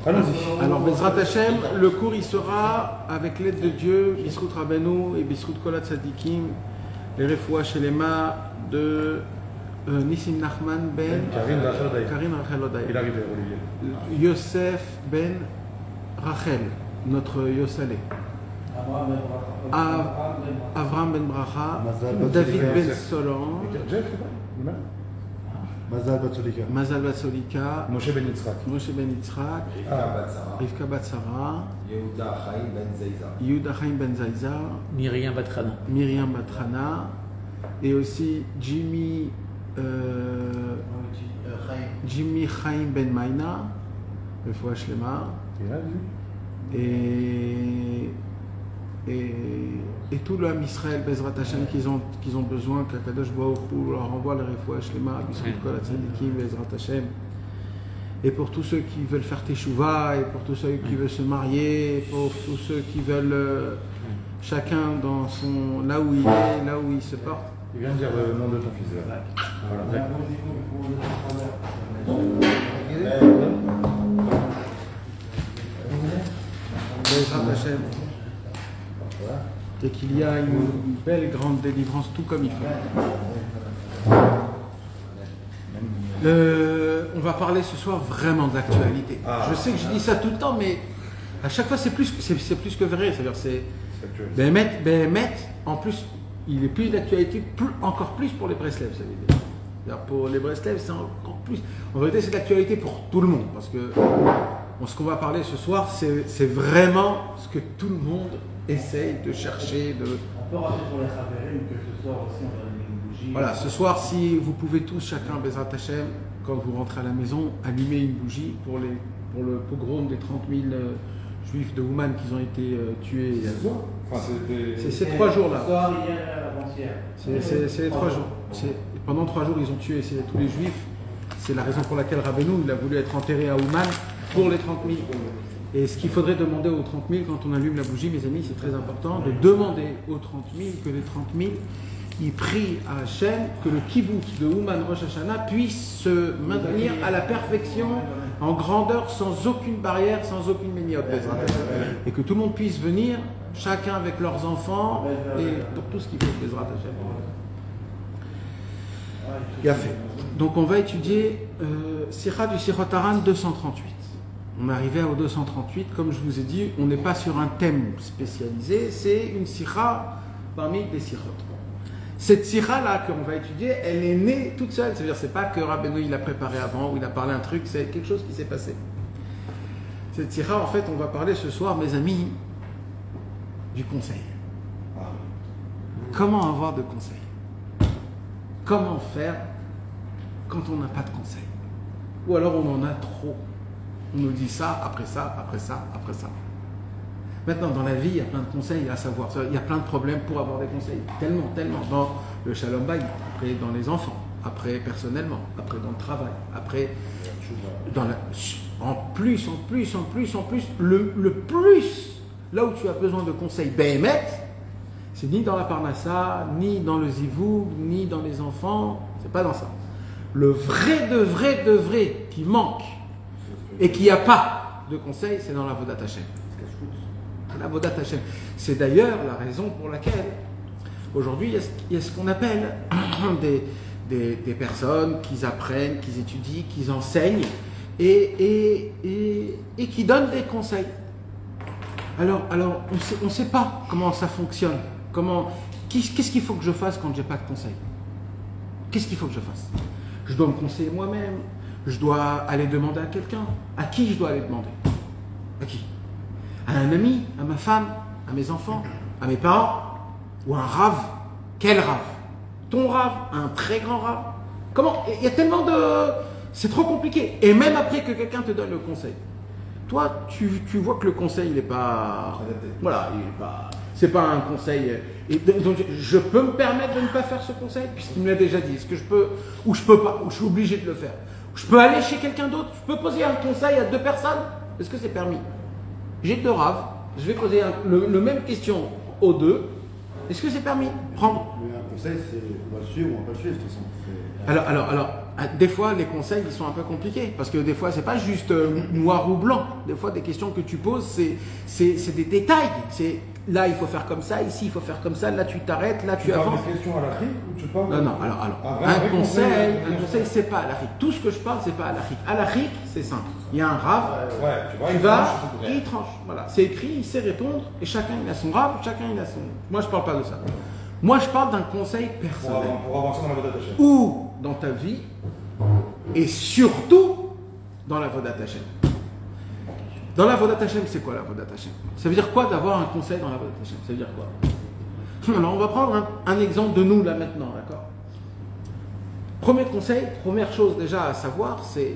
Allons-y. Alors, Bezrat Hashem, le cours il sera avec l'aide de Dieu, Bisrout Rabbeinu et Bisrout Kolat Tzadikim, les Refoua Shelema de Nissim Nachman Ben Karim Rachel Odaï. Il arrive, Olivier. Yosef Ben Rachel, notre Yosalé. Avram Ben Bracha, David Ben Solange, Mazal Batsolika, Moshe Ben Yitzhak, Rivka Batsara, Yehuda Chaim Ben Zaizar, Myriam Batrana, et aussi Jimmy Chaim Ben Maina, le Foua Shlema, et tout le Ham Israël, Bezrat Hashem, qu'ils ont besoin, qu'Akadosh Baruch Hu leur envoie le Refoua Shlema, Bisrout Kolat Tzadikim, Bezrat Hashem. Et pour tous ceux qui veulent faire Teshuvah, et pour tous ceux qui veulent se marier, et pour tous ceux qui veulent chacun dans son, là où il est, là où il se porte. Il vient de dire le nom de ton fils. Voilà. Bezrat Hashem. Et qu'il y a une belle grande délivrance, tout comme il faut. On va parler ce soir vraiment de l'actualité. Je sais que je dis ça tout le temps, mais à chaque fois c'est plus que vrai. C'est-à-dire c'est Béhémet, en plus, il est plus d'actualité, encore plus pour les Breslev, ça veut dire. Pour les Breslev, c'est encore plus. En vérité, c'est d'actualité pour tout le monde, parce que ce qu'on va parler ce soir, c'est vraiment ce que tout le monde essaye de chercher. On peut rater pour les Chaverim que ce soir aussi on va allumer une bougie. Voilà, ce soir, si vous pouvez tous, chacun, Bezrat Hashem, quand vous rentrez à la maison, allumer une bougie pour le pogrom des 30 000 juifs de Ouman qui ont été tués. C'est ces 3 jours-là. Ce soir, hier, avant-hier. C'est les 3 jours. Pendant 3 jours, ils ont tué tous les juifs. C'est la raison pour laquelle Rabbeinu il a voulu être enterré à Ouman pour les 30 000. Et ce qu'il faudrait demander aux 30 000 quand on allume la bougie, mes amis, c'est très important de demander aux 30 000 que les 30 000 ils prient à Hachem que le kibbutz de Ouman Rosh Hashanah puisse se maintenir à la perfection, en grandeur, sans aucune barrière, sans aucune méniote. Et que tout le monde puisse venir, chacun avec leurs enfants, et pour tout ce qu'il faut, Bezrat Hashem. Il a fait. Donc on va étudier Sikha du Sichot Haran 238. On est arrivé au 238, comme je vous ai dit, on n'est pas sur un thème spécialisé, c'est une sikha parmi des sikhot. Cette sikha-là qu'on va étudier, elle est née toute seule, c'est-à-dire c'est pas que Rabbeinu il l'a préparé avant, ou il a parlé un truc, c'est quelque chose qui s'est passé. Cette sikha, en fait, on va parler ce soir, mes amis, du conseil. Comment avoir de conseils? Comment faire quand on n'a pas de conseils? Ou alors on en a trop. On nous dit ça, après ça, après ça, après ça. Maintenant, dans la vie, il y a plein de conseils à savoir. Il y a plein de problèmes pour avoir des conseils. Tellement, tellement. Dans le Shalom Bayit, après dans les enfants, après personnellement, après dans le travail, après dans la... En plus, le plus, là où tu as besoin de conseils Béhémet, c'est ni dans la Parnassa, ni dans le Zivoug, ni dans les enfants, c'est pas dans ça. Le vrai de vrai qui manque, et qu'il n'y a pas de conseil, c'est dans la Vodat Hashem. C'est la Vodat Hashem. C'est d'ailleurs la raison pour laquelle, aujourd'hui, il y a ce qu'on appelle des personnes qui apprennent, qui étudient, qui enseignent, et qui donnent des conseils. Alors on ne sait pas comment ça fonctionne. Qu'est-ce qu'il faut que je fasse quand je n'ai pas de conseil? Qu'est-ce qu'il faut que je fasse? Je dois me conseiller moi-même. Je dois aller demander à quelqu'un. À qui je dois aller demander? À qui? À un ami? À ma femme? À mes enfants? À mes parents? Ou à un rave? Quel rave? Ton rave? Un très grand rave? Comment? Il y a tellement de... C'est trop compliqué. Et même après que quelqu'un te donne le conseil. Toi, tu vois que le conseil, il n'est pas... Voilà, il n'est pas... C'est pas un conseil... Et donc, je peux me permettre de ne pas faire ce conseil? Puisqu'il me l'a déjà dit. Est-ce que je peux... Ou je peux pas? Ou je suis obligé de le faire? Je peux aller chez quelqu'un d'autre? Je peux poser un conseil à 2 personnes? Est-ce que c'est permis? J'ai 2 raves, je vais poser le même question aux 2. Est-ce que c'est permis? Prendre. conseil, c'est on va le suivre ou on va pas le suivre de toute façon. Alors, des fois, les conseils, ils sont un peu compliqués. Parce que des fois, c'est pas juste noir ou blanc. Des fois, des questions que tu poses, c'est des détails. C'est là, il faut faire comme ça, ici, il faut faire comme ça, là, tu t'arrêtes, là, tu avances. Tu parles des questions à l'Afrique ou tu parles... Non, alors, un conseil, c'est pas à l'Afrique. Tout ce que je parle, c'est pas à l'Afrique. À l'Afrique, c'est simple. Il y a un rave, tu vas, et il tranche. Voilà, c'est écrit, il sait répondre, et chacun il a son rave, chacun il a son. Moi, je parle pas de ça. Moi, je parle d'un conseil personnel. Pour avancer dans la Vodat Hashem. Ou dans ta vie, et surtout dans la Vodat Hashem. Dans la Vodat Hashem, c'est quoi la Vodat Hashem? Ça veut dire quoi d'avoir un conseil dans la Vodat Hashem? Ça veut dire quoi? Alors, on va prendre un exemple de nous là maintenant, d'accord? Premier conseil, première chose déjà à savoir, c'est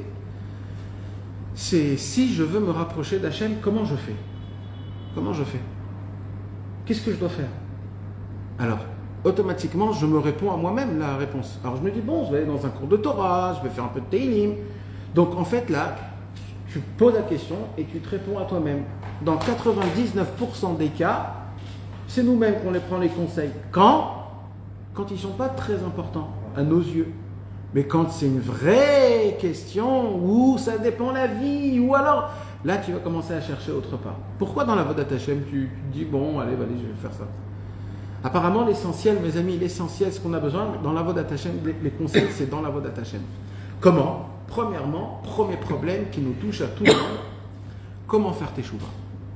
si je veux me rapprocher d'Hachem, comment je fais? Comment je fais? Qu'est-ce que je dois faire? Alors, automatiquement, je me réponds à moi-même la réponse. Alors, je me dis, bon, je vais aller dans un cours de Torah, je vais faire un peu de Teilim. Donc, en fait, là, tu poses la question et tu te réponds à toi-même. Dans 99% des cas, c'est nous-mêmes qu'on les prend les conseils. Quand ils ne sont pas très importants à nos yeux. Mais quand c'est une vraie question où ça dépend la vie, ou alors, là, tu vas commencer à chercher autre part. Pourquoi dans la Vodat Hashem, tu te dis, bon, allez, je vais faire ça? Apparemment, l'essentiel, mes amis, l'essentiel, ce qu'on a besoin, dans la Vodat Hashem, les conseils, c'est dans la Vodat Hashem. Comment? Premièrement, premier problème qui nous touche à tout le monde, comment faire tes chouvas?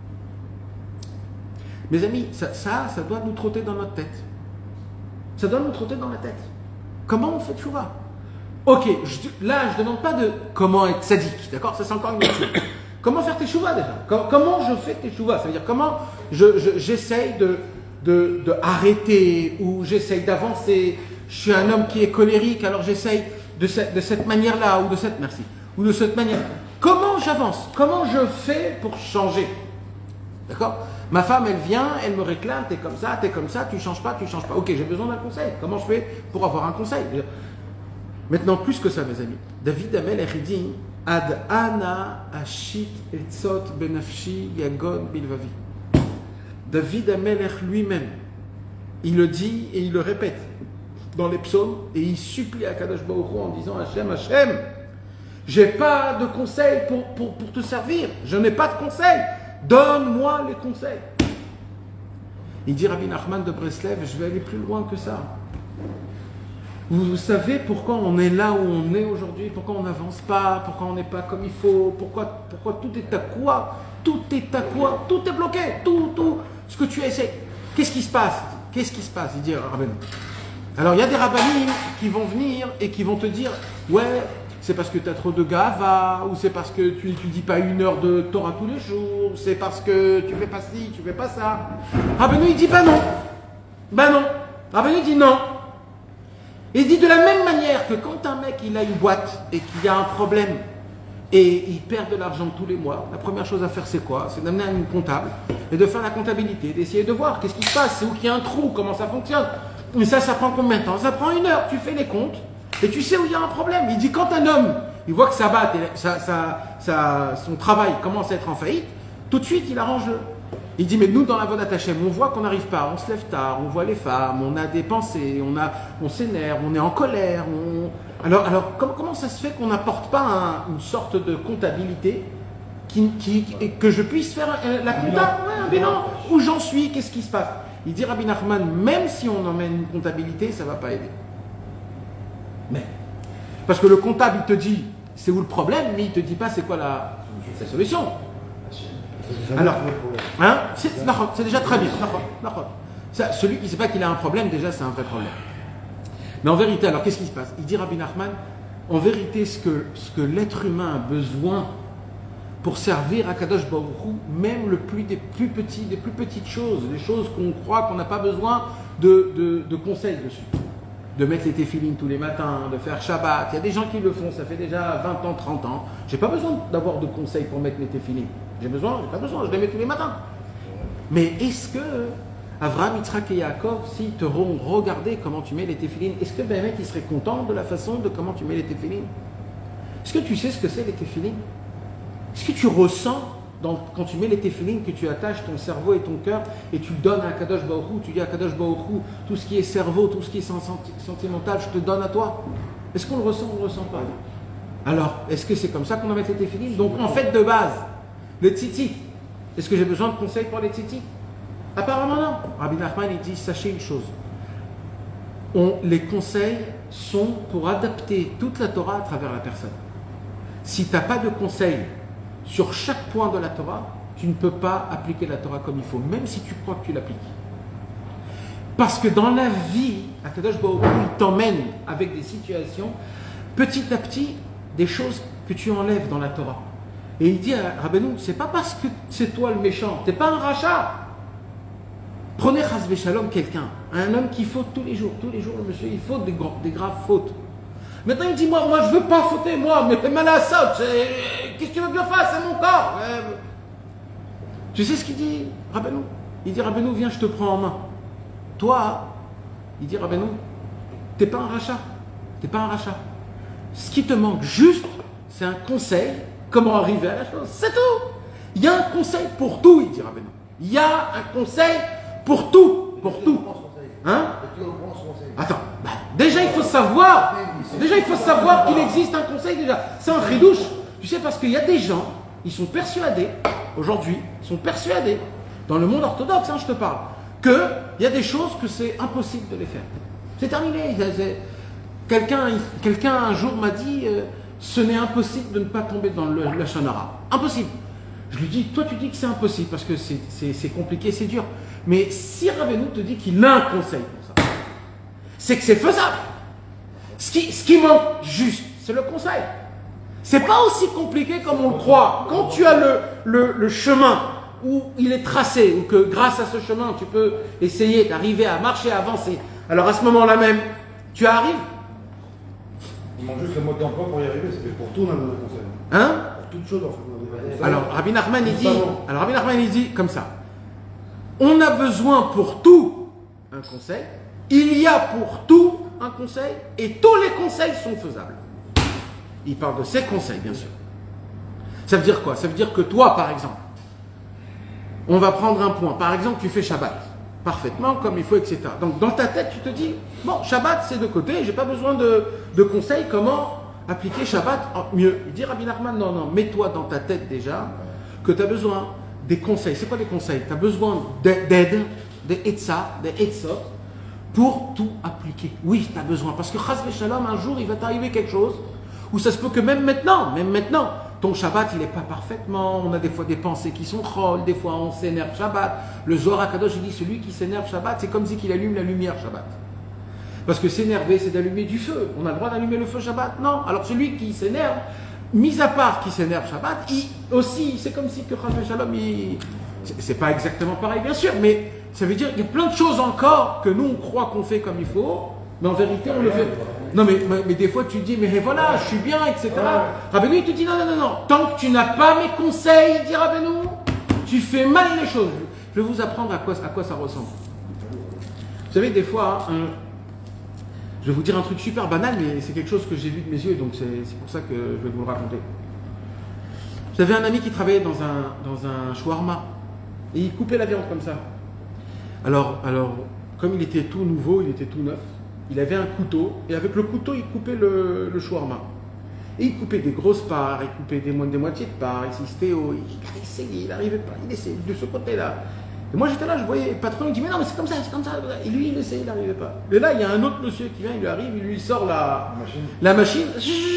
Mes amis, ça doit nous trotter dans notre tête. Ça doit nous trotter dans la tête. Comment on fait chouva? Ok, là, je ne demande pas de comment être sadique, d'accord? Ça, c'est encore une autre chose. Comment faire tes chouvas déjà? Comment je fais tes chouvas? Ça veut dire comment j'essaye de arrêter ou j'essaye d'avancer. Je suis un homme qui est colérique, alors j'essaye de cette manière-là ou de cette merci ou de cette manière. Comment j'avance? Comment je fais pour changer? D'accord? Ma femme, elle vient, elle me réclame, t'es comme ça, tu changes pas. Ok, j'ai besoin d'un conseil. Comment je fais pour avoir un conseil? Maintenant, plus que ça, mes amis, David Amelech dit Ad ana ashit etzot benafshi yagon bilvavi. David Amelech lui-même, il le dit et il le répète dans les psaumes et il supplie à Kadosh Baruch Hu en disant Hachem, j'ai pas de conseils pour te servir, je n'ai pas de conseils, donne-moi les conseils. Il dit Rabbi Nachman de Breslev, je vais aller plus loin que ça. Vous savez pourquoi on est là où on est aujourd'hui, pourquoi on n'avance pas, pourquoi on n'est pas comme il faut, pourquoi tout est à quoi, tout est bloqué, tout ce que tu essaies. Qu'est-ce qui se passe? Il dit Rabbi. Alors il y a des rabbinim qui vont venir et qui vont te dire ouais, c'est parce que tu as trop de gava, ou c'est parce que tu n'étudies pas 1 heure de Torah tous les jours, c'est parce que tu fais pas ci, tu fais pas ça. Rabbeinu il dit bah non. Rabbeinu dit non. Il dit de la même manière que quand un mec il a une boîte et qu'il y a un problème et il perd de l'argent tous les mois, la première chose à faire c'est quoi? C'est d'amener une comptable et de faire la comptabilité, d'essayer de voir qu'est-ce qui se passe, c'est où qu'il y a un trou, comment ça fonctionne. Mais ça prend combien de temps? Ça prend 1 heure, tu fais les comptes et tu sais où il y a un problème. Il dit quand un homme il voit que son travail commence à être en faillite, tout de suite il arrange le. Il dit mais nous dans la Vodat Hashem, on voit qu'on n'arrive pas, on se lève tard, on voit les femmes, on a des pensées, on s'énerve, on est en colère. Alors comment ça se fait qu'on n'apporte pas une sorte de comptabilité que je puisse faire la compta, un bilan, où j'en suis, qu'est-ce qui se passe? Il dit Rabbi Nachman, même si on emmène une comptabilité, ça ne va pas aider. Mais parce que le comptable il te dit c'est où le problème, mais il ne te dit pas c'est quoi la solution. Alors, c'est déjà très bien. Celui qui ne sait pas qu'il a un problème, déjà, c'est un vrai problème. Mais en vérité, alors, qu'est-ce qui se passe? Il dit Rabbi Nachman, en vérité, ce que l'être humain a besoin pour servir à Kadosh Baruch Hu, même des plus petites choses, des choses qu'on croit qu'on n'a pas besoin de conseils dessus. De mettre les téphilines tous les matins, de faire Shabbat. Il y a des gens qui le font, ça fait déjà 20 ans, 30 ans. Je n'ai pas besoin d'avoir de conseils pour mettre les téphilines. J'ai pas besoin, je les mets tous les matins. Mais est-ce que Avraham, Yitzhak et Yaakov, s'ils t'auront regardé comment tu mets les téphilines, est-ce que ben mec, ils seraient contents de la façon de comment tu mets les téphilines? Est-ce que tu sais ce que c'est les téphilines? Est-ce que tu ressens quand tu mets les téfilines, que tu attaches ton cerveau et ton cœur et tu le donnes à Kadosh Baruch Hu, tu dis à Kadosh Baruch Hu, tout ce qui est cerveau, tout ce qui est sentimental, je te donne à toi. Est-ce qu'on le ressent ou on ne le ressent pas? Alors, est-ce que c'est comme ça qu'on va mettre les téfilines? Donc en fait, de base, le tzitzit, est-ce que j'ai besoin de conseils pour les tzitzit? Apparemment non. Rabbi Nachman il dit, sachez une chose, les conseils sont pour adapter toute la Torah à travers la personne. Si tu n'as pas de conseils sur chaque point de la Torah, tu ne peux pas appliquer la Torah comme il faut, même si tu crois que tu l'appliques. Parce que dans la vie, Akadosh Baruch Hu, il t'emmène avec des situations, petit à petit, des choses que tu enlèves dans la Torah. Et il dit à Rabbeinu, c'est pas parce que c'est toi le méchant, tu n'es pas un rachat. Prenez Chas V'Shalom quelqu'un, un homme qui faute tous les jours, le monsieur, il faute des graves fautes. Maintenant il dit, moi je veux pas fauter, moi, mais mal à ça, qu'est-ce que tu veux bien faire, c'est mon corps. Tu sais ce qu'il dit, Rabbeinu? Il dit, Rabbeinu, viens, je te prends en main. Toi, il dit, Rabbeinu, t'es pas un rachat, Ce qui te manque juste, c'est un conseil, comment arriver à la chose, c'est tout. Il y a un conseil pour tout, il dit Rabbeinu. Il y a un conseil pour tout, Hein? Attends, déjà il faut savoir qu'il existe un conseil déjà. C'est un chidouche. Tu sais, parce qu'il y a des gens, ils sont persuadés, aujourd'hui, dans le monde orthodoxe, je te parle, qu'il y a des choses que c'est impossible de les faire. C'est terminé. Quelqu'un un jour m'a dit, ce n'est impossible de ne pas tomber dans le lashon hara. Impossible. Je lui dis, toi tu dis que c'est impossible parce que c'est compliqué, c'est dur. Mais si Rabbeinu te dit qu'il a un conseil pour ça, c'est que c'est faisable. Ce qui manque juste, c'est le conseil. C'est pas aussi compliqué comme on le croit. Quand tu as le chemin où il est tracé, ou que grâce à ce chemin tu peux essayer d'arriver à marcher, à avancer, alors à ce moment-là même, tu arrives. Il manque juste le mode d'emploi pour y arriver, c'est pour tout on a besoin de conseils. Hein? Pour toute chose en fait. Alors Rabbi Nachman il dit comme ça. On a besoin pour tout un conseil, il y a pour tout un conseil, et tous les conseils sont faisables. Il parle de ces conseils, bien sûr. Ça veut dire quoi? Ça veut dire que toi, par exemple, on va prendre un point. Par exemple, tu fais Shabbat parfaitement, comme il faut, etc. Donc, dans ta tête, tu te dis, bon, Shabbat, c'est de côté, j'ai pas besoin de conseils, comment appliquer Shabbat mieux. Il dit Rabbi Nachman, non, mets-toi dans ta tête déjà que tu as besoin des conseils. C'est quoi les conseils? Tu as besoin d'aide, des etzah, des etzot, pour tout appliquer. Oui, tu as besoin. Parce que Chas V'Shalom, un jour, il va t'arriver quelque chose où ça se peut que même maintenant, ton Shabbat, il n'est pas parfaitement. On a des fois des pensées qui sont chol, des fois on s'énerve Shabbat. Le Zohar HaKadosh, il dit, celui qui s'énerve Shabbat, c'est comme si qu'il allume la lumière Shabbat. Parce que s'énerver, c'est d'allumer du feu. On a le droit d'allumer le feu Shabbat? Non. Alors celui qui s'énerve, mis à part qui s'énerve Shabbat, aussi, c'est comme si que Chas V'Shalom, c'est pas exactement pareil, bien sûr, mais ça veut dire qu'il y a plein de choses encore que nous, on croit qu'on fait comme il faut, mais en vérité, on le fait. Non, mais des fois, tu dis, mais voilà, je suis bien, etc. Rabbeinu, il te dit, non, tant que tu n'as pas mes conseils, dit Rabbeinu, tu fais mal les choses. Je vais vous apprendre à quoi ça ressemble. Vous savez, des fois, je vais vous dire un truc super banal, mais c'est quelque chose que j'ai vu de mes yeux, donc c'est pour ça que je vais vous le raconter. J'avais un ami qui travaillait dans un shawarma, et il coupait la viande comme ça. Alors, comme il était tout nouveau, il était tout neuf, il avait un couteau, et avec le couteau, il coupait le shawarma. Et il coupait des grosses parts, il coupait des moitiés de parts, il essayait, il n'arrivait pas, il essayait de ce côté-là. Et moi j'étais là, je voyais, le patron il dit, mais non, mais c'est comme ça. Et lui, il essayait, il n'arrivait pas. Et là, il y a un autre monsieur qui vient, il lui arrive, il lui sort la machine.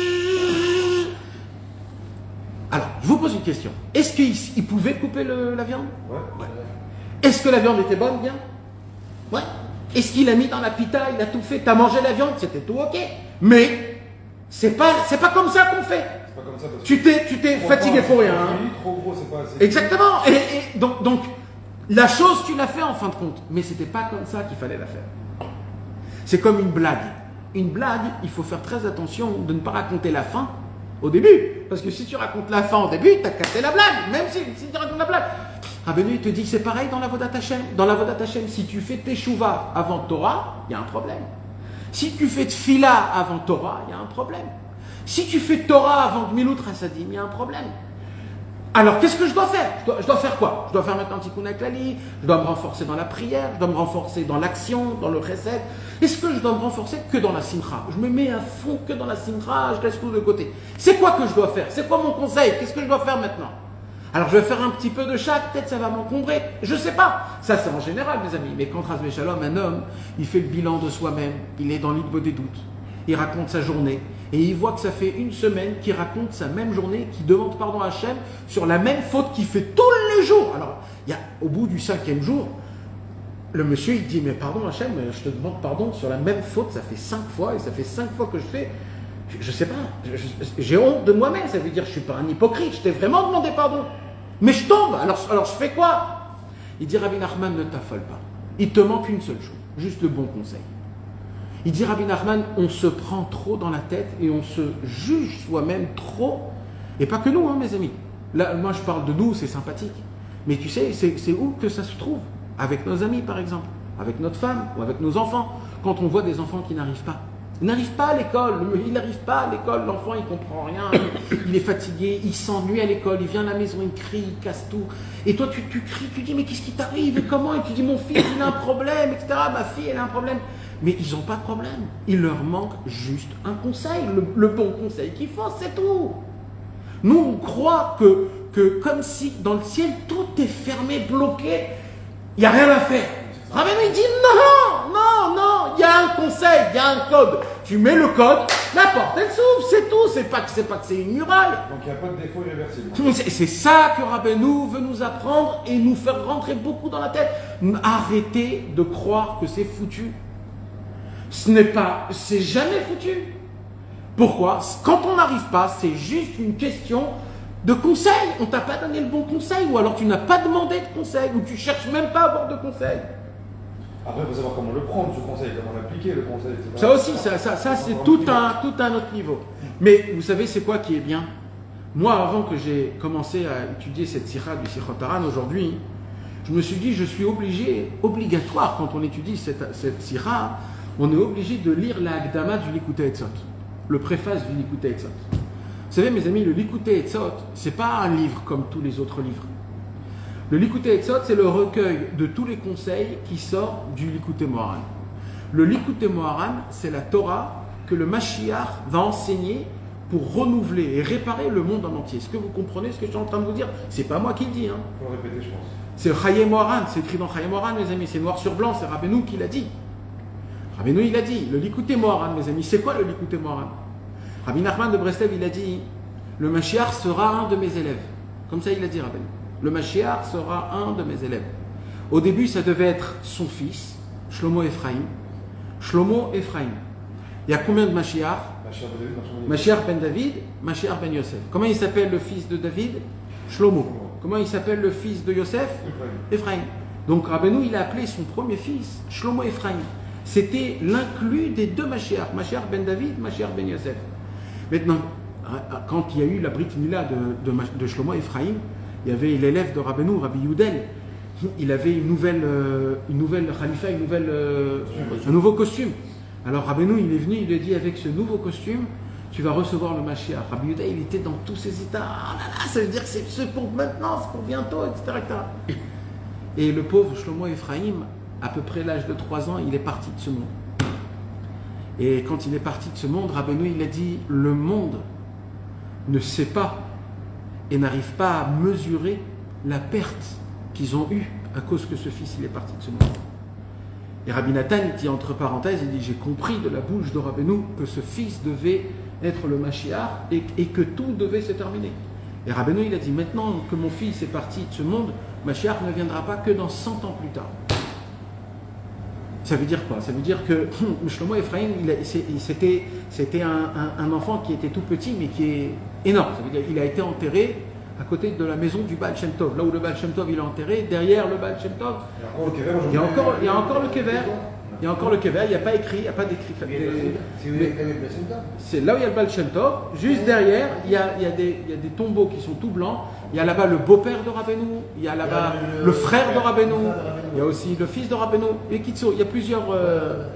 Alors, je vous pose une question. Est-ce qu'il pouvait couper la viande? Ouais. Est-ce que la viande était bonne, bien? Ouais. Est-ce qu'il a mis dans la pita, il a tout fait, t'as mangé la viande, c'était tout ok. Mais c'est pas comme ça qu'on fait. C'est pas comme ça parce que tu t'es fatigué pour rien. Trop gros, c'est pas assez. Exactement. Et donc, la chose, tu l'as fait en fin de compte. Mais c'était pas comme ça qu'il fallait la faire. C'est comme une blague. Une blague, il faut faire très attention de ne pas raconter la fin au début. Parce que si tu racontes la fin au début, tu as cassé la blague. Même si tu racontes la blague. Rabbeinu, il te dit c'est pareil dans la Avodat Hashem. Dans la Avodat Hashem, si tu fais Teshuvah avant Torah, il y a un problème. Si tu fais Tfila avant Torah, il y a un problème. Si tu fais Torah avant Gmilut Chasadim, il y a un problème. Alors, qu'est-ce que je dois faire? Je dois faire quoi? Je dois faire maintenant Tikkun HaKlali, je dois me renforcer dans la prière, je dois me renforcer dans l'action, dans le chesed. Est-ce que je dois me renforcer que dans la simcha? Je me mets à fond que dans la simcha, je laisse tout de côté. C'est quoi que je dois faire? C'est quoi mon conseil? Qu'est-ce que je dois faire maintenant? Alors, je vais faire un petit peu de chaque, peut-être ça va m'encombrer, je sais pas. Ça, c'est en général, mes amis. Mais quand Razvé Shalom, un homme, il fait le bilan de soi-même, il est dans l'île des doutes, il raconte sa journée, et il voit que ça fait une semaine qu'il raconte sa même journée, qu'il demande pardon à Hachem sur la même faute qu'il fait tous les jours. Alors, au bout du 5e jour, le monsieur, il dit, mais pardon Hachem, je te demande pardon sur la même faute, ça fait 5 fois, et ça fait 5 fois que je fais. Je sais pas, j'ai honte de moi-même, ça veut dire que je suis pas un hypocrite, je t'ai vraiment demandé pardon. Mais je tombe, alors je fais quoi? Il dit, Rabbi Nachman, ne t'affole pas. Il te manque une seule chose, juste le bon conseil. Il dit, Rabbi Nachman, on se prend trop dans la tête et on se juge soi-même trop. Et pas que nous, hein, mes amis. Là, moi, je parle de nous, c'est sympathique. Mais tu sais, c'est où que ça se trouve? Avec nos amis, par exemple. Avec notre femme ou avec nos enfants. Quand on voit des enfants qui n'arrivent pas. Ils n'arrivent pas à l'école. Il n'arrive pas à l'école. L'enfant, il ne comprend rien. Il est fatigué. Il s'ennuie à l'école. Il vient à la maison, il crie, il casse tout. Et toi, tu cries, tu dis, mais qu'est-ce qui t'arrive? Et comment? Et tu dis, mon fils, il a un problème, etc. Ma fille, elle a un problème. Mais ils n'ont pas de problème. Il leur manque juste un conseil. Le bon conseil qu'il faut, c'est tout. Nous, on croit que comme si dans le ciel, tout est fermé, bloqué. Il n'y a rien à faire. Rabbeinu, il dit non, il y a un conseil, il y a un code. Tu mets le code, la porte, elle s'ouvre, c'est tout. C'est pas que c'est une muraille. Donc il n'y a pas de défaut irréversible. C'est ça que Rabbeinu veut nous apprendre et nous faire rentrer beaucoup dans la tête. Arrêtez de croire que c'est foutu. C'est jamais foutu. Pourquoi? Quand on n'arrive pas, c'est juste une question de conseil. On t'a pas donné le bon conseil, ou alors tu n'as pas demandé de conseil, ou tu cherches même pas à avoir de conseil. Après, il faut savoir comment le prendre, ce conseil, comment l'appliquer, le conseil, etc. Ça aussi, ça c'est tout un autre niveau. Mais vous savez, c'est quoi qui est bien? Moi, avant que j'ai commencé à étudier cette sira du Sichot Haran aujourd'hui, je me suis dit, je suis obligatoire, quand on étudie cette sira, on est obligé de lire la Hakdama du Likutei Etzot, le préface du Likutei Etzot. Vous savez, mes amis, le Likutei Etzot, c'est pas un livre comme tous les autres livres. Le Likutei Etzot, c'est le recueil de tous les conseils qui sortent du Likutei Moharan. Le Likutei Moharan, c'est la Torah que le Mashiach va enseigner pour renouveler et réparer le monde en entier. Est-ce que vous comprenez ce que je suis en train de vous dire? C'est pas moi qui le dis. Hein. Il faut le répéter, je pense. C'est Chayei Moharan, c'est écrit dans Chayei Moharan, mes amis, c'est noir sur blanc, c'est Rabbeinu qui l'a dit. Rabbeinu, il a dit, le Likutei Moharan, mes amis, c'est quoi le Likutei Moharan? Rabbi Nachman de Breslev, il a dit, le Mashiach sera un de mes élèves. Comme ça, il a dit, Rabbeinu. Le Mashiach sera un de mes élèves. Au début, ça devait être son fils, Shlomo Ephraim. Shlomo Ephraim. Il y a combien de Mashiach? Mashiach ben David, Mashiach ben Yosef. Comment il s'appelle le fils de David? Shlomo. Comment il s'appelle le fils de Yosef? Ephraim. Donc Rabbeinu, il a appelé son premier fils Shlomo Ephraim. C'était l'inclus des deux Mashiach, Mashiach ben David, Mashiach ben Yosef. Maintenant, quand il y a eu la Brit Mila de Shlomo Ephraim, il y avait l'élève de Rabbeinu, Rabbi Yudel. Il avait une nouvelle khalifa, un nouveau costume. Alors Rabbeinu, il est venu, il lui a dit, avec ce nouveau costume, tu vas recevoir le Mashiach. Rabbi Yudel, il était dans tous ses états. Ah là là, ça veut dire que c'est pour maintenant, c'est pour bientôt, etc. Et le pauvre Shlomo Ephraim, à peu près l'âge de 3 ans, il est parti de ce monde. Et quand il est parti de ce monde, Rabbeinu, il a dit, le monde ne sait pas et n'arrive pas à mesurer la perte qu'ils ont eue à cause que ce fils, il est parti de ce monde. Et Rabbi Nathan, il dit entre parenthèses, il dit, j'ai compris de la bouche de Rabbeinu que ce fils devait être le Mashiach et que tout devait se terminer. Et Rabbeinu, il a dit, maintenant que mon fils est parti de ce monde, Mashiach ne viendra pas que dans 100 ans plus tard. Ça veut dire quoi? Ça veut dire que Shlomo Ephraim, c'était un enfant qui était tout petit, mais qui est énorme. Ça veut dire qu'il a été enterré à côté de la maison du Baal Shem Tov. Là où le Baal Shem Tov il est enterré, derrière le Baal Shem Tov, il y a encore le Kever. Il y a encore le Kever, il n'y a pas écrit, il n'y a pas d'écrit. C'est là où il y a le Baal Shem Tov. Juste derrière, il y a des tombeaux qui sont tout blancs. Il y a là-bas le beau-père de Rabbeinu, il y a là-bas le frère de Rabbeinu, il y a aussi le fils de Rabbeinu. Et Kitso, il y a plusieurs.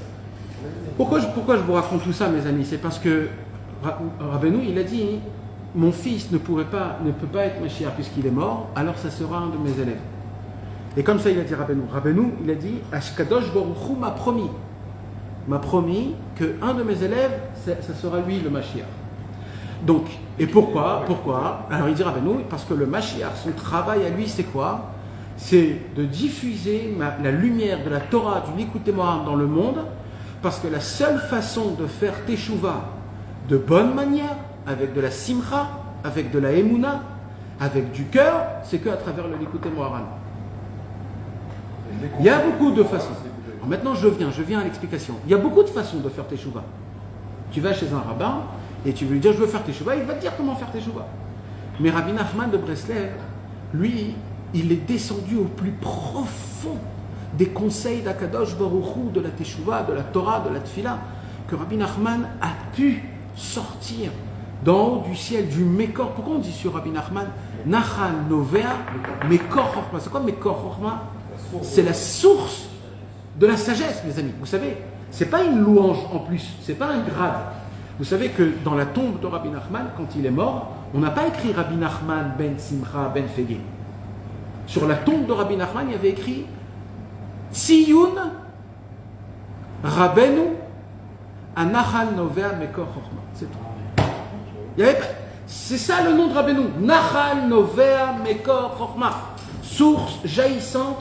Pourquoi je vous raconte tout ça, mes amis? C'est parce que Rabbeinu, il a dit, mon fils ne peut pas être Mashiach puisqu'il est mort, alors ça sera un de mes élèves. Et comme ça, il a dit Rabbeinu. Rabbeinu, il a dit, Ashkadosh Baruch Hu m'a promis qu'un de mes élèves, ça sera lui le Mashiach. Donc, et pourquoi? Alors il dit Rabbeinu, parce que le Mashiach, son travail à lui, c'est quoi? C'est de diffuser la lumière de la Torah, du Likutei Moharan dans le monde, parce que la seule façon de faire Teshuvah de bonne manière, avec de la simcha, avec de la emuna, avec du cœur, c'est qu'à travers le Likutei Moharan. Il y a beaucoup de façons. Alors maintenant, je viens à l'explication. Il y a beaucoup de façons de faire Teshuvah. Tu vas chez un rabbin et tu veux lui dire je veux faire Teshuvah, il va te dire comment faire Teshuvah. Mais Rabbi Nachman de Breslev, lui, il est descendu au plus profond des conseils d'Akadosh Baruch Hu, de la Teshuvah, de la Torah, de la Tfila, que Rabbi Nachman a pu sortir d'en haut du ciel, du Mekor. Pourquoi on dit sur Rabbi Nachman Nachal Novea Mekor Chochma? C'est quoi Mekor Chochma? C'est la source de la sagesse, mes amis. Vous savez, c'est pas une louange en plus, c'est pas un grade. Vous savez que dans la tombe de Rabbi Nachman, quand il est mort, on n'a pas écrit Rabbi Nachman ben Simcha ben Fegé. Sur la tombe de Rabbi Nachman, il y avait écrit Tziyun Rabbeinu Anachal Novea Mekor Chochma. C'est tout. C'est ça le nom de Rabbeinu. Nachal Novea Mekor Chochma. Source jaillissante.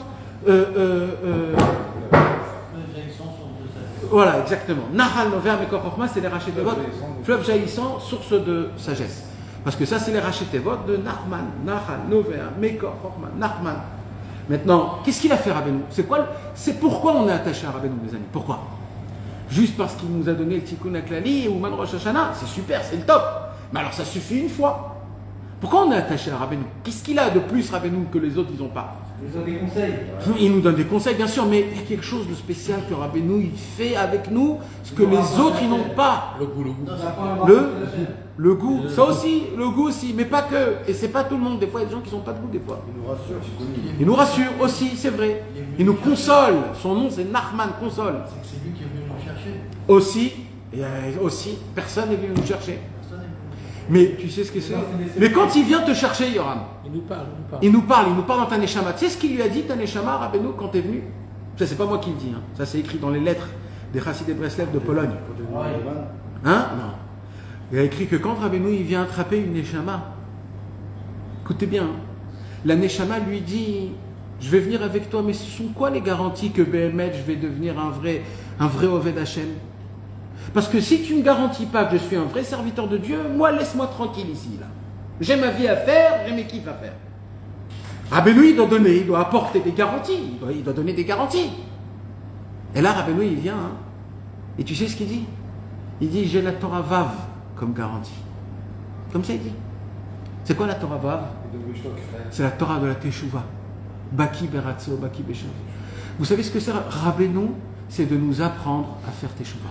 Voilà, exactement. Nahal Novea Mekor Chochma, c'est les Rachetevot, fleuve jaillissant, source de sagesse. Parce que ça, c'est les Rachetevot de Nachman. Nahal Novea Mekor Chochma, Nachman. Maintenant, qu'est-ce qu'il a fait Rabbeinu? C'est pourquoi on est attaché à Rabbeinu, mes amis. Pourquoi? Juste parce qu'il nous a donné le Tikkun HaKlali et Ouman Rosh Hashanah. C'est super, c'est le top. Mais alors, ça suffit une fois. Pourquoi on est attaché à Rabbeinu? Qu'est-ce qu'il a de plus, Rabbeinu, que les autres, ils n'ont pas? Il nous donne des conseils. Il nous donne des conseils, bien sûr, mais il y a quelque chose de spécial que Rabbeinu il fait avec nous, ce que les autres ils n'ont pas. Le goût. Le goût, ça aussi, le goût aussi, mais pas que. Et c'est pas tout le monde. Des fois, il y a des gens qui n'ont pas de goût, des fois. Il nous rassure, c'est connu. Il nous rassure aussi, c'est vrai. Il nous console. Son nom, c'est Nachman, console. C'est lui qui est venu nous chercher. Aussi, personne n'est venu nous chercher. Mais tu sais ce que c'est? Mais quand il vient te chercher, Yoram, il nous parle dans ta Neshama. Tu sais ce qu'il lui a dit, ta Neshama, Rabbeinu, quand tu es venu? Ça, c'est pas moi qui le dis, hein. Ça, c'est écrit dans les lettres des Chassidei Breslev de Pologne. Hein? Non. Il a écrit que quand Rabbeinu, il vient attraper une Neshama, écoutez bien, hein, la Neshama lui dit, je vais venir avec toi, mais ce sont quoi les garanties que Behemet, je vais devenir un vrai Oved Hashem? Parce que si tu ne garantis pas que je suis un vrai serviteur de Dieu, moi, laisse-moi tranquille ici, là. J'ai ma vie à faire, j'ai mes kiffs à faire. Rabbeinu, il doit apporter des garanties, il doit donner des garanties. Et là, Rabbeinu, il vient, hein, et tu sais ce qu'il dit? Il dit, j'ai la Torah Vav comme garantie. Comme ça, il dit. C'est quoi la Torah Vav? C'est la Torah de la Teshuvah. Baki Beratzo, Baki Beshav. Vous savez ce que c'est? Rabbeinu, c'est de nous apprendre à faire Teshuvah.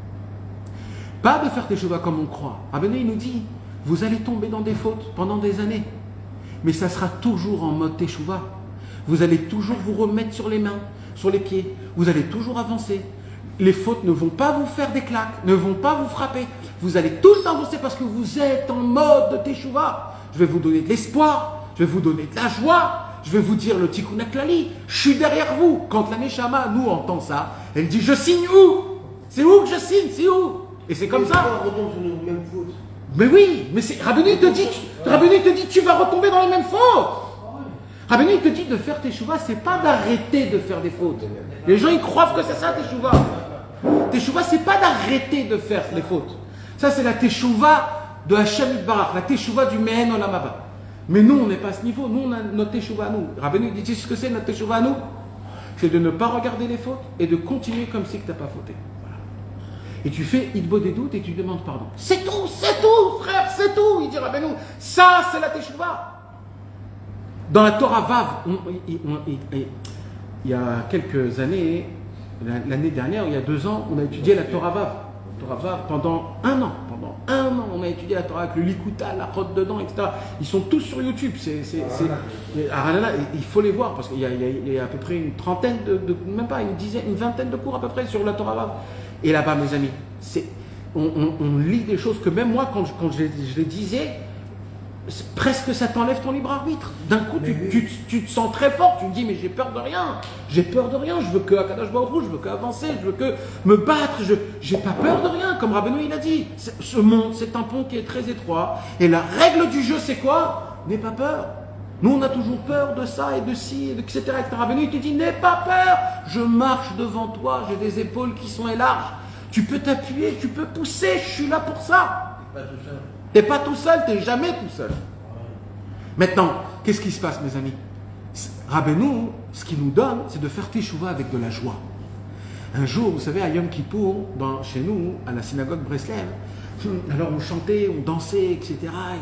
Pas de faire Teshuvah comme on croit. Rabbeinu, il nous dit, vous allez tomber dans des fautes pendant des années. Mais ça sera toujours en mode Teshuvah. Vous allez toujours vous remettre sur les mains, sur les pieds. Vous allez toujours avancer. Les fautes ne vont pas vous faire des claques, ne vont pas vous frapper. Vous allez tout le temps avancer parce que vous êtes en mode Teshuvah. Je vais vous donner de l'espoir, je vais vous donner de la joie, je vais vous dire le Tikkun HaKlali. Je suis derrière vous. Quand la Neshama, nous, entend ça, elle dit, je signe où? C'est où que je signe? C'est où? Et c'est comme ça. Mais oui, mais c'est Rabbeinu te dit, tu vas retomber dans les mêmes fautes. Rabbeinu te dit de faire Teshuvah, c'est pas d'arrêter de faire des fautes. Les gens ils croient que c'est ça Teshuvah. Teshuvah, c'est pas d'arrêter de faire les fautes. Ça c'est la Teshuvah de Hashem Yitbarach, la Teshuvah du Mehen Olam Haba. Mais nous on n'est pas à ce niveau, nous on a notre Teshuvah à nous. Rabbeinu dit, tu sais ce que c'est notre Teshuvah à nous? C'est de ne pas regarder les fautes et de continuer comme si tu n'as pas fauté. Et tu fais Idbo des doutes et tu demandes pardon. C'est tout, frère, c'est tout. Il dit Rabbeinu, ça c'est la Teshuvah. Dans la Torah Vav, il y a quelques années, l'année dernière, il y a 2 ans, on a étudié la Torah Vav. Torah Vav pendant un an, on a étudié la Torah avec le Likuta, la Chod dedans, etc. Ils sont tous sur YouTube. Il faut les voir parce qu'il y a à peu près une trentaine, même pas une vingtaine de cours à peu près sur la Torah Vav. Et là-bas, mes amis, on lit des choses que même moi, quand je les disais, presque ça t'enlève ton libre arbitre. D'un coup, tu te sens très fort, tu te dis, mais j'ai peur de rien. J'ai peur de rien, je veux que Akadosh Baruch Hu, je veux qu'avancer, je veux que me battre, j'ai pas peur de rien, comme Rabbeinu il a dit. Ce monde, c'est un pont qui est très étroit. Et la règle du jeu, c'est quoi? N'aie pas peur. Nous, on a toujours peur de ça et de ci, etc. etc. Rabbeinu, il te dit, n'aie pas peur. Je marche devant toi, j'ai des épaules qui sont larges. Tu peux t'appuyer, tu peux pousser, je suis là pour ça. T'es pas tout seul, t'es jamais tout seul. Maintenant, qu'est-ce qui se passe, mes amis? Rabbeinu, ce qu'il nous donne, c'est de faire teshuva avec de la joie. Un jour, vous savez, à Yom Kippour, chez nous, à la synagogue Breslev, alors on chantait, on dansait, etc.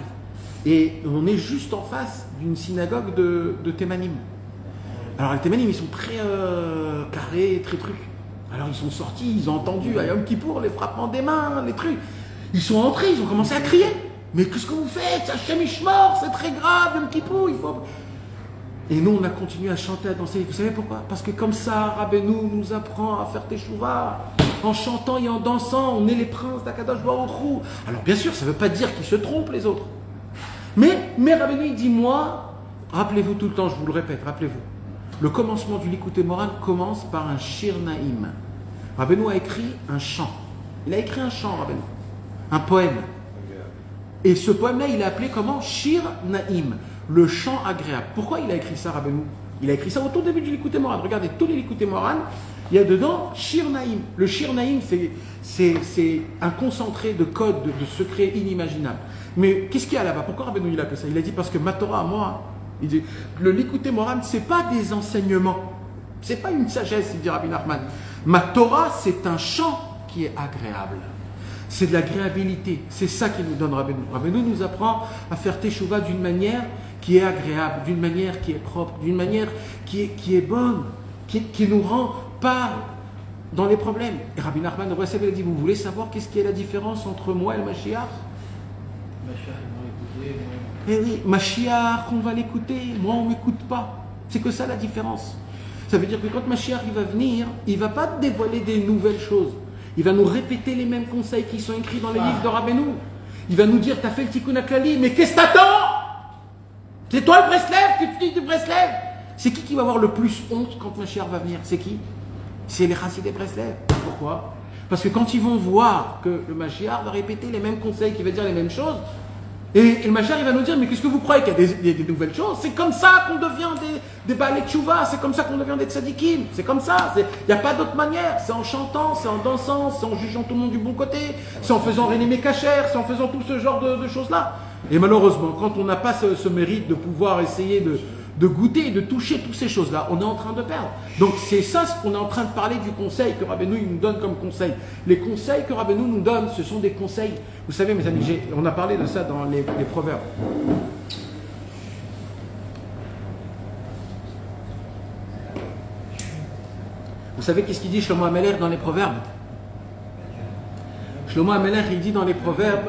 Et on est juste en face d'une synagogue de Thémanim. Alors les Thémanim, ils sont très carrés, très trucs. Alors ils sont sortis, ils ont entendu à Yom Kippour les frappements des mains, les trucs. Ils sont entrés, ils ont commencé à crier. Mais qu'est-ce que vous faites? Hachem Ishmor, c'est très grave, Yom Kippour, il faut... Et nous, on a continué à chanter, à danser. Vous savez pourquoi? Parce que comme ça, Rabbeinu nous apprend à faire teshuva. En chantant et en dansant, on est les princes d'Akadosh Baruch Hu. Alors bien sûr, ça ne veut pas dire qu'ils se trompent les autres. Mais Rabbeinu, il dit, moi, rappelez-vous tout le temps, je vous le répète, rappelez-vous. Le commencement du Likutei Moharan commence par un Shir Naïm. Rabbeinu a écrit un chant. Il a écrit un chant, Rabbeinu. Un poème. Et ce poème-là, il est appelé comment? Shir Naïm, le chant agréable. Pourquoi il a écrit ça, Rabbeinu? Il a écrit ça au tout début du Likutei Moharan. Regardez, tous les Likutei Moharan, il y a dedans Shir Naïm. Le Shir Naïm, c'est un concentré de codes, de secrets inimaginables. Mais qu'est-ce qu'il y a là-bas? Pourquoi Rabbeinu il a appelé ça? Il a dit parce que ma Torah, moi, il dit, le Likutei Moharan, ce n'est pas des enseignements. Ce n'est pas une sagesse, il dit Rabbi Nachman. Ma Torah, c'est un chant qui est agréable. C'est de l'agréabilité. C'est ça qui nous donne Rabbeinu. Rabbeinu nous apprend à faire teshuva d'une manière qui est agréable, d'une manière qui est propre, d'une manière qui est bonne, qui nous rend pas dans les problèmes. Et Rabbi Nachman de Breslev a dit, vous voulez savoir qu'est-ce qui est la différence entre moi et le Mashiach? Eh oui, Mashiach, on va l'écouter, moi on ne m'écoute pas. C'est que ça la différence. Ça veut dire que quand Mashiach il va venir, il ne va pas dévoiler des nouvelles choses. Il va nous répéter les mêmes conseils qui sont écrits dans les livres de Rabbeinu. Il va nous dire, t'as fait le Tikkun HaKlali, mais qu'est-ce que t'attends? C'est toi le Breslev, que tu dis du Breslev? C'est qui va avoir le plus honte quand Mashiach va venir? C'est qui? C'est les Chassidei Breslev. Pourquoi? Parce que quand ils vont voir que le Mashiach va répéter les mêmes conseils, qu'il va dire les mêmes choses, et le Mashiach il va nous dire, mais qu'est-ce que vous croyez qu'il y a des nouvelles choses? C'est comme ça qu'on devient des Baalei Tshuva, c'est comme ça qu'on devient des tzadikim, c'est comme ça, il n'y a pas d'autre manière, c'est en chantant, c'est en dansant, c'est en jugeant tout le monde du bon côté, c'est en faisant René Mekacher, c'est en faisant tout ce genre de choses-là. Et malheureusement, quand on n'a pas ce mérite de pouvoir essayer de goûter et de toucher toutes ces choses-là, on est en train de perdre. Donc c'est ça ce qu'on est en train de parler du conseil que Rabbeinu nous donne comme conseil. Les conseils que Rabbeinu nous donne, ce sont des conseils. Vous savez mes amis, on a parlé de ça dans les proverbes. Vous savez qu'est-ce qu'il dit Shlomo HaMelech dans les proverbes? Shlomo HaMelech il dit dans les proverbes...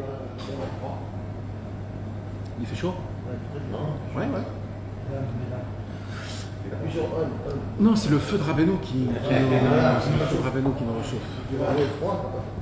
Il fait chaud? Ouais. Non, c'est le feu de Rabbeinu qui nous réchauffe.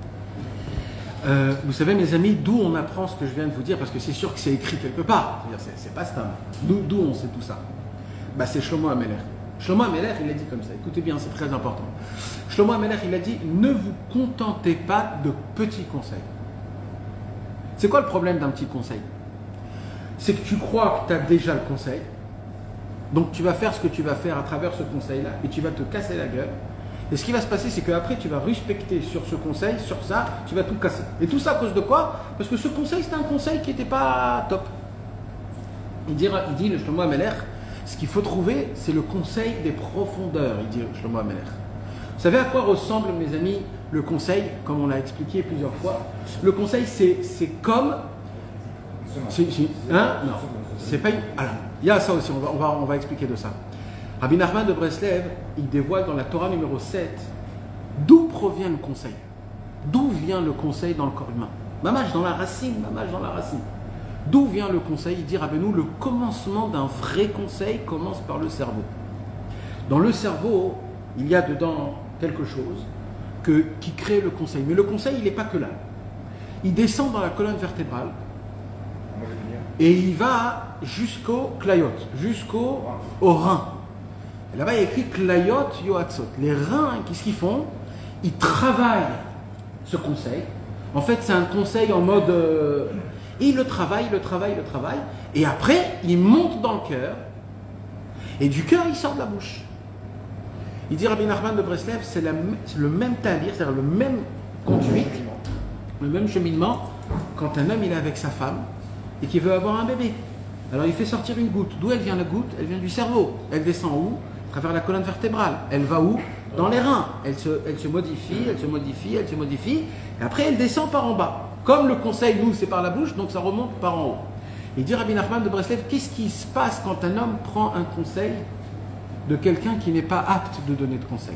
Vous savez, mes amis, d'où on apprend ce que je viens de vous dire, parce que c'est sûr que c'est écrit quelque part. C'est pas ça. D'où on sait tout ça? Bah, c'est Shlomo HaMelech. Shlomo HaMelech, il a dit comme ça. Écoutez bien, c'est très important. Shlomo HaMelech, il a dit, ne vous contentez pas de petits conseils. C'est quoi le problème d'un petit conseil? C'est que tu crois que tu as déjà le conseil. Donc tu vas faire ce que tu vas faire à travers ce conseil-là et tu vas te casser la gueule. Et ce qui va se passer, c'est qu'après tu vas respecter sur ce conseil, sur ça, tu vas tout casser. Et tout ça à cause de quoi? Parce que ce conseil, c'était un conseil qui n'était pas top. Il dit le Shlomo HaMelech, ce qu'il faut trouver, c'est le conseil des profondeurs, il dit Shlomo HaMelech. Vous savez à quoi ressemble, mes amis, le conseil, comme on l'a expliqué plusieurs fois? Le conseil, c'est comme... Non, c'est pas... Alors, il y a ça aussi, on va expliquer de ça. Rabbi Nachman de Breslev, il dévoile dans la Torah numéro 7 d'où provient le conseil. D'où vient le conseil dans le corps humain? Mamash dans la racine, D'où vient le conseil? Il dit Rabbeinu, le commencement d'un vrai conseil commence par le cerveau. Dans le cerveau, il y a dedans quelque chose qui crée le conseil. Mais le conseil, il n'est pas que là. Il descend dans la colonne vertébrale. Et il va jusqu'au Klayot, jusqu'au rein. Et là-bas, il y a écrit Klayot Yoatzot. Les reins, qu'est-ce qu'ils font? Ils travaillent ce conseil. En fait, c'est un conseil en mode... il le travaille. Et après, il monte dans le cœur. Et du cœur, il sort de la bouche. Il dit Rabbi Nachman de Breslev, c'est le même talir, c'est-à-dire le même conduite, le même cheminement, quand un homme il est avec sa femme et qu'il veut avoir un bébé. Alors il fait sortir une goutte. D'où elle vient la goutte? Elle vient du cerveau. Elle descend où? À travers la colonne vertébrale. Elle va où? Dans les reins. Elle se modifie. Et après elle descend par en bas. Comme le conseil, nous, c'est par la bouche, donc ça remonte par en haut. Il dit Rabbi Nachman de Breslev, qu'est-ce qui se passe quand un homme prend un conseil de quelqu'un qui n'est pas apte de donner de conseil?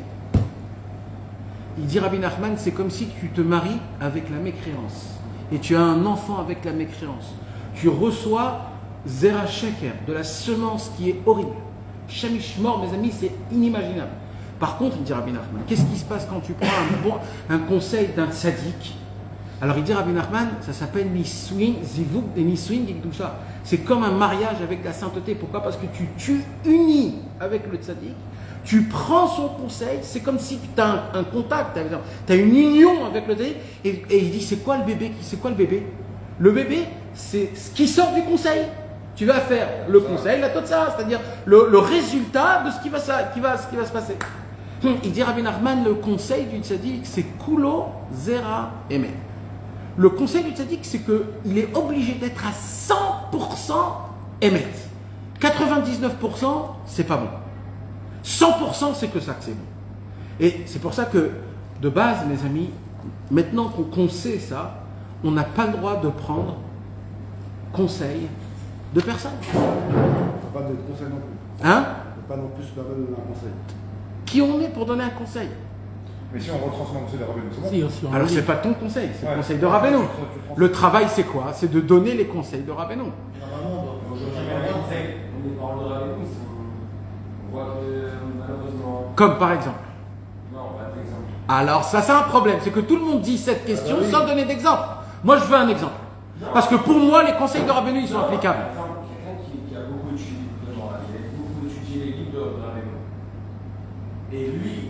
Il dit Rabbi Nachman, c'est comme si tu te maries avec la mécréance et tu as un enfant avec la mécréance. Tu reçois Zera Sheker, de la semence qui est horrible. Shamish mort, mes amis, c'est inimaginable. Par contre, il dit Rabbi Nachman, qu'est-ce qui se passe quand tu prends un conseil d'un tzaddik? Alors il dit Rabbi Nachman, ça s'appelle Nisouin, Zivuk et Nisouin Gikdusha. C'est comme un mariage avec la sainteté. Pourquoi? Parce que tu unis avec le tzaddik, tu prends son conseil, c'est comme si tu as un contact, tu as une union avec le tzaddik, et il dit c'est quoi le bébé? Le bébé, c'est ce qui sort du conseil. Tu vas faire le conseil, la totsa, c'est-à-dire le résultat de ce qui va se passer. Il dit Rabbi Nachman, le conseil du tzaddik, c'est Kulo Zera Emet. Le conseil du tzaddik, c'est qu'il est obligé d'être à 100% Emet. 99%, c'est pas bon. 100%, c'est que ça que c'est bon. Et c'est pour ça que, de base, mes amis, maintenant qu'on sait ça, on n'a pas le droit de prendre conseil de personne. Pas de conseil non plus. Hein? Pas non plus se permettre de donner un conseil. Qui on est pour donner un conseil? Mais si on retransmet le conseil de Rabbeinu, c'est bon. Alors c'est pas ton conseil, c'est le conseil de Rabbeinu. Le travail c'est quoi? C'est de donner les conseils de Rabbeinu. Normalement, on est parole de Rabbeinu, on voit que malheureusement. Comme par exemple. Non, pas d'exemple. Alors ça c'est un problème, c'est que tout le monde dit cette question sans donner d'exemple. Moi je veux un exemple. Parce que pour moi les conseils de Rabbeinu ils sont applicables. Par exemple, quelqu'un qui a beaucoup étudié le moral, il a beaucoup étudié les livres de Rabbeinu. Et lui,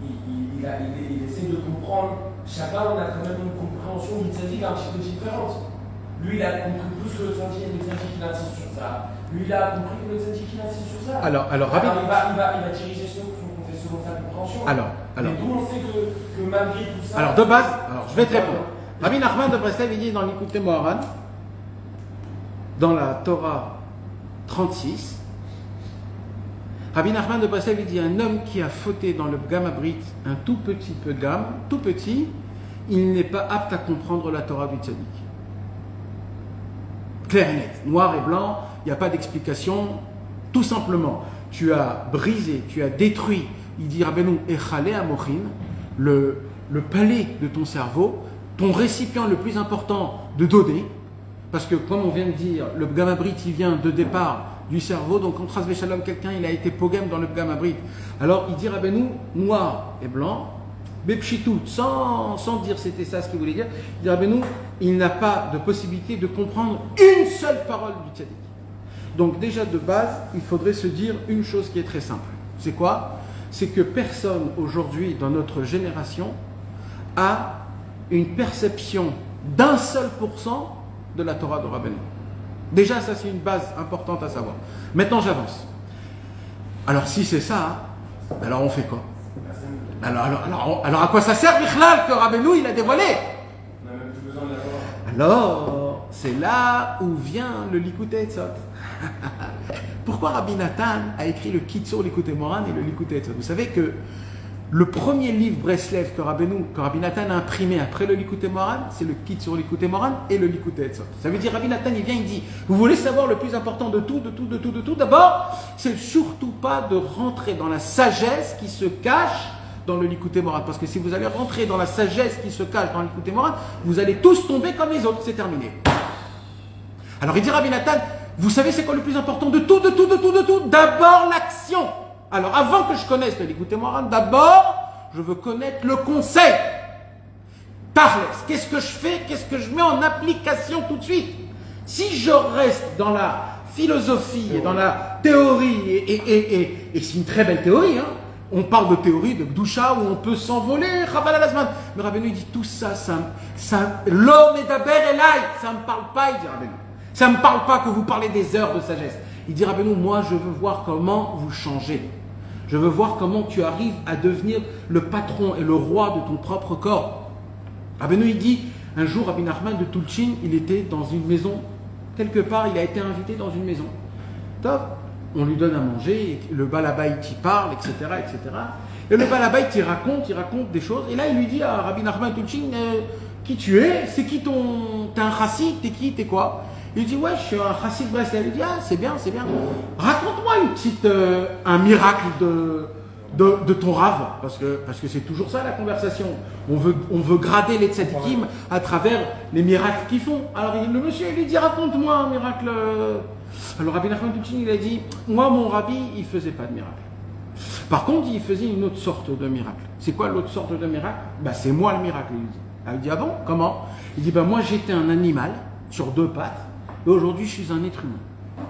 il essaie de comprendre. Chacun, on a quand même une compréhension du tzaddik un petit peu différente. Lui, il a compris plus que le tzaddik il insiste sur ça. Lui, il a compris que le tzaddik il insiste sur ça. Alors il va diriger selon sa compréhension. Mais d'où on sait que malgré tout ça. Alors de base, je vais te répondre. Rabbi Nachman de Breslev, il dit dans l'Ikutei Moharan, dans la Torah 36, Rabbi Nachman de Breslev, il dit un homme qui a fauté dans le Pgam Abrit, un tout petit Pgam, tout petit, il n'est pas apte à comprendre la Torah du tzaddik. Clair et net, noir et blanc, il n'y a pas d'explication. Tout simplement, tu as brisé, tu as détruit, il dit Rabbeinu Echale Amochin, le palais de ton cerveau, ton récipient le plus important de donner, parce que comme on vient de dire, le Pgam Abrit, il vient de départ du cerveau, donc quand Chas V'Shalom, quelqu'un il a été pogam dans le Pgam Abrit, alors il dit Rabbeinu, noir et blanc, Bepchitout, sans dire c'était ça ce qu'il voulait dire, il dit Rabbeinu, il n'a pas de possibilité de comprendre une seule parole du tzaddik. Donc déjà de base, il faudrait se dire une chose qui est très simple. C'est quoi? C'est que personne aujourd'hui dans notre génération a une perception d'un seul pourcent de la Torah de Rabbeinu. Déjà, ça c'est une base importante à savoir. Maintenant, j'avance. Alors, si c'est ça, alors on fait quoi? Alors à quoi ça sert, Bichlal, que Rabbeinu il a dévoilé? On n'a même plus besoin de la voir. Alors, c'est là où vient le Likutei Etzot. Pourquoi Rabbi Nathan a écrit le Kitzur Likutei Moharan et le Likutei Etzot? Vous savez que le premier livre Breslev que Rabbi Nathan a imprimé après le Likutei Moharan, c'est le Kitzur Likutei Moharan et le Likutei Etzot. Ça veut dire Rabbi Nathan, il vient, il dit, vous voulez savoir le plus important de tout? D'abord, c'est surtout pas de rentrer dans la sagesse qui se cache dans le Likutei Moharan. Parce que si vous allez rentrer dans la sagesse qui se cache dans le Likutei Moharan, vous allez tous tomber comme les autres, c'est terminé. Alors il dit Rabbi Nathan, vous savez c'est quoi le plus important de tout? D'abord l'action. Alors avant que je connaisse le Likutei Moharan, d'abord je veux connaître le conseil. Parles, qu'est-ce que je fais? Qu'est-ce que je mets en application tout de suite? Si je reste dans la philosophie et dans la théorie, et c'est une très belle théorie, hein, on parle de théorie de Gdusha où on peut s'envoler, Chabal al-Azman. Mais Rabbeinu dit tout ça, l'homme est d'Aber Elai, ça ne me parle pas, il dit Rabbeinu. Ça ne me parle pas que vous parlez des heures de sagesse. Il dit Rabbeinu, moi je veux voir comment vous changez. Je veux voir comment tu arrives à devenir le patron et le roi de ton propre corps. Rabbeinu, il dit, un jour, Rabbi Nachman de Tulchin, il était dans une maison, quelque part, il a été invité dans une maison. Top, on lui donne à manger, le balabait il parle, etc., etc. Et le balabait il raconte des choses. Et là, il lui dit à Rabbi Nachman de Tulchin, qui tu es? C'est qui ton... T'es un chassid? T'es qui? T'es quoi? Il dit, ouais, je suis un chassid Breslev. Il dit, ah, c'est bien, c'est bien. Raconte-moi un miracle de ton rave, parce que c'est toujours ça la conversation. On veut grader les tzadikim à travers les miracles qu'ils font. Alors le monsieur il lui dit, raconte-moi un miracle. Alors Rabbi Nachman Tulchin il a dit, moi mon rabbi il faisait pas de miracle. Par contre il faisait une autre sorte de miracle. C'est quoi l'autre sorte de miracle? Bah c'est moi le miracle. Il dit, ah bon, comment? Il dit, bah moi j'étais un animal sur 2 pattes et aujourd'hui je suis un être humain.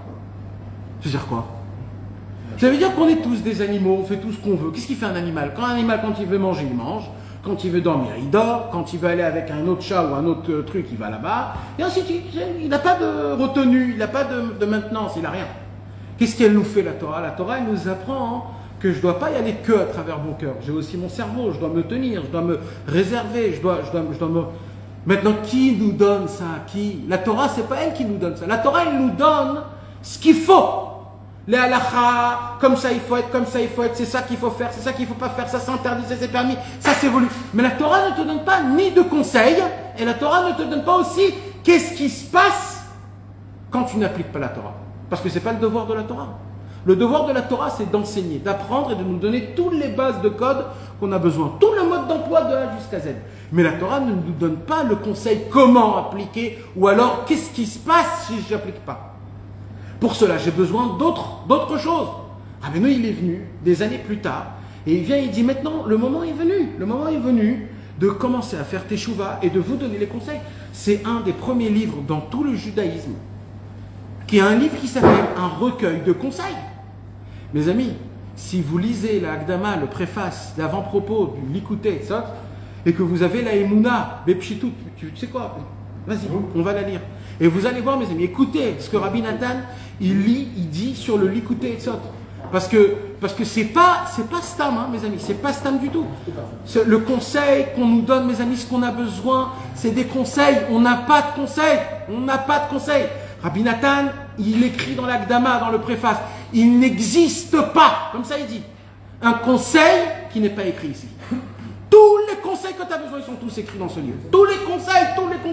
Ça veut dire quoi? Ça veut dire qu'on est tous des animaux, on fait tout ce qu'on veut. Qu'est-ce qu'il fait un animal? Quand un animal, quand il veut manger, il mange. Quand il veut dormir, il dort. Quand il veut aller avec un autre chat ou un autre truc, il va là-bas. Et ensuite, il n'a pas de retenue, il n'a pas de maintenance, il n'a rien. Qu'est-ce qu'elle nous fait, la Torah? La Torah, elle nous apprend que je ne dois pas y aller que à travers mon cœur. J'ai aussi mon cerveau, je dois me tenir, je dois me réserver, je dois me... Maintenant, qui nous donne ça? Qui? La Torah, c'est pas elle qui nous donne ça. La Torah, elle nous donne ce qu'il faut. Les halakha, comme ça il faut être, comme ça il faut être, c'est ça qu'il faut faire, c'est ça qu'il ne faut pas faire, ça c'est interdit, ça c'est permis, ça c'est voulu. Mais la Torah ne te donne pas ni de conseils, et la Torah ne te donne pas aussi qu'est-ce qui se passe quand tu n'appliques pas la Torah. Parce que ce n'est pas le devoir de la Torah. Le devoir de la Torah, c'est d'enseigner, d'apprendre et de nous donner toutes les bases de code qu'on a besoin, tout le mode d'emploi de A jusqu'à Z. Mais la Torah ne nous donne pas le conseil comment appliquer, ou alors qu'est-ce qui se passe si je n'applique pas. Pour cela, j'ai besoin d'autres choses. Rabbeinu, il est venu des années plus tard, et il vient, il dit maintenant, le moment est venu de commencer à faire teshuva et de vous donner les conseils. C'est un des premiers livres dans tout le judaïsme, qui est un livre qui s'appelle un recueil de conseils. Mes amis, si vous lisez la Hakdama, le préface, l'avant-propos du Likutei Etzot, et que vous avez la Emouna, Bepshitout, tu sais quoi? Vas-y, on va la lire. Et vous allez voir, mes amis, écoutez ce que Rabbi Nathan, il dit sur le Likutei Etzot. Parce que c'est pas stam, hein, mes amis, c'est pas stam du tout. Le conseil qu'on nous donne, mes amis, ce qu'on a besoin, c'est des conseils. On n'a pas de conseils. Rabbi Nathan, il écrit dans l'Akdama, dans le préface, il n'existe pas, comme ça il dit, un conseil qui n'est pas écrit ici. Tous les conseils que tu as besoin, ils sont tous écrits dans ce livre. Tous les conseils.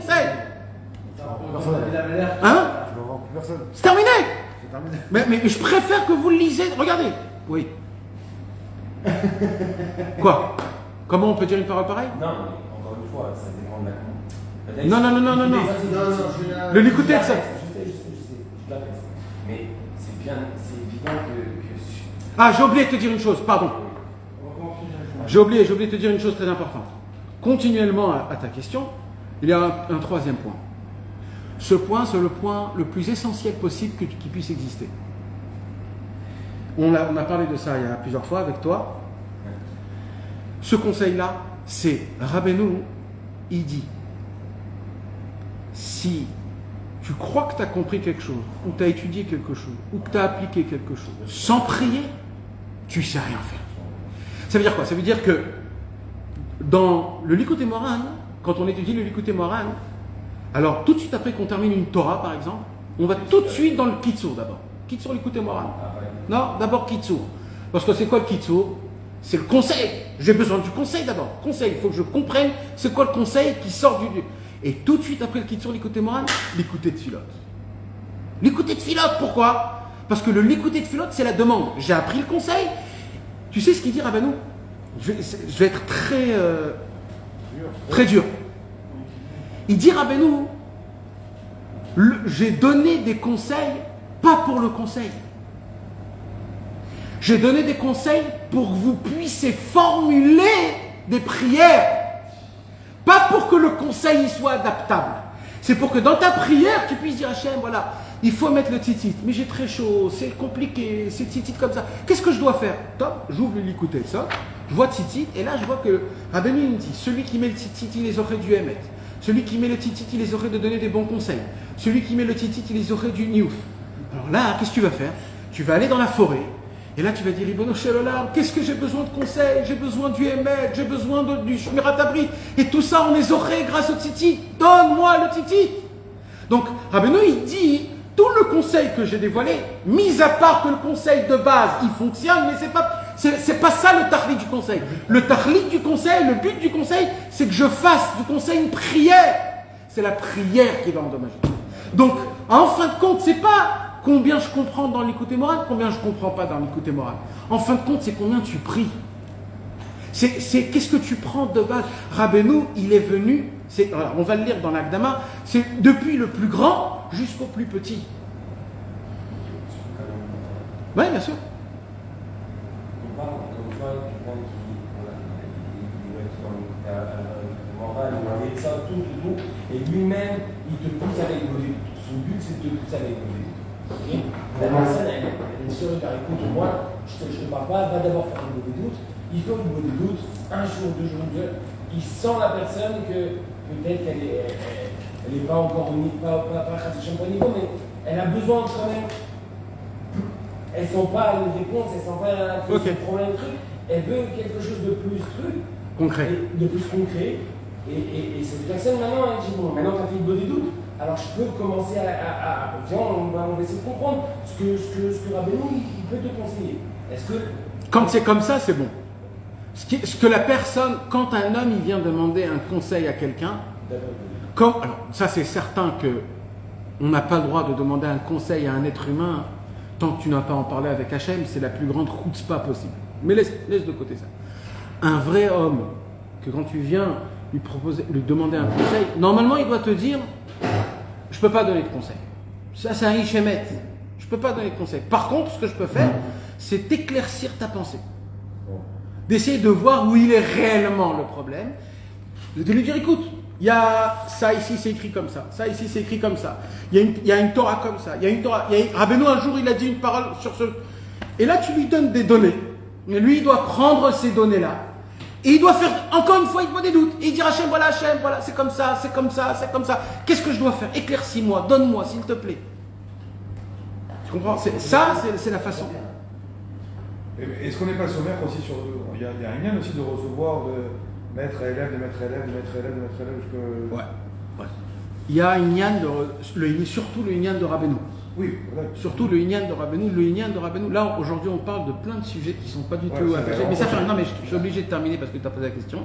Hein? C'est terminé. Mais je préfère que vous le lisez. Regardez. Oui. Quoi? Comment on peut dire une parole pareille? Non, mais encore une fois, ça dépend de la Non. Le Likutei Etzot. Je sais, je l'avais. Mais c'est évident que... Ah, j'ai oublié de te dire une chose, pardon. J'ai oublié de te dire une chose très importante. Continuellement à ta question, il y a un troisième point. Ce point, c'est le point le plus essentiel possible qui puisse exister. On a parlé de ça il y a plusieurs fois avec toi. Ce conseil-là, c'est Rabbeinu, il dit, si tu crois que tu as compris quelque chose, ou tu as étudié quelque chose, ou que tu as appliqué quelque chose, sans prier, tu ne sais rien faire. Ça veut dire quoi? Ça veut dire que dans le Likutei Moharan, quand on étudie le Likutei Moharan, alors tout de suite après qu'on termine une Torah par exemple, on va tout de suite dans le Kitzur d'abord. Kitzur Likutei Moharan. Non, d'abord Kitzur. Parce que c'est quoi le Kitzur? C'est le conseil. J'ai besoin du conseil d'abord. Conseil, il faut que je comprenne c'est quoi le conseil qui sort du... Et tout de suite après le Kitzur Likutei Moharan, Likutei Tfilot. Likutei Tfilot, pourquoi? Parce que le Likutei Tfilot, c'est la demande. J'ai appris le conseil. Tu sais ce qu'il dit Rabbeinu? Je vais être très dur. Il dit Rabbeinu, j'ai donné des conseils, pas pour le conseil. J'ai donné des conseils pour que vous puissiez formuler des prières. Pas pour que le conseil y soit adaptable. C'est pour que dans ta prière, tu puisses dire Hachem, voilà, il faut mettre le tzitzit. Mais j'ai très chaud, c'est compliqué, c'est tzitzit comme ça. Qu'est-ce que je dois faire? Top, j'ouvre le likuté, ça. Je vois tzitzit, et là je vois que Rabbeinu me dit, celui qui met le tzitzit, il les aurait dû émettre. Celui qui met le tzitzit, il les aurait de donner des bons conseils. Celui qui met le tzitzit, il les aurait du niouf. Alors là, qu'est-ce que tu vas faire? Tu vas aller dans la forêt, et là tu vas dire, Ribono Shel Olam, qu'est-ce que j'ai besoin de conseils? J'ai besoin du émettre, j'ai besoin du shmirat abrit. Et tout ça, on les aurait grâce au tzitzit. Donne-moi le tzitzit. Donc, Rabbeinu, il dit, tout le conseil que j'ai dévoilé, mis à part que le conseil de base, il fonctionne, mais c'est pas ça le tahlit du conseil. Le tahlit du conseil, le but du conseil, c'est que je fasse du conseil une prière. C'est la prière qui va endommager. Donc, en fin de compte, c'est pas combien je comprends dans l'écoute morale, combien je comprends pas dans l'écoute morale. En fin de compte, c'est combien tu pries. C'est qu'est-ce que tu prends de base. Rabbeinu, il est venu, on va le lire dans l'Akdama, c'est depuis le plus grand jusqu'au plus petit. Oui, bien sûr. On parle comme ça, quelqu'un qui va être dans le moral, il va ça, tout, et lui-même, il te pousse à l'écouter. Son but, c'est de te pousser à l'écouter. Okay. La personne, elle est sûre, écoute, moi, je te parle pas, va d'abord faire une des doutes. Il fait une des doutes, un jour, 2 jours, 2. Il sent la personne que peut-être qu'elle n'est pas encore au niveau, pas au niveau, mais elle a besoin quand même. Elle ne sent pas une réponse, elle ne sent pas un problème, truc. Elle veut quelque chose de plus concret. De plus concret. Et cette personne, maintenant, elle dit bon, maintenant tu as fait une bonne doute. Alors je peux commencer viens, on va essayer de comprendre ce que Rabbeinu il peut te conseiller. Est-ce que quand c'est comme ça, c'est bon. Ce que la personne, quand un homme il vient demander un conseil à quelqu'un, alors ça c'est certain que on n'a pas le droit de demander un conseil à un être humain tant que tu n'as pas en parlé avec Hachem, c'est la plus grande chutzpah possible. Mais laisse de côté ça. Un vrai homme, que quand tu viens lui demander un conseil, normalement il doit te dire je ne peux pas donner de conseil. Ça, c'est un Ishémet. Je ne peux pas donner de conseil. Par contre, ce que je peux faire, c'est éclaircir ta pensée. D'essayer de voir où il est réellement le problème. De lui dire, écoute, il y a ça ici, c'est écrit comme ça. Ça ici, c'est écrit comme ça. Il y a une Torah comme ça. Il y a une Torah. Rabbeinu, un jour, il a dit une parole sur ce. Et là, tu lui donnes des données. Mais lui, il doit prendre ces données-là. Et il doit faire, encore une fois, il doit des doutes. Et il dit Hachem, voilà, c'est comme ça, c'est comme ça, c'est comme ça. Qu'est-ce que je dois faire? Éclaircis-moi, donne-moi, s'il te plaît. Tu comprends? C'est la façon. Est-ce qu'on n'est pas sommaire aussi sur. Il y a un lien aussi de recevoir de maître à élève, de maître à élève, de maître à élève, de maître à élève jusque. Ouais. Il y a un lien surtout le lien de Rabbeinu. Oui, voilà. Surtout le Inyan de Rabbeinu. Là, aujourd'hui, on parle de plein de sujets qui ne sont pas du tout attachés. Mais ça fait non, mais je suis obligé de terminer parce que tu as posé la question.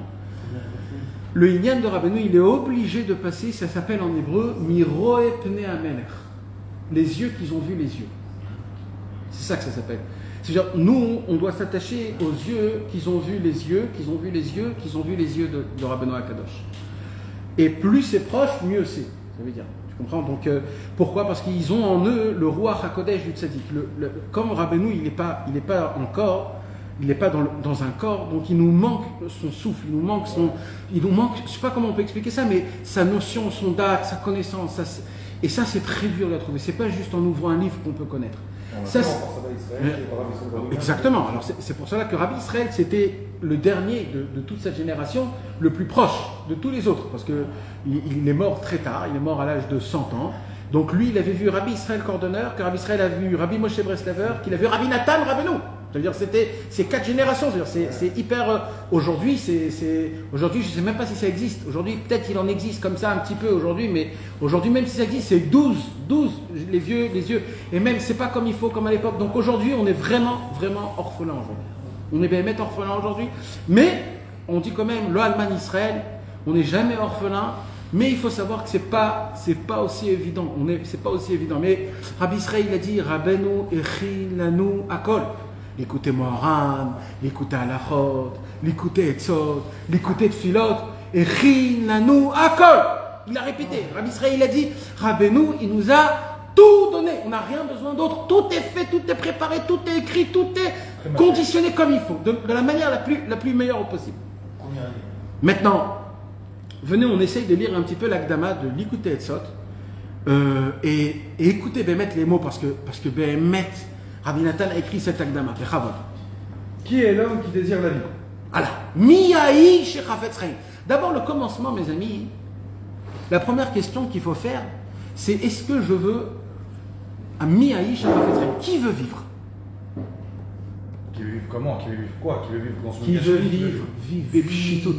Le Inyan de Rabbeinu, il est obligé de passer, ça s'appelle en hébreu, Miroe Pnei Amelech. Les yeux qu'ils ont vu les yeux. C'est ça que ça s'appelle. C'est-à-dire, nous, on doit s'attacher aux yeux qu'ils ont vu les yeux, qu'ils ont vu les yeux de Rabbeinu Akadosh. Et plus c'est proche, mieux c'est. Ça veut dire. Tu comprends? Donc, pourquoi? Parce qu'ils ont en eux le Ruach HaKodesh du Tzaddik. Comme Rabbeinu, il n'est pas dans un corps, donc il nous manque son souffle, il nous manque, je ne sais pas comment on peut expliquer ça, mais sa notion, son date, sa connaissance, et ça c'est très dur de la trouver. C'est pas juste en ouvrant un livre qu'on peut connaître. Exactement. Alors c'est pour cela que Rabbi Israël, c'était le dernier de toute cette génération, le plus proche de tous les autres, parce qu'il est mort très tard, il est mort à l'âge de 100 ans. Donc lui, il avait vu Rabbi Israël Cordonneur, que Rabbi Israël a vu Rabbi Moshe Breslaver, qu'il a vu Rabbi Nathan Rabbeinu. C'est-à-dire c'est 4 générations. C'est hyper. Aujourd'hui, aujourd'hui, je ne sais même pas si ça existe. Aujourd'hui, peut-être qu'il en existe comme ça un petit peu aujourd'hui, mais aujourd'hui, même si ça existe, c'est 12 les yeux. Et même, c'est pas comme il faut, comme à l'époque. Donc aujourd'hui, on est vraiment orphelin aujourd'hui. On est bien orphelin aujourd'hui, mais on dit quand même, le Alman Israël, on n'est jamais orphelin. Mais il faut savoir que c'est pas aussi évident. C'est pas aussi évident. Mais Rabbi Israël, il a dit Rabbeinu Echi Lanu Akol. L'écouter Moharam, l'écouter Halachot, l'écouter Etzot, l'écouter Tfilot, Echi Lanu Akol. Il a répété. Rabbi Israël, il a dit Rabbeinu, il nous a tout donné. On n'a rien besoin d'autre. Tout est fait, tout est préparé, tout est écrit, tout est conditionné comme il faut, de la manière la plus meilleure possible. Maintenant, venez, on essaye de lire un petit peu l'Akdama de Likutei Etzot et écoutez Bémet les mots parce que Bémet, Rabbi Nathan a écrit cet Akdama, Bechavod. Qui est l'homme qui désire la vie? Alors, Miyahi chez Chafetz Chaim. D'abord, le commencement, mes amis. La première question qu'il faut faire, c'est est-ce que je veux un Miyahi chez Chafetz Chaim? Qui veut vivre? Qui veut vivre comment? Qui veut vivre quoi? Qui veut vivre dans son Qui veut vivre Bébchitout.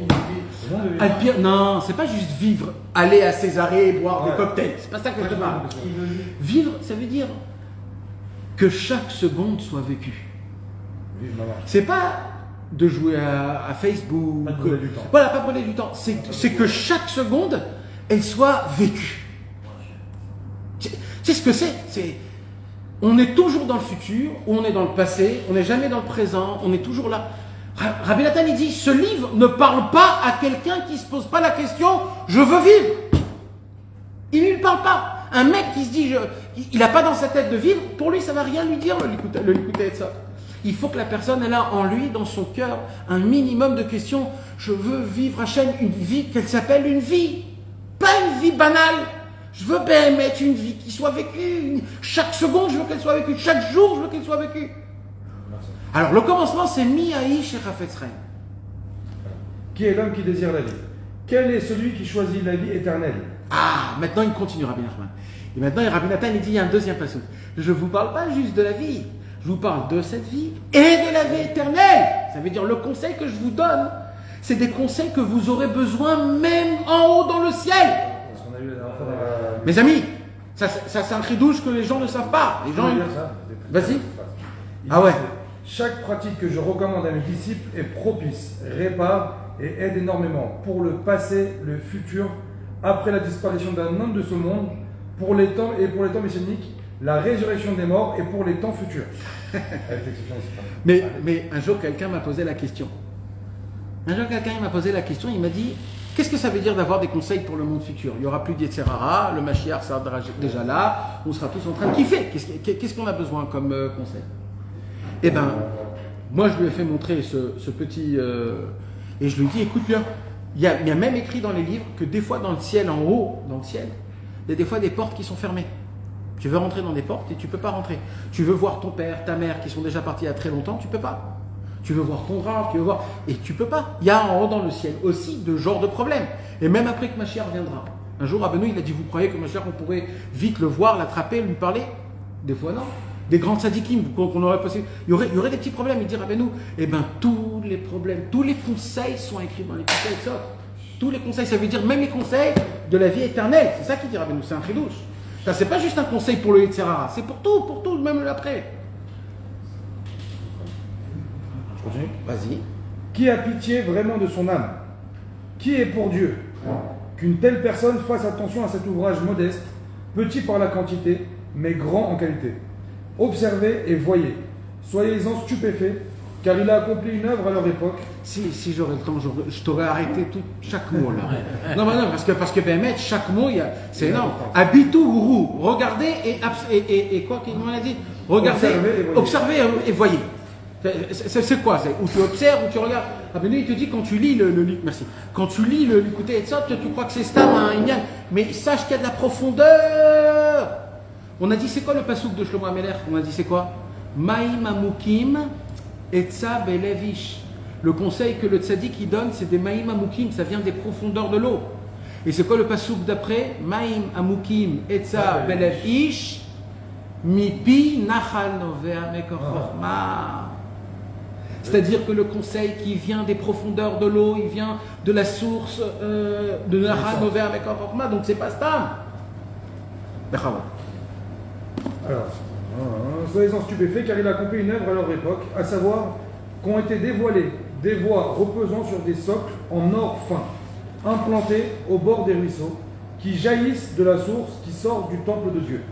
Non, c'est pas juste vivre, aller à Césarée, boire des cocktails. C'est pas ça que je te parle. Vivre, ça veut dire que chaque seconde soit vécue. C'est pas de jouer à Facebook. Pas de brûler du temps. Voilà, pas brûler du temps. C'est que chaque seconde, elle soit vécue. Tu sais ce que c'est? On est toujours dans le futur, ou on est dans le passé, on n'est jamais dans le présent, on est toujours là. Rabbi Nathan, il dit, ce livre ne parle pas à quelqu'un qui ne se pose pas la question « je veux vivre ». Il ne lui parle pas. Un mec qui se dit, il n'a pas dans sa tête de vivre, pour lui, ça ne va rien lui dire, le Likutei Etzot. Il faut que la personne, elle a en lui, dans son cœur, un minimum de questions. Je veux vivre, Hachem, une vie qu'elle s'appelle une vie. Pas une vie banale. Je veux bien mettre une vie qui soit vécue. Chaque seconde, je veux qu'elle soit vécue. Chaque jour, je veux qu'elle soit vécue. Alors, le commencement, c'est Miyahi chez Chafetz Chaim. Qui est l'homme qui désire la vie? Quel est celui qui choisit la vie éternelle? Ah, maintenant il continue, Rabbi Nachman. Et maintenant, Rabbi Nathan, il dit, il y a un deuxième passage. Je ne vous parle pas juste de la vie. Je vous parle de cette vie et de la vie éternelle. Ça veut dire, le conseil que je vous donne, c'est des conseils que vous aurez besoin même en haut dans le ciel. Parce qu'on a eu la dernière fois Mes amis, ça c'est un chidouche que les gens ne savent pas. Les gens, vas-y. Ah ouais. Chaque pratique que je recommande à mes disciples est propice, répare et aide énormément pour le passé, le futur, après la disparition d'un homme de ce monde, pour les temps messianiques, la résurrection des morts et pour les temps futurs. mais un jour, quelqu'un m'a posé la question. Il m'a dit, qu'est-ce que ça veut dire d'avoir des conseils pour le monde futur? Il n'y aura plus d'Yetzerara, le Mashiach sera déjà là, on sera tous en train de kiffer. Qu'est-ce qu'on a besoin comme conseil? Eh bien, moi je lui ai fait montrer ce petit... et je lui ai dit, écoute bien, il y a même écrit dans les livres que des fois dans le ciel, en haut, dans le ciel, il y a des fois des portes qui sont fermées. Tu veux rentrer dans des portes et tu ne peux pas rentrer. Tu veux voir ton père, ta mère qui sont déjà partis il y a très longtemps, tu ne peux pas. Tu veux voir ton rave, tu veux voir... Et tu ne peux pas. Il y a en haut dans le ciel aussi de genre de problèmes. Et même après que Mashiach viendra. Un jour, Rabbeinu, il a dit, vous croyez que Mashiach, on pourrait vite le voir, l'attraper, lui parler? Des fois, non. Des grands tzadikim qu'on aurait possible. Il y aurait des petits problèmes. Il dit Rabbeinu, eh bien, tous les problèmes, tous les conseils sont écrits dans les conseils de ça. Tous les conseils, ça veut dire même les conseils de la vie éternelle. C'est ça qu'il dit Rabbeinu, c'est un chidouche. Ça, c'est pas juste un conseil pour le Yetzerara, c'est pour tout, même l'après. Je continue. Vas-y. Qui a pitié vraiment de son âme? Qui est pour Dieu? Qu'une telle personne fasse attention à cet ouvrage modeste, petit par la quantité, mais grand en qualité. Observez et voyez. Soyez-en stupéfaits, car il a accompli une œuvre à leur époque. Si j'aurais le temps, je t'aurais arrêté chaque mot là. Non, parce que Bémet, chaque mot, c'est énorme. Habitu guru, regardez et quoi qu'il m'en a dit? Regardez, observez et voyez. C'est quoi? Où tu observes, où tu regardes. Il te dit quand tu lis merci. Quand tu lis le Likutei Etzot, tu crois que c'est Stam, un Inyan, mais sache qu'il y a de la profondeur. On a dit c'est quoi le pasouk de Shlomo Ameler? On a dit c'est quoi? Maïm amukim etza belevish. Le conseil que le tzaddik il donne, c'est des maïm amukim, ça vient des profondeurs de l'eau. Et c'est quoi le pasouk d'après? Maïm amukim etza belevish mipi nachal novea mekor chochma. C'est-à-dire que le conseil qui vient des profondeurs de l'eau, il vient de la source de nachal novea mekor chochma, donc c'est pas Stam. Alors, soyez-en stupéfaits, car il a accompli une œuvre à leur époque, à savoir qu'ont été dévoilées des voies reposant sur des socles en or fin, implantés au bord des ruisseaux, qui jaillissent de la source qui sort du temple de Dieu.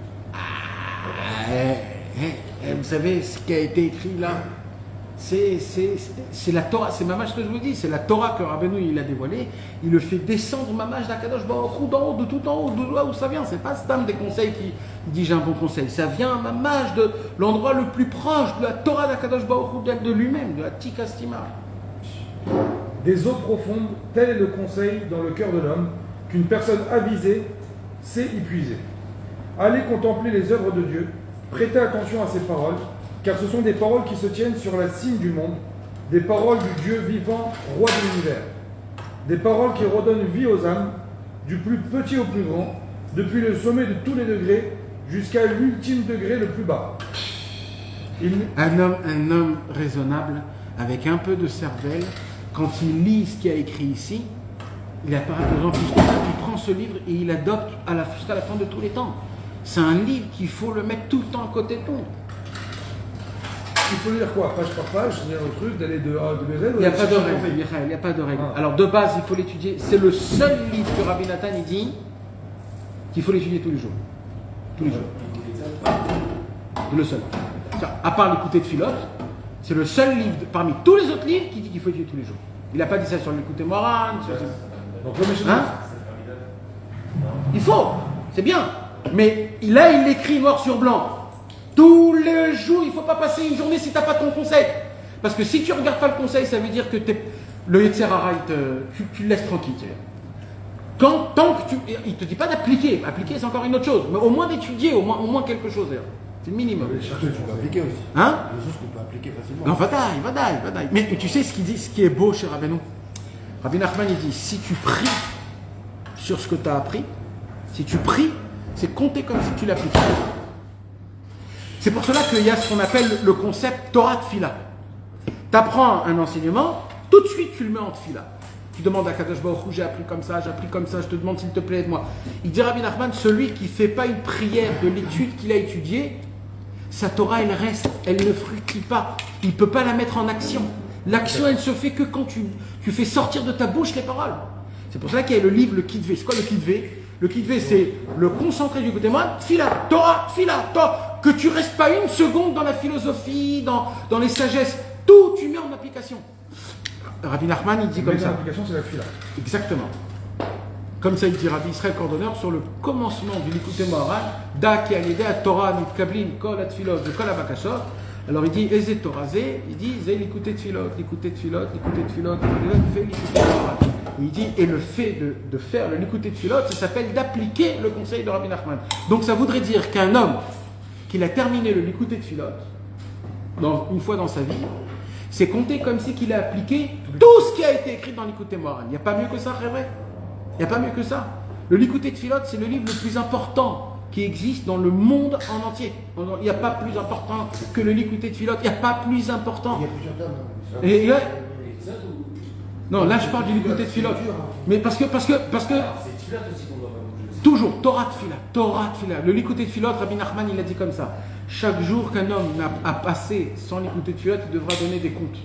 Vous savez ce qui a été écrit là? C'est la Torah, c'est Mamash que je vous dis, c'est la Torah que Rabbeinu il a dévoilée, il le fait descendre Mamash d'Akadosh Baruch Hu d'en haut, de tout en haut, de là où ça vient, c'est pas Stam des conseils qui dit j'ai un bon conseil, ça vient Mamash de l'endroit le plus proche de la Torah d'Akadosh Baruch Hu, de lui-même, de la Tikastima. des eaux profondes, tel est le conseil dans le cœur de l'homme, qu'une personne avisée sait y puiser. Allez contempler les œuvres de Dieu, prêtez attention à ses paroles, car ce sont des paroles qui se tiennent sur la cime du monde, des paroles du Dieu vivant, roi de l'univers, des paroles qui redonnent vie aux âmes, du plus petit au plus grand, depuis le sommet de tous les degrés jusqu'à l'ultime degré le plus bas. Un homme raisonnable, avec un peu de cervelle, quand il lit ce qu'il y a écrit ici, il apparaît de plus en plus que ça, il prend ce livre et il l'adopte jusqu'à la fin de tous les temps. C'est un livre qu'il faut le mettre tout le temps à côté de nous. Il faut lire quoi? Page par page, lire le truc, d'aller de A à de Z? Il n'y a pas de règle, Michael, il n'y a pas de règle. Ah. Alors de base, il faut l'étudier. C'est le seul livre que Rabbi Nathan il dit qu'il faut l'étudier tous les jours. Tous les jours. Le seul. À part l'écouter de Philote, c'est le seul livre parmi tous les autres livres qui dit qu'il faut étudier tous les jours. Il n'a pas dit ça sur l'écouter Moran. Donc, le Hein? Il faut, c'est bien. Mais là, il l'écrit noir sur blanc. Tous les jours, il ne faut pas passer une journée si tu n'as pas ton conseil. Parce que si tu ne regardes pas le conseil, ça veut dire que le Yetzer Hara, tu le laisses tranquille. Tant que il ne te dit pas d'appliquer. Appliquer, c'est encore une autre chose. Mais au moins d'étudier, au moins quelque chose. C'est le minimum. Les choses qu'on peut appliquer aussi. Hein? Les choses qu'on peut appliquer facilement. Non, vadaï. Mais tu sais ce qui est beau chez Rabbeinu? Rabbi Nachman, il dit, si tu pries sur ce que tu as appris, si tu pries, c'est compter comme si tu l'appliques. C'est pour cela qu'il y a ce qu'on appelle le concept Torah Tfila. Tu apprends un enseignement, tout de suite tu le mets en Tfila. Tu demandes à Kadosh Baruch Hu, j'ai appris comme ça, je te demande s'il te plaît aide-moi. Il dit Rabbi Nachman, celui qui ne fait pas une prière de l'étude qu'il a étudiée, sa Torah elle reste, elle ne fructifie pas. Il ne peut pas la mettre en action. L'action elle se fait que quand tu fais sortir de ta bouche les paroles. C'est pour cela qu'il y a le livre, le Kitvé. C'est quoi le Kitvé? Le Kitvé, c'est le concentré du côté moi, Tfila, Torah, que tu restes pas une seconde dans la philosophie, dans les sagesses. Tout, tu mets en application. Rabbi Nachman, il dit comme ça. L'application, c'est la Tfila. Exactement. Comme ça, il dit Rabbi Israël Cordonneur sur le commencement du Likuté Moharan, Da qui a l'idée à Torah, Mitkablin, Kol Atfilot, de Kol Abakashot. Alors il dit Eze Torah, il dit Zé l'Ikuté Tfilot, l'Ikuté Tfilot, il fait l'Ikuté Moharan. Il dit, et le fait de faire le Likuté Tfilot, ça s'appelle d'appliquer le conseil de Rabbi Nachman. Donc ça voudrait dire qu'un homme qui a terminé le Likuté Tfilot, une fois dans sa vie, c'est compter comme si qu'il a appliqué tout ce qui a été écrit dans l'Likuté Moharan. Il n'y a pas mieux que ça, c'est vrai. Il n'y a pas mieux que ça. Le Likuté Tfilot, c'est le livre le plus important qui existe dans le monde en entier. Il n'y a pas plus important que le Likuté Tfilot. Il n'y a pas plus important. Il y a plusieurs termes. Non, là je parle du Likuté Tfilot. Mais parce que C'est Tfilat aussi qu'on doit pas bouger. toujours, Torah Tfila. Le Likuté Tfilot, Rabbi Nachman, il a dit comme ça. Chaque jour qu'un homme a passé sans Likuté Tfilot, il devra donner des comptes.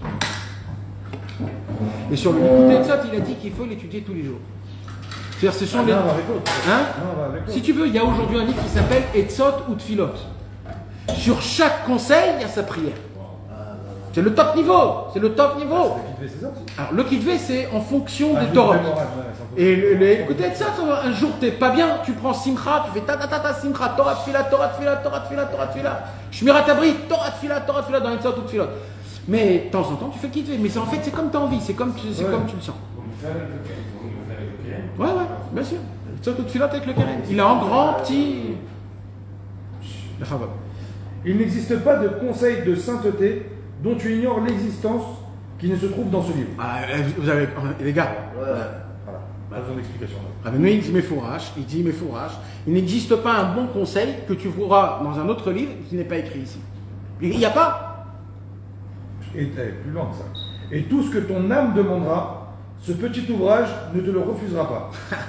Et sur le Likuté Tfilot, il a dit qu'il faut l'étudier tous les jours. C'est-à-dire, ce sont les... on va avec l'autre. Hein? Non, on va avec l'autre. Si tu veux, il y a aujourd'hui un livre qui s'appelle Etzot ou Tfilot. Sur chaque conseil, il y a sa prière. C'est le top niveau. Le Kitvé, c'est ça aussi. Alors, le Kitvé, c'est en fonction des le Torahs. Kitvé moral, ouais, Et écoutez, ça, un jour, t'es pas bien, tu prends Simcha, tu fais ta Simcha, Torah Tfila, Shmirat Abrit, Torah Tfila, dans les Etzot ou Tfilot. Mais de temps en temps, tu fais Kitvé. Mais en fait, c'est comme tu as envie, c'est comme tu le sens. Ouais, bien sûr. Etzot ou Tfilot avec le Keren. Il est en grand, petit. Il n'existe pas de conseil de sainteté dont tu ignores l'existence qui ne se trouve dans ce livre. Ah, vous avez, les gars, Pas besoin d'explication. Rabbeinu, il dit Mefourash, il n'existe pas un bon conseil que tu verras dans un autre livre qui n'est pas écrit ici. Il n'y a pas. Et plus loin que ça. Et tout ce que ton âme demandera, ce petit ouvrage ne te le refusera pas.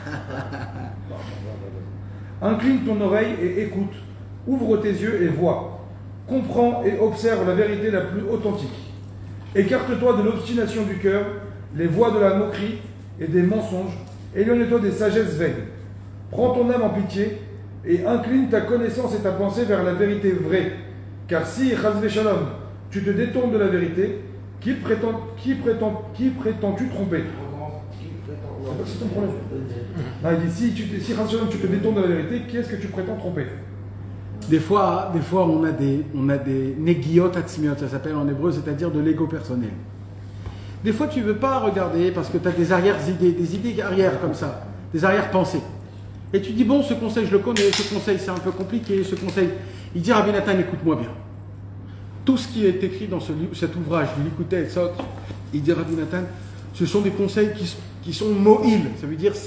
Incline ton oreille et écoute. Ouvre tes yeux et vois. Comprends et observe la vérité la plus authentique. Écarte-toi de l'obstination du cœur, les voies de la moquerie et des mensonges. Éloigne-toi des sagesses vaines. Prends ton âme en pitié et incline ta connaissance et ta pensée vers la vérité vraie. Car si, Chas Shalom, tu te détournes de la vérité, qui prétends-tu tromper? C'est ton problème. Non, il dit, si Chas Shalom, tu te détournes de la vérité, qui est-ce que tu prétends tromper? Des fois, on a des negiot atzmiot, ça s'appelle en hébreu, c'est-à-dire de l'ego personnel. Des fois, tu ne veux pas regarder parce que tu as des arrière-idées, des idées arrière comme ça, des arrière-pensées. Et tu dis, bon, ce conseil, je le connais, ce conseil, c'est un peu compliqué, ce conseil. Il dit, Rabbi Nathan, écoute-moi bien. Tout ce qui est écrit dans cet ouvrage du Likutei Etzot, il dit, Rabbi Nathan, ce sont des conseils qui sont mo'il. Ça veut dire,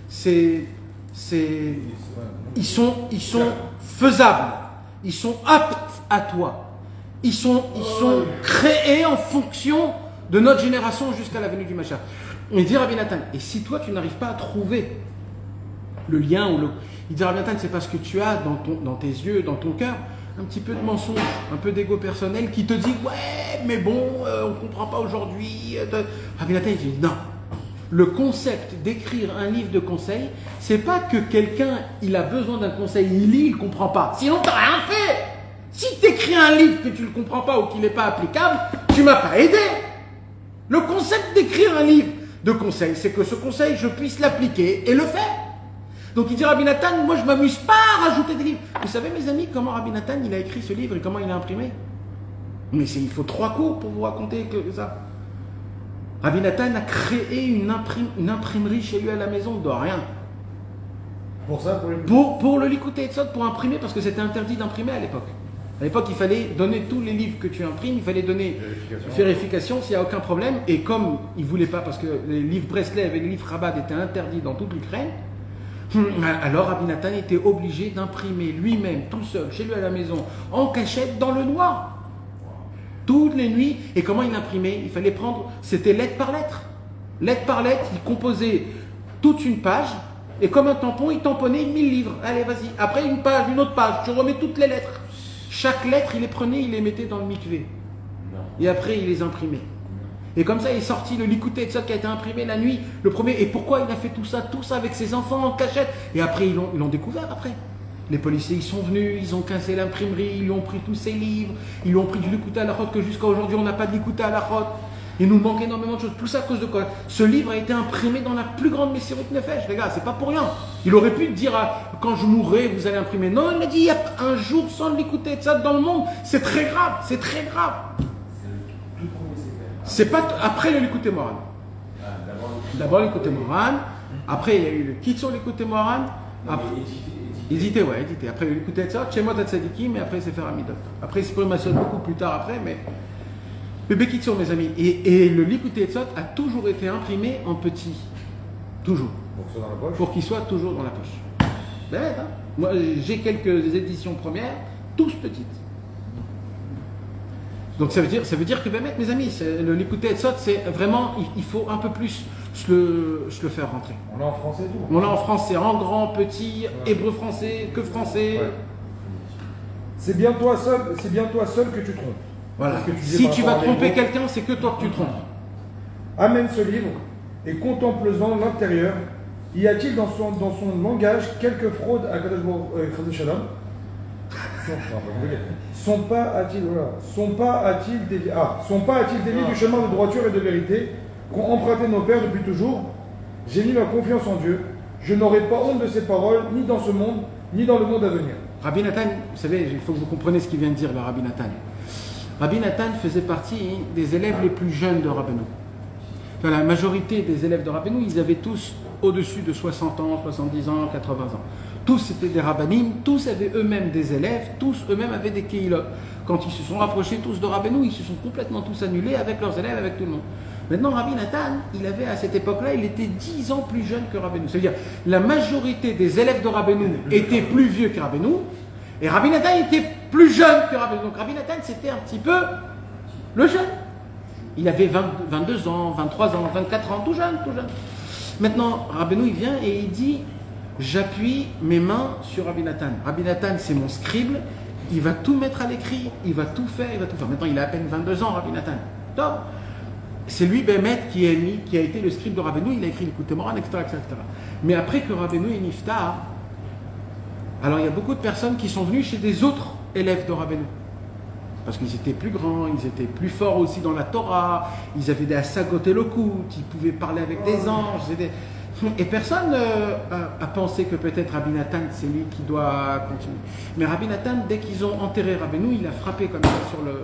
ils sont faisables. Ils sont aptes à toi. Ils sont créés en fonction de notre génération jusqu'à la venue du Mashiach. Il dit Rabbi Nathan, et si toi tu n'arrives pas à trouver le lien ou il dit Rabbi Nathan, c'est parce que tu as dans tes yeux, dans ton cœur, un petit peu de mensonge, un peu d'ego personnel qui te dit ouais, mais bon, on ne comprend pas aujourd'hui. Rabbi Nathan il dit non. Le concept d'écrire un livre de conseils, c'est pas que quelqu'un il a besoin d'un conseil, il lit, il ne comprend pas. Sinon tu n'as rien fait. Si tu écris un livre que tu ne le comprends pas ou qu'il n'est pas applicable, tu ne m'as pas aidé. Le concept d'écrire un livre de conseils, c'est que ce conseil, je puisse l'appliquer et le faire. Donc il dit Rabbi Nathan, moi je ne m'amuse pas à rajouter des livres. Vous savez mes amis, comment Rabbi Nathan il a écrit ce livre et comment il l'a imprimé? Mais il faut 3 cours pour vous raconter que ça. Rabbi Nathan a créé une imprimerie chez lui à la maison de rien. Pour ça, pour le Likutei Etzot, pour imprimer, parce que c'était interdit d'imprimer à l'époque. À l'époque, il fallait donner tous les livres que tu imprimes, il fallait donner vérification s'il n'y a aucun problème. Et comme il ne voulait pas, parce que les livres Breslev et les livres Chabad étaient interdits dans toute l'Ukraine, alors Rabbi Nathan était obligé d'imprimer lui-même, tout seul, chez lui à la maison, en cachette, dans le noir. Toutes les nuits. Et comment il imprimait? Il fallait prendre, c'était lettre par lettre. Lettre par lettre, il composait toute une page. Et comme un tampon, il tamponnait 1000 livres. Allez, vas-y. Après, une page, une autre page. Tu remets toutes les lettres. Chaque lettre, il les prenait, il les mettait dans le mikvé. Et après, il les imprimait. Et comme ça, il est sorti le Likutei Etzot qui a été imprimé la nuit, le premier. Et pourquoi il a fait tout ça avec ses enfants en cachette? Et après, ils l'ont découvert après. Les policiers, ils sont venus, ils ont cassé l'imprimerie, ils lui ont pris tous ses livres, ils lui ont pris du Likutei Halachot que jusqu'à aujourd'hui, on n'a pas de Likutei Halachot. Il nous manque énormément de choses. Tout ça à cause de quoi? Ce livre a été imprimé dans la plus grande Messirut Nefesh, les gars, c'est pas pour rien. Il aurait pu dire, quand je mourrai, vous allez imprimer. Non, il a dit, il y a un jour sans le Likutei Etzot dans le monde. C'est très grave, c'est très grave. C'est pas après le Likutei Moharan. D'abord le Likutei Moharan. Après, il y a eu le Kitzur Likutei Moharan. Édité. Après le Likutei Etzot, Shemot HaTzadikim, et après c'est faire Amidot. Après, c'est pour beaucoup plus tard après, mais. Bébé Kitsour, mes amis, et le Likutei Etzot a toujours été imprimé en petit. Toujours. Pour qu'il soit toujours dans la poche. Bête, hein? Moi, j'ai quelques éditions premières, tous petites. Donc ça veut dire que, mes amis, le Likutei Etzot, c'est vraiment, il faut un peu plus se le faire rentrer. On l'a en français tout. On l'a en français, en grand, petit, hébreu français, que français. Ouais. C'est bien toi seul que tu trompes. Voilà. Si tu vas tromper quelqu'un, c'est que toi que tu trompes. Amène ce livre et contemple-en l'intérieur. Y a-t-il dans son langage quelques fraudes à Kadosh Baruch Shalom? Sont pas a-t-il dévié du chemin de droiture et de vérité qu'ont emprunté nos pères depuis toujours? J'ai mis ma confiance en Dieu. Je n'aurai pas honte de ces paroles, ni dans ce monde, ni dans le monde à venir. Rabbi Nathan, vous savez, il faut que vous compreniez ce qu'il vient de dire, le Rabbi Nathan. Rabbi Nathan faisait partie des élèves les plus jeunes de Rabbeinu. Dans la majorité des élèves de Rabbeinu, ils avaient tous au-dessus de 60 ans, 70 ans, 80 ans. Tous étaient des rabbanim, tous avaient eux-mêmes des élèves, tous eux-mêmes avaient des keilot. Quand ils se sont rapprochés tous de Rabbeinu, ils se sont complètement tous annulés avec leurs élèves, avec tout le monde. Maintenant, Rabbi Nathan, il avait à cette époque-là, il était 10 ans plus jeune que Rabbeinu. C'est-à-dire, la majorité des élèves de Rabbeinu étaient plus vieux que Rabbeinu, et Rabbi Nathan était plus jeune que Rabbeinu. Donc Rabbi Nathan, c'était un petit peu le jeune. Il avait 22 ans, 23 ans, 24 ans, tout jeune, tout jeune. Maintenant, Rabbeinu, il vient et il dit, j'appuie mes mains sur Rabbi Nathan. Rabbi Nathan, c'est mon scribe, il va tout mettre à l'écrit, il va tout faire, il va tout faire. Maintenant, il a à peine 22 ans, Rabbi Nathan. Donc, c'est lui, Bémet, qui a été le scribe de Rabbeinu, il a écrit le Likutei Moharan, etc., etc. Mais après que Rabbeinu est niftar, alors il y a beaucoup de personnes qui sont venues chez des autres élèves de Rabbeinu. Parce qu'ils étaient plus grands, ils étaient plus forts aussi dans la Torah, ils avaient des asagot elokut, ils pouvaient parler avec des anges. Et personne a pensé que peut-être Rabbi Nathan, c'est lui qui doit continuer. Mais Rabbi Nathan, dès qu'ils ont enterré Rabbeinu, il a frappé comme ça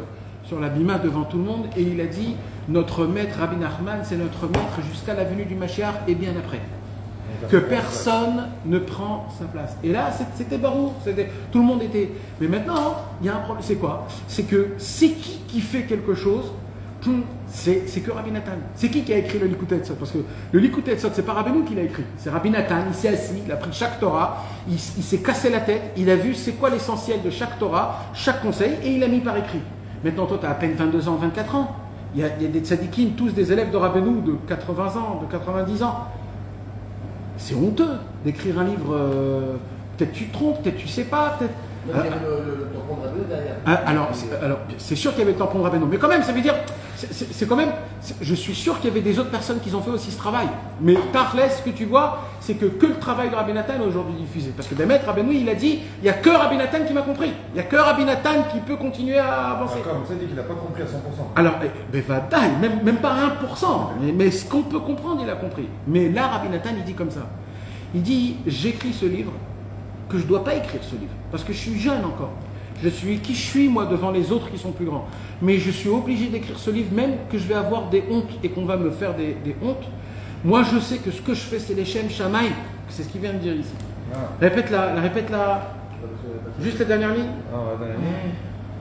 sur la bima devant tout le monde et il a dit notre maître Rabbi Nachman, c'est notre maître jusqu'à la venue du Mashiach et bien après. Que personne ne prend sa place. Et là, c'était barou, tout le monde était. Mais maintenant, il y a un problème. C'est quoi? C'est que c'est qui fait quelque chose? C'est que Rabbi Nathan. C'est qui a écrit le Likutei Etzot? Parce que le Likutei Etzot, c'est pas Rabbeinu qui l'a écrit. C'est Rabbi Nathan. Il s'est assis, il a pris chaque Torah, il s'est cassé la tête, il a vu c'est quoi l'essentiel de chaque Torah, chaque conseil, et il a mis par écrit. Maintenant, toi, tu as à peine 22 ans, 24 ans. Il y a des tzadikim, tous des élèves de Rabbeinu de 80 ans, de 90 ans. C'est honteux d'écrire un livre. Peut-être tu te trompes, peut-être tu sais pas, peut-être. Il y avait le tampon de Rabbeinu derrière. Alors, c'est sûr qu'il y avait le tampon de Rabbeinu, mais quand même, ça veut dire, c'est quand même, je suis sûr qu'il y avait des autres personnes qui ont fait aussi ce travail. Mais Tarles, ce que tu vois, c'est que le travail de Rabbi Nathan est aujourd'hui diffusé. Parce que Bémet, Rabbeinu, il a dit, il n'y a que Rabbi Nathan qui m'a compris. Il n'y a que Rabbi Nathan qui peut continuer à avancer. Encore, ça dit qu'il n'a pas compris à 100%. Alors, même pas à 1%. Mais ce qu'on peut comprendre, il a compris. Mais là, Rabbi Nathan, il dit comme ça. Il dit, j'écris ce livre, que je ne dois pas écrire ce livre, parce que je suis jeune encore. Je suis qui je suis, moi, devant les autres qui sont plus grands. Mais je suis obligé d'écrire ce livre, même que je vais avoir des hontes et qu'on va me faire des hontes. Moi, je sais que ce que je fais, c'est les Shem Shamaï. C'est ce qu'il vient de dire ici. Ah. Répète-la. Juste la dernière ligne. Ah, la dernière ligne.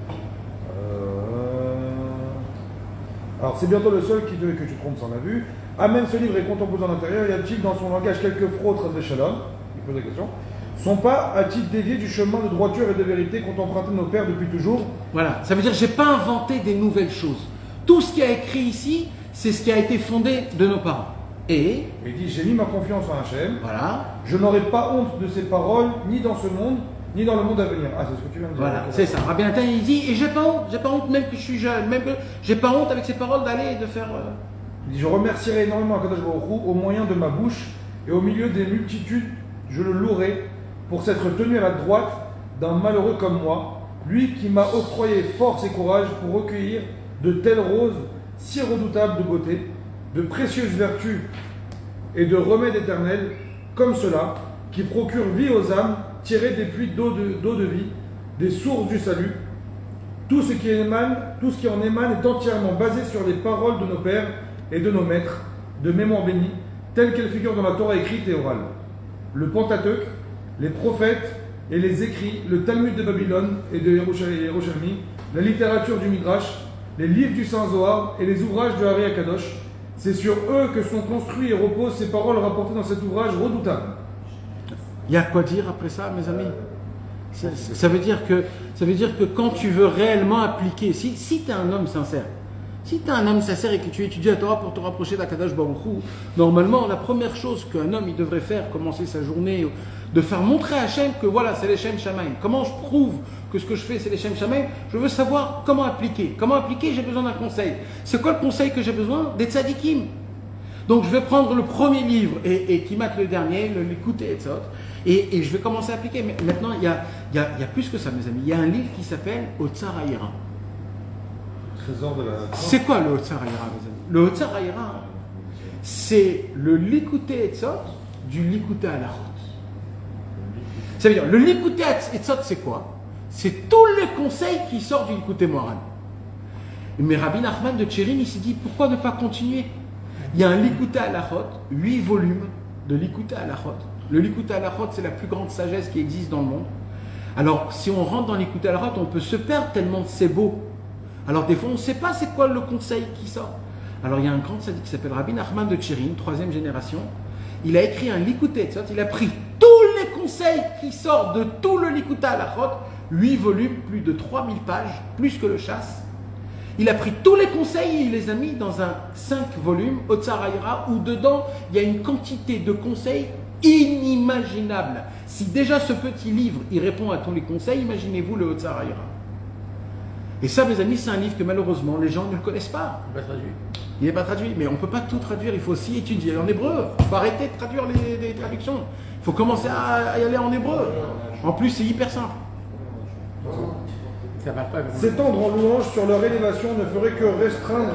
Alors, c'est bientôt le seul qui te que tu trompes, ça on a vu. Amen, ce livre est contemposé en intérieur. Y a-t-il dans son langage quelques fraudes, Ras Shalom? Il pose la question. Sont pas a-t-il dévié du chemin de droiture et de vérité qu'ont emprunté nos pères depuis toujours? Voilà, ça veut dire que je n'ai pas inventé des nouvelles choses. Tout ce qui est écrit ici, c'est ce qui a été fondé de nos parents. Et il dit, j'ai mis ma confiance en Hachem. Voilà. Je n'aurai pas honte de ces paroles, ni dans ce monde, ni dans le monde à venir. Ah, c'est ce que tu viens de dire. Voilà, c'est ça. Rabbi Nathan, il dit, et j'ai pas honte même que je suis jeune, même que j'ai pas honte avec ces paroles d'aller et de faire... Il dit, je remercierai énormément Akadosh Baruch Hu au moyen de ma bouche et au milieu des multitudes, je le louerai pour s'être tenu à la droite d'un malheureux comme moi, lui qui m'a octroyé force et courage pour recueillir de telles roses si redoutables de beauté, de précieuses vertus et de remèdes éternels, comme cela, qui procurent vie aux âmes, tirées des puits d'eau de vie, des sources du salut. Tout ce qui en émane est entièrement basé sur les paroles de nos pères et de nos maîtres, de mémoire bénie, telles qu'elles figurent dans la Torah écrite et orale. Le Pentateuque, les prophètes et les écrits, le Talmud de Babylone et de Yerushalmi, la littérature du Midrash, les livres du Saint-Zohar et les ouvrages de Hari Akadosh, c'est sur eux que sont construits et reposent ces paroles rapportées dans cet ouvrage redoutable. Il y a quoi dire après ça, mes amis? Ça veut dire que quand tu veux réellement appliquer, si tu es un homme sincère, si tu es un homme sincère et que tu étudies la Torah pour te rapprocher d'Akadosh Baruch Hu, normalement, la première chose qu'un homme il devrait faire, commencer sa journée, de faire montrer à Hachem que voilà, c'est les Shem Shamaim. Comment je prouve que ce que je fais, c'est les Shem Shamaim? Je veux savoir comment appliquer. Comment appliquer? J'ai besoin d'un conseil. C'est quoi le conseil que j'ai besoin? Des tzadikim. Donc, je vais prendre le premier livre et qui mate le dernier, le Likutei Etzot, et je vais commencer à appliquer. Mais maintenant, il y a plus que ça, mes amis. Il y a un livre qui s'appelle Otsar Hayira. C'est quoi le Otsar Hayira, mes amis? Le Otsar Hayira, c'est le Likutei Etzot du Likutei Halachot. Ça veut dire, le Likutei Etzot, c'est quoi? C'est tous les conseils qui sortent du Likutei Moharan. Mais Rabbi Nachman de Tchérin, il s'est dit, pourquoi ne pas continuer? Il y a un Likutei Halachot, 8 volumes de Likutei Halachot. Le Likutei Halachot, c'est la plus grande sagesse qui existe dans le monde. Alors, si on rentre dans Likutei Halachot, on peut se perdre tellement c'est beau. Alors, des fois, on ne sait pas c'est quoi le conseil qui sort. Alors, il y a un grand sadique qui s'appelle Rabbi Nachman de Tchérin, 3e génération. Il a écrit un Likutei Etzot, il a pris tous les conseils qui sortent de tout le Likutei Halachot, 8 volumes, plus de 3000 pages, plus que le chasse. Il a pris tous les conseils et il les a mis dans un 5 volumes, Otsar Hayira, où dedans, il y a une quantité de conseils inimaginable. Si déjà ce petit livre, il répond à tous les conseils, imaginez-vous le Otsar Hayira. Et ça, mes amis, c'est un livre que malheureusement, les gens ne le connaissent pas. Il n'est pas traduit, mais on ne peut pas tout traduire, il faut aussi étudier en hébreu. Il faut arrêter de traduire les traductions. Il faut commencer à y aller en hébreu. En plus, c'est hyper simple. S'étendre en louange sur leur élévation ne ferait que restreindre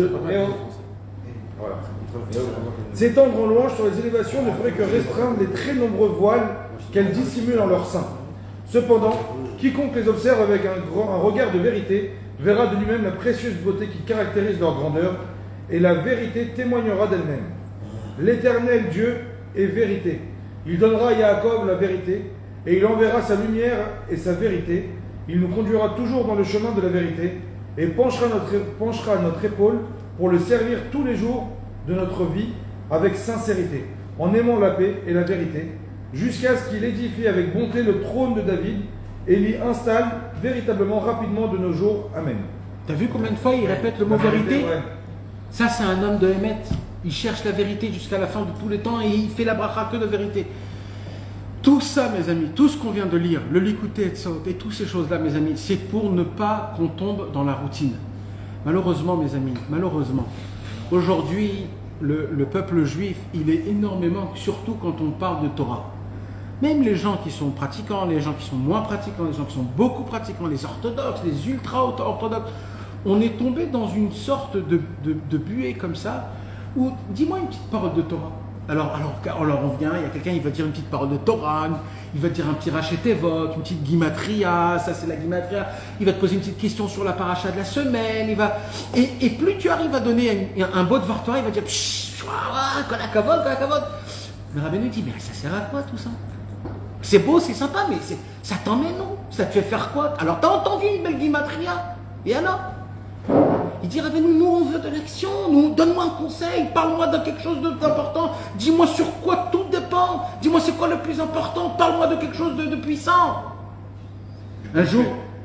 S'étendre en louange sur les élévations ne ferait que restreindre les très nombreux voiles qu'elles dissimulent en leur sein. Cependant, Quiconque les observe avec un regard de vérité verra de lui-même la précieuse beauté qui caractérise leur grandeur, et la vérité témoignera d'elle-même. L'Éternel Dieu est vérité. Il donnera à Yaakov la vérité, et il enverra sa lumière et sa vérité. Il nous conduira toujours dans le chemin de la vérité, et penchera notre épaule pour le servir tous les jours de notre vie avec sincérité, en aimant la paix et la vérité, jusqu'à ce qu'il édifie avec bonté le trône de David et l'y installe véritablement rapidement de nos jours. Amen. T'as vu combien de fois il répète le mot vérité? Ouais. Ça, c'est un homme de Hémet. Il cherche la vérité jusqu'à la fin de tous les temps et il fait la bracha que de vérité. Tout ça, mes amis, tout ce qu'on vient de lire, le Likutei Etzot et toutes ces choses-là, mes amis, c'est pour ne pas qu'on tombe dans la routine. Malheureusement, mes amis, malheureusement, aujourd'hui, le peuple juif, il est énormément, surtout quand on parle de Torah. Même les gens qui sont pratiquants, les gens qui sont moins pratiquants, les gens qui sont beaucoup pratiquants, les orthodoxes, les ultra-orthodoxes, on est tombé dans une sorte de buée comme ça, où, dis-moi une petite parole de Torah. Alors on vient, il y a quelqu'un, il va dire une petite parole de Torah, il va dire un petit Raché Tevot, une petite Gimatria, ça c'est la Gimatria, il va te poser une petite question sur la paracha de la semaine, et plus tu arrives à donner un beau Dvar Torah, il va dire Kol hakavod. Le Rabbeinu dit, mais ça sert à quoi tout ça? C'est beau, c'est sympa, mais ça t'emmène où? Ça te fait faire quoi? Alors t'as entendu une belle Gimatria, et alors? Il dit, Rabbeinu, nous on veut de l'action, donne-moi un conseil, parle-moi de quelque chose d'important, dis-moi sur quoi tout dépend, dis-moi c'est quoi le plus important, parle-moi de quelque chose de puissant. Un jour,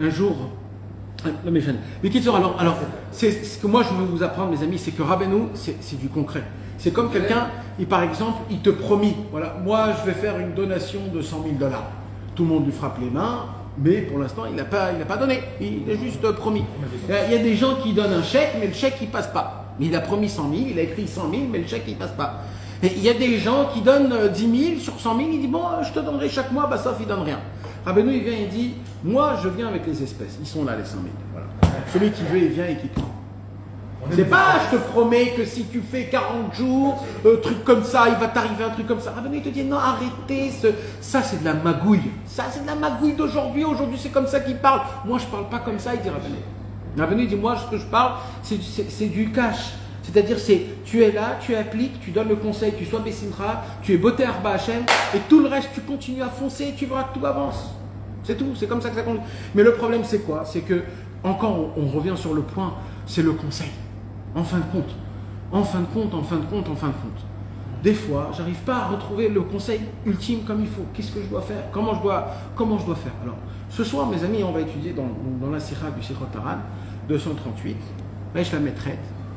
non mais alors, c'est ce que moi je veux vous apprendre, mes amis, c'est que Rabbeinu, c'est du concret. C'est comme quelqu'un, par exemple, il te promit, voilà, moi je vais faire une donation de $100 000. Tout le monde lui frappe les mains. Mais pour l'instant, il n'a pas donné. Il a juste promis. Il y a des gens qui donnent un chèque, mais le chèque, il ne passe pas. Il a promis 100 000, il a écrit 100 000, mais le chèque, il ne passe pas. Et il y a des gens qui donnent 10 000 sur 100 000, il dit, bon, je te donnerai chaque mois, sauf il ne donne rien. Rabbeinu, il vient, il dit, moi, je viens avec les espèces. Ils sont là, les 100 000. Voilà. Celui qui veut, il vient et qui prend. C'est pas, je te promets que si tu fais 40 jours, truc comme ça, il va t'arriver un truc comme ça. Rabbeinu, il te dit, non, arrêtez, ça c'est de la magouille. Ça c'est de la magouille d'aujourd'hui. Aujourd'hui, c'est comme ça qu'il parle. Moi, je parle pas comme ça, il dit Rabbeinu. Rabbeinu, il dit, moi, ce que je parle, c'est du cash. C'est-à-dire, tu es là, tu appliques, tu donnes le conseil, tu sois Bessimcha, tu es Boté Arba Hashem, et tout le reste, tu continues à foncer, et tu verras que tout avance. C'est tout, c'est comme ça que ça compte. Mais le problème, c'est quoi? C'est que, encore, on revient sur le point, c'est le conseil. En fin de compte. Des fois, j'arrive pas à retrouver le conseil ultime comme il faut. Qu'est-ce que je dois faire? Comment je dois faire? Alors, ce soir, mes amis, on va étudier dans la Sikha du Sichot Haran, 238, Reish la Metret.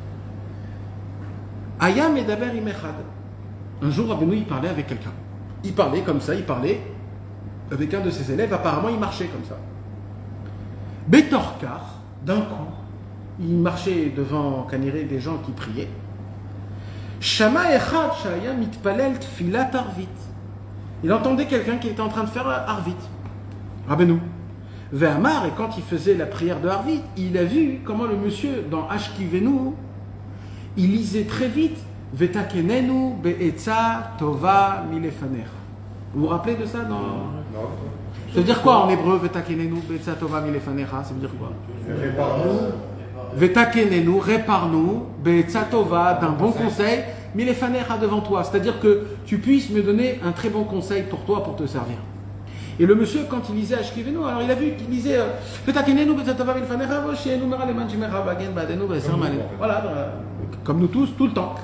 Aya medaber im echad. Un jour, Rabbeinu, il parlait avec quelqu'un. Il parlait comme ça, il parlait avec un de ses élèves. Apparemment, il marchait comme ça. Betorkar, d'un coup, il marchait devant Kaniré des gens qui priaient. Shama echad shaya mitpalel tfilat arvit. Il entendait quelqu'un qui était en train de faire arvit. Rabbeinu. Ve'amar, et quand il faisait la prière de arvit, il a vu comment le monsieur dans Ashkivenu, il lisait très vite Vetakenenu be'etza tova milefaner. Vous vous rappelez de ça dans... Non. Ça veut dire quoi en hébreu Vetakenenu be'etza tova milefaner? Ça veut dire quoi? Vetakenenu, répare-nous, be'etza tova, d'un bon conseil, milefanecha, devant toi. C'est-à-dire que tu puisses me donner un très bon conseil pour toi, pour te servir. Et le monsieur, quand il lisait Ashkivenu, alors il a vu qu'il lisait Vetakenenu be'etza tova milefanecha, v'she'enu mera leman shimecha bagen ba'adenu be'eser malenu. Voilà, comme nous tous, tout le temps.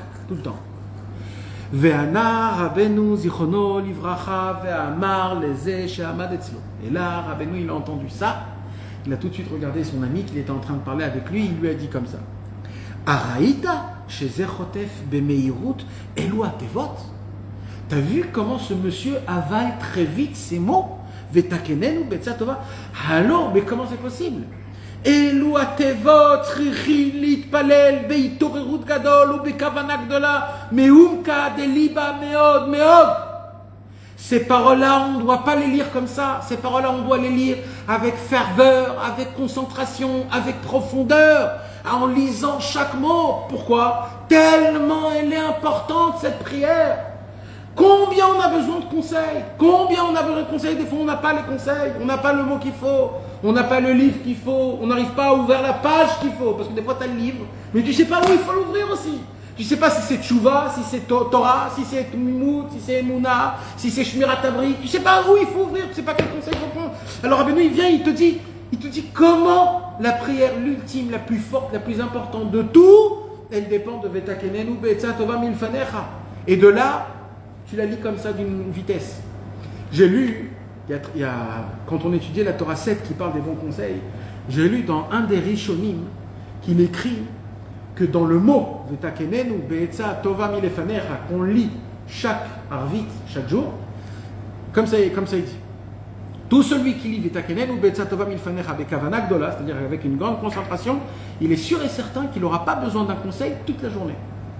Ve'ana Rabbeinu zichrono livracha ve'amar leze she'amad etzlo. Et là, Rabbeinu, il a entendu ça. Il a tout de suite regardé son ami qui était en train de parler avec lui. Il lui a dit comme ça. Araïta shezechotef bemeirut elu atevot. T'as vu comment ce monsieur avale très vite ces mots? Vetakenenu be'etza tova. Allô, mais comment c'est possible? Elu atevot tzrichi litpalel be'itorerut gadol ou be'kavana gdola meumka deliba meod. Ces paroles-là, on ne doit pas les lire comme ça. Ces paroles-là, on doit les lire avec ferveur, avec concentration, avec profondeur, en lisant chaque mot. Pourquoi? Tellement elle est importante, cette prière. Combien on a besoin de conseils? Combien on a besoin de conseils? Des fois, on n'a pas les conseils, on n'a pas le mot qu'il faut, on n'a pas le livre qu'il faut, on n'arrive pas à ouvrir la page qu'il faut, parce que des fois, tu as le livre, mais tu ne sais pas où il faut l'ouvrir aussi. Tu ne sais pas si c'est Tchouva, si c'est Torah, si c'est Mimout, si c'est Emouna, si c'est Shmirat Tabri. Tu ne sais pas où il faut ouvrir, tu ne sais pas quel conseil il faut prendre. Alors Rabbeinu, il vient, il te dit comment la prière, l'ultime, la plus forte, la plus importante de tout, elle dépend de Vetakenenu Be'etzat Tova Milfanecha. Et de là, tu la lis comme ça d'une vitesse. J'ai lu, quand on étudiait la Torah 7 qui parle des bons conseils, j'ai lu dans un des Rishonim qu'il écrit que dans le mot Vetakenenu Be'etzat Tova Milfanecha qu'on lit chaque arvit, chaque jour, comme ça il dit. Tout celui qui lit Vetakenenu Be'etzat Tova Milfanecha Bekavana Gdola, c'est-à-dire avec une grande concentration, il est sûr et certain qu'il n'aura pas besoin d'un conseil toute la journée.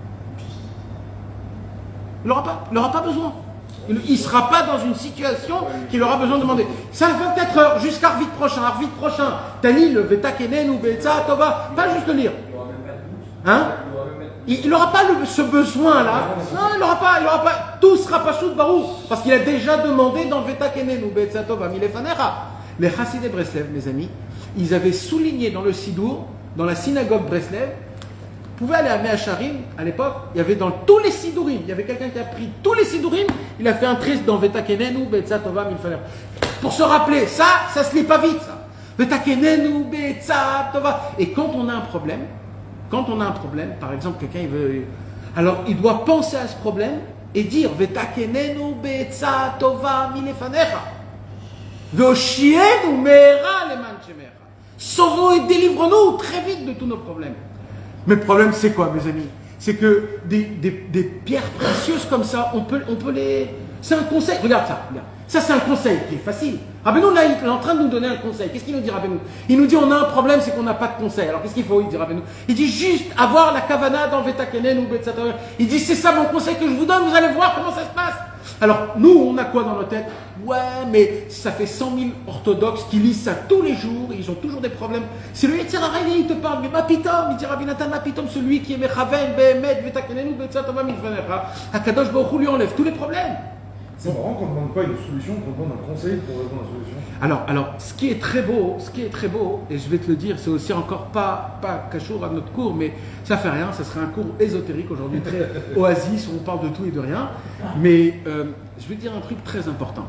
Il n'aura pas besoin. Il ne sera pas dans une situation qu'il aura besoin de demander. Ça, 24 heures, jusqu'à Arvit prochain. T'as lu le Vetakenenu Be'etzat Tova, pas juste le lire. Hein? Il n'aura pas ce besoin-là. Non, il n'aura pas. Tout sera pas chou de barou. Parce qu'il a déjà demandé dans Vetakenenu Be'etzat Tova Milefanecha. Les Chassidé Breslev, mes amis, ils avaient souligné dans le Sidour, dans la synagogue Breslev, vous pouvez aller à Meacharim, à l'époque, il y avait dans tous les Sidourim, il y avait quelqu'un qui a pris tous les Sidourim, il a fait un triste dans Vetakenenu Be'etzat Tova Milfanecha. Pour se rappeler, ça se lit pas vite, ça. Vetakenenu Be'etzat Tova. Et quand on a un problème, par exemple, quelqu'un il veut. Alors il doit penser à ce problème et dire Vetakenenu Be'etzat Tova Milefanecha. Ve'oshienu me'era leman shemecha. Sauve-nous et délivre-nous très vite de tous nos problèmes. Mais le problème, c'est quoi, mes amis? C'est que des pierres précieuses comme ça, on peut les. C'est un conseil. Regarde ça. Regarde. Ça, c'est un conseil qui est facile. Rabbeinu, là, il est en train de nous donner un conseil. Qu'est-ce qu'il nous dit, Rabbeinu? Il nous dit on a un problème, c'est qu'on n'a pas de conseil. Alors, qu'est-ce qu'il faut? Il dit Rabbeinu. Il dit juste avoir la kavana dans Vetakenenu Be'etzat Tova. Il dit c'est ça mon conseil que je vous donne, vous allez voir comment ça se passe. Alors, nous, on a quoi dans nos têtes? Ouais, mais ça fait 100 000 orthodoxes qui lisent ça tous les jours, et ils ont toujours des problèmes. C'est le Yetzer Hara, il te parle, mais ma pitom, il dit Rabbi Nathan, ma pitom, celui qui est Mechaven, Behemet, Vetakenenu Be'etzat Tova Milfanecha, Akadosh Baruch Hu lui enlève tous les problèmes. C'est marrant qu'on ne demande pas une solution, qu'on demande un conseil pour répondre à la solution. Alors, ce qui est très beau, et je vais te le dire, c'est aussi encore pas cachour à notre cours, mais ça fait rien, ça serait un cours ésotérique aujourd'hui, très oasis, où on parle de tout et de rien. Mais je vais te dire un truc très important.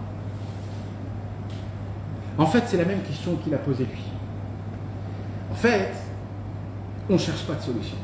En fait, c'est la même question qu'il a posée lui. En fait, on ne cherche pas de solution.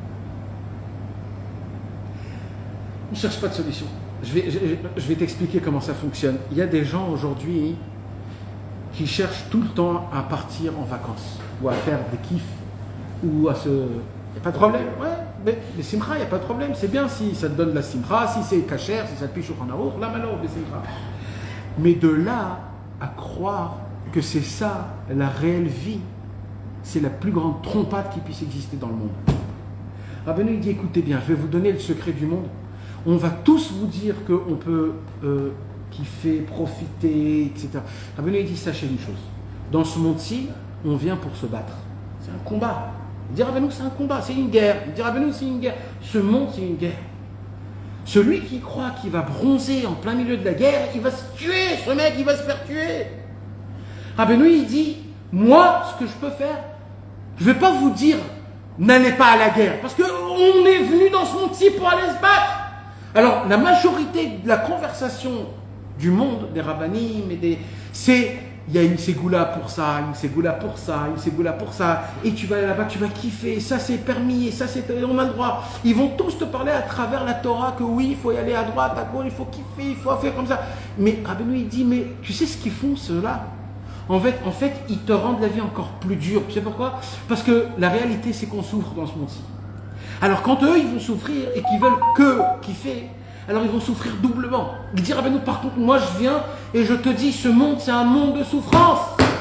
On ne cherche pas de solution. Je vais t'expliquer comment ça fonctionne. Il y a des gens aujourd'hui qui cherchent tout le temps à partir en vacances ou à faire des kiffs ou à se... Il n'y a pas de problème, ouais, mais simcha, il n'y a pas de problème. C'est bien si ça te donne de la simcha, si c'est kasher, si ça te piche au chanaour, là maintenant, mais simcha. Mais de là à croire que c'est ça, la réelle vie, c'est la plus grande trompade qui puisse exister dans le monde. Rabbeinu il dit, écoutez bien, je vais vous donner le secret du monde. On va tous vous dire qu'on peut kiffer, profiter, etc. Rabbeinu il dit, sachez une chose. Dans ce monde-ci, on vient pour se battre. C'est un combat. Il dit, Rabbeinu, c'est un combat, c'est une guerre. Il dit, Rabbeinu, c'est une guerre. Ce monde, c'est une guerre. Celui qui croit qu'il va bronzer en plein milieu de la guerre, il va se tuer. Ce mec, il va se faire tuer. Rabbeinu, il dit, moi, ce que je peux faire, je ne vais pas vous dire, n'allez pas à la guerre. Parce qu'on est venu dans ce monde-ci pour aller se battre. Alors, la majorité de la conversation du monde, des rabbanim, c'est, il y a une ségoula pour ça, une ségoula pour ça, une ségoula pour ça, et tu vas aller là-bas, tu vas kiffer, ça c'est permis, et ça c'est, on a le droit. Ils vont tous te parler à travers la Torah que oui, il faut y aller à droite, à gauche, il faut kiffer, il faut faire comme ça. Mais Rabbeinu, il dit, mais tu sais ce qu'ils font ceux-là? En fait, ils te rendent la vie encore plus dure. Tu sais pourquoi? Parce que la réalité, c'est qu'on souffre dans ce monde-ci. Alors quand eux, ils vont souffrir et qu'ils veulent que kiffer, alors ils vont souffrir doublement. Il dit, Rabbeinu, par contre, moi je viens et je te dis, ce monde, c'est un monde de souffrance.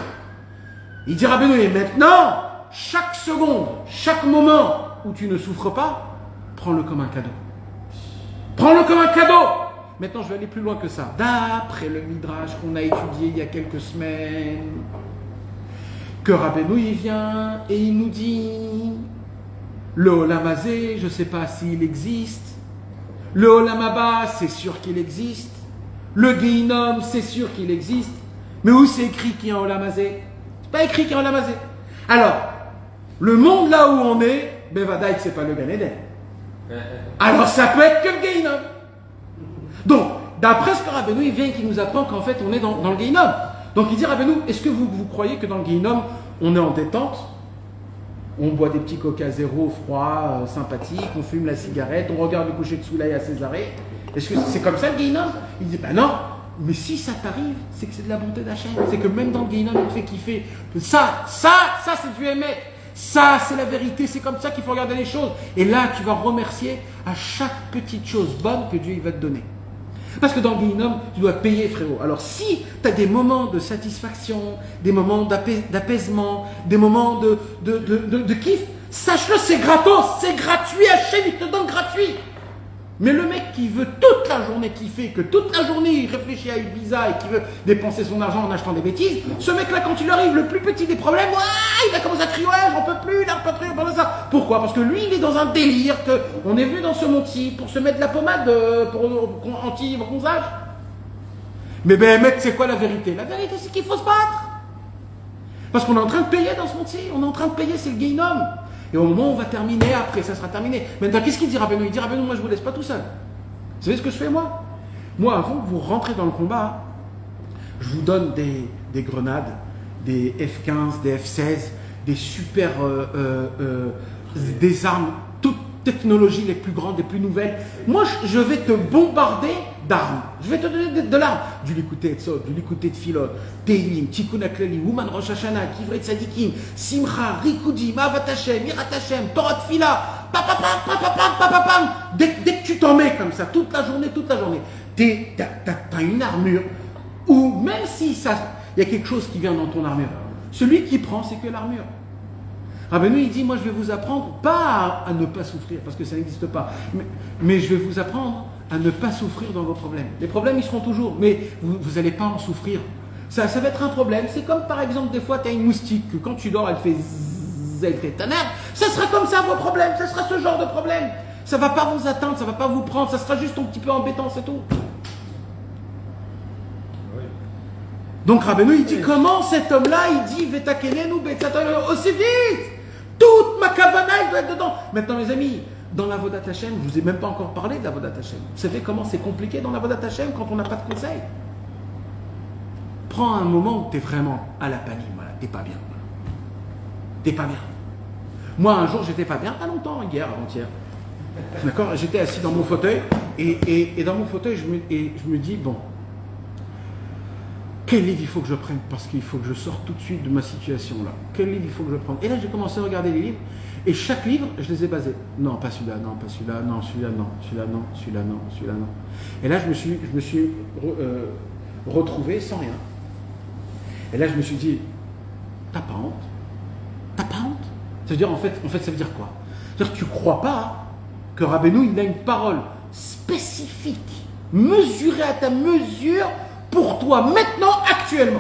Il dit, Rabbeinu, et maintenant, chaque seconde, chaque moment où tu ne souffres pas, prends-le comme un cadeau. Prends-le comme un cadeau. Maintenant, je vais aller plus loin que ça. D'après le Midrash qu'on a étudié il y a quelques semaines, que Rabbeinu, il vient et il nous dit, le Olam Hazé, je ne sais pas s'il existe, Le Olam Haba, c'est sûr qu'il existe. Le Gehinom, c'est sûr qu'il existe. Mais où c'est écrit qu'il y a un Olam Hazé? C'est pas écrit qu'il y a un Olam Hazé. Alors, le monde là où on est, Bevadaï, c'est pas le Gan Eden. Alors ça peut être que le Gehinom. Donc, d'après ce que Rabbeinu, il vient qui nous apprend qu'en fait on est dans le Gehinom. Donc il dit Rabbeinu, est-ce que vous croyez que dans le Gehinom, on est en détente? On boit des petits coca zéro froids, sympathiques, on fume la cigarette, on regarde le coucher de soleil à Césarée. Est-ce que c'est comme ça le Gehinom? Il dit, ben non, mais si ça t'arrive, c'est que c'est de la bonté d'Hachem. C'est que même dans le Gehinom, il te fait kiffer. Ça c'est du Emet. Ça, c'est la vérité, c'est comme ça qu'il faut regarder les choses. Et là, tu vas remercier à chaque petite chose bonne que Dieu il va te donner. Parce que dans le Gehinom, tu dois payer, frérot. Alors si tu as des moments de satisfaction, des moments d'apaisement, des moments de kiff, sache-le, c'est gratos, c'est gratuit, Hachem, il te donne gratuit. Mais le mec qui veut toute la journée kiffer, que toute la journée il réfléchit à Ibiza et qui veut dépenser son argent en achetant des bêtises, ce mec-là, quand il arrive, le plus petit des problèmes, il va commencer à crier, ouais, j'en peux plus, j'en peux plus, j'en peux plus, ça. Pourquoi? Parce que lui, il est dans un délire, qu'on est venu dans ce monde-ci pour se mettre de la pommade pour anti-bronzage. Mais ben, mec, c'est quoi la vérité? La vérité, c'est qu'il faut se battre. Parce qu'on est en train de payer dans ce monde-ci, on est en train de payer, c'est le Gehinom. Et au moment où on va terminer, après, ça sera terminé. Maintenant, qu'est-ce qu'il dit Rabbeinu? Il dit Rabbeinu, moi je ne vous laisse pas tout seul. Vous savez ce que je fais moi? Moi, avant que vous rentrez dans le combat, je vous donne des grenades, des F-15, des F-16, des super... des armes, toutes technologies les plus grandes, les plus nouvelles. Moi, je vais te bombarder d'armes. Je vais te donner de l'arme. Du Likuté Etzot, du Likuté Tfilot, Teilim, Tikkun HaKlali, Ouman Rosh Hashanah, Kivrei Tzadikim, Simcha, Rikudim, Avat Hashem, Yirat Hashem, Torah Tfila, papapam. Dès que tu t'en mets comme ça, toute la journée, t'as une armure où même si il y a quelque chose qui vient dans ton armure, celui qui prend, c'est que l'armure. Rabbeinu, il dit, moi je vais vous apprendre, pas à ne pas souffrir, parce que ça n'existe pas, mais je vais vous apprendre à ne pas souffrir dans vos problèmes. Les problèmes, ils seront toujours, mais vous n'allez pas en souffrir. Ça va être un problème. C'est comme par exemple, des fois, tu as une moustique, que quand tu dors, elle fait zzz, elle fait ta nerf. Ça sera comme ça vos problèmes, ça sera ce genre de problème. Ça ne va pas vous atteindre, ça ne va pas vous prendre, ça sera juste un petit peu embêtant, c'est tout. Donc Rabbeinu, il dit, comment cet homme-là, il dit, Vetakenenu, Betzatanu, aussi vite. Toute ma kavana, elle doit être dedans. Maintenant, mes amis, dans la Vodat Hashem, je ne vous ai même pas encore parlé de la Vodat Hashem. Vous savez comment c'est compliqué dans la Vodat Hashem quand on n'a pas de conseils? Prends un moment où tu es vraiment à la panique, voilà, t'es pas bien. T'es pas bien. Moi, un jour, j'étais pas bien, pas longtemps, hier, avant-hier. D'accord? J'étais assis dans mon fauteuil, et dans mon fauteuil, je me dis, bon, quel livre il faut que je prenne? Parce qu'il faut que je sorte tout de suite de ma situation là. Quel livre il faut que je prenne? Et là, j'ai commencé à regarder les livres. Et chaque livre, je les ai basés. Non, pas celui-là, non, pas celui-là, non, celui-là, non, celui-là, non, celui-là, non, celui-là, non. Et là, je me suis retrouvé sans rien. Et là, je me suis dit, t'as pas honte? T'as pas honte? Ça veut dire, en fait, ça veut dire quoi? C'est-à-dire que tu crois pas que Rabbeinu, il a une parole spécifique, mesurée à ta mesure, pour toi, maintenant, actuellement.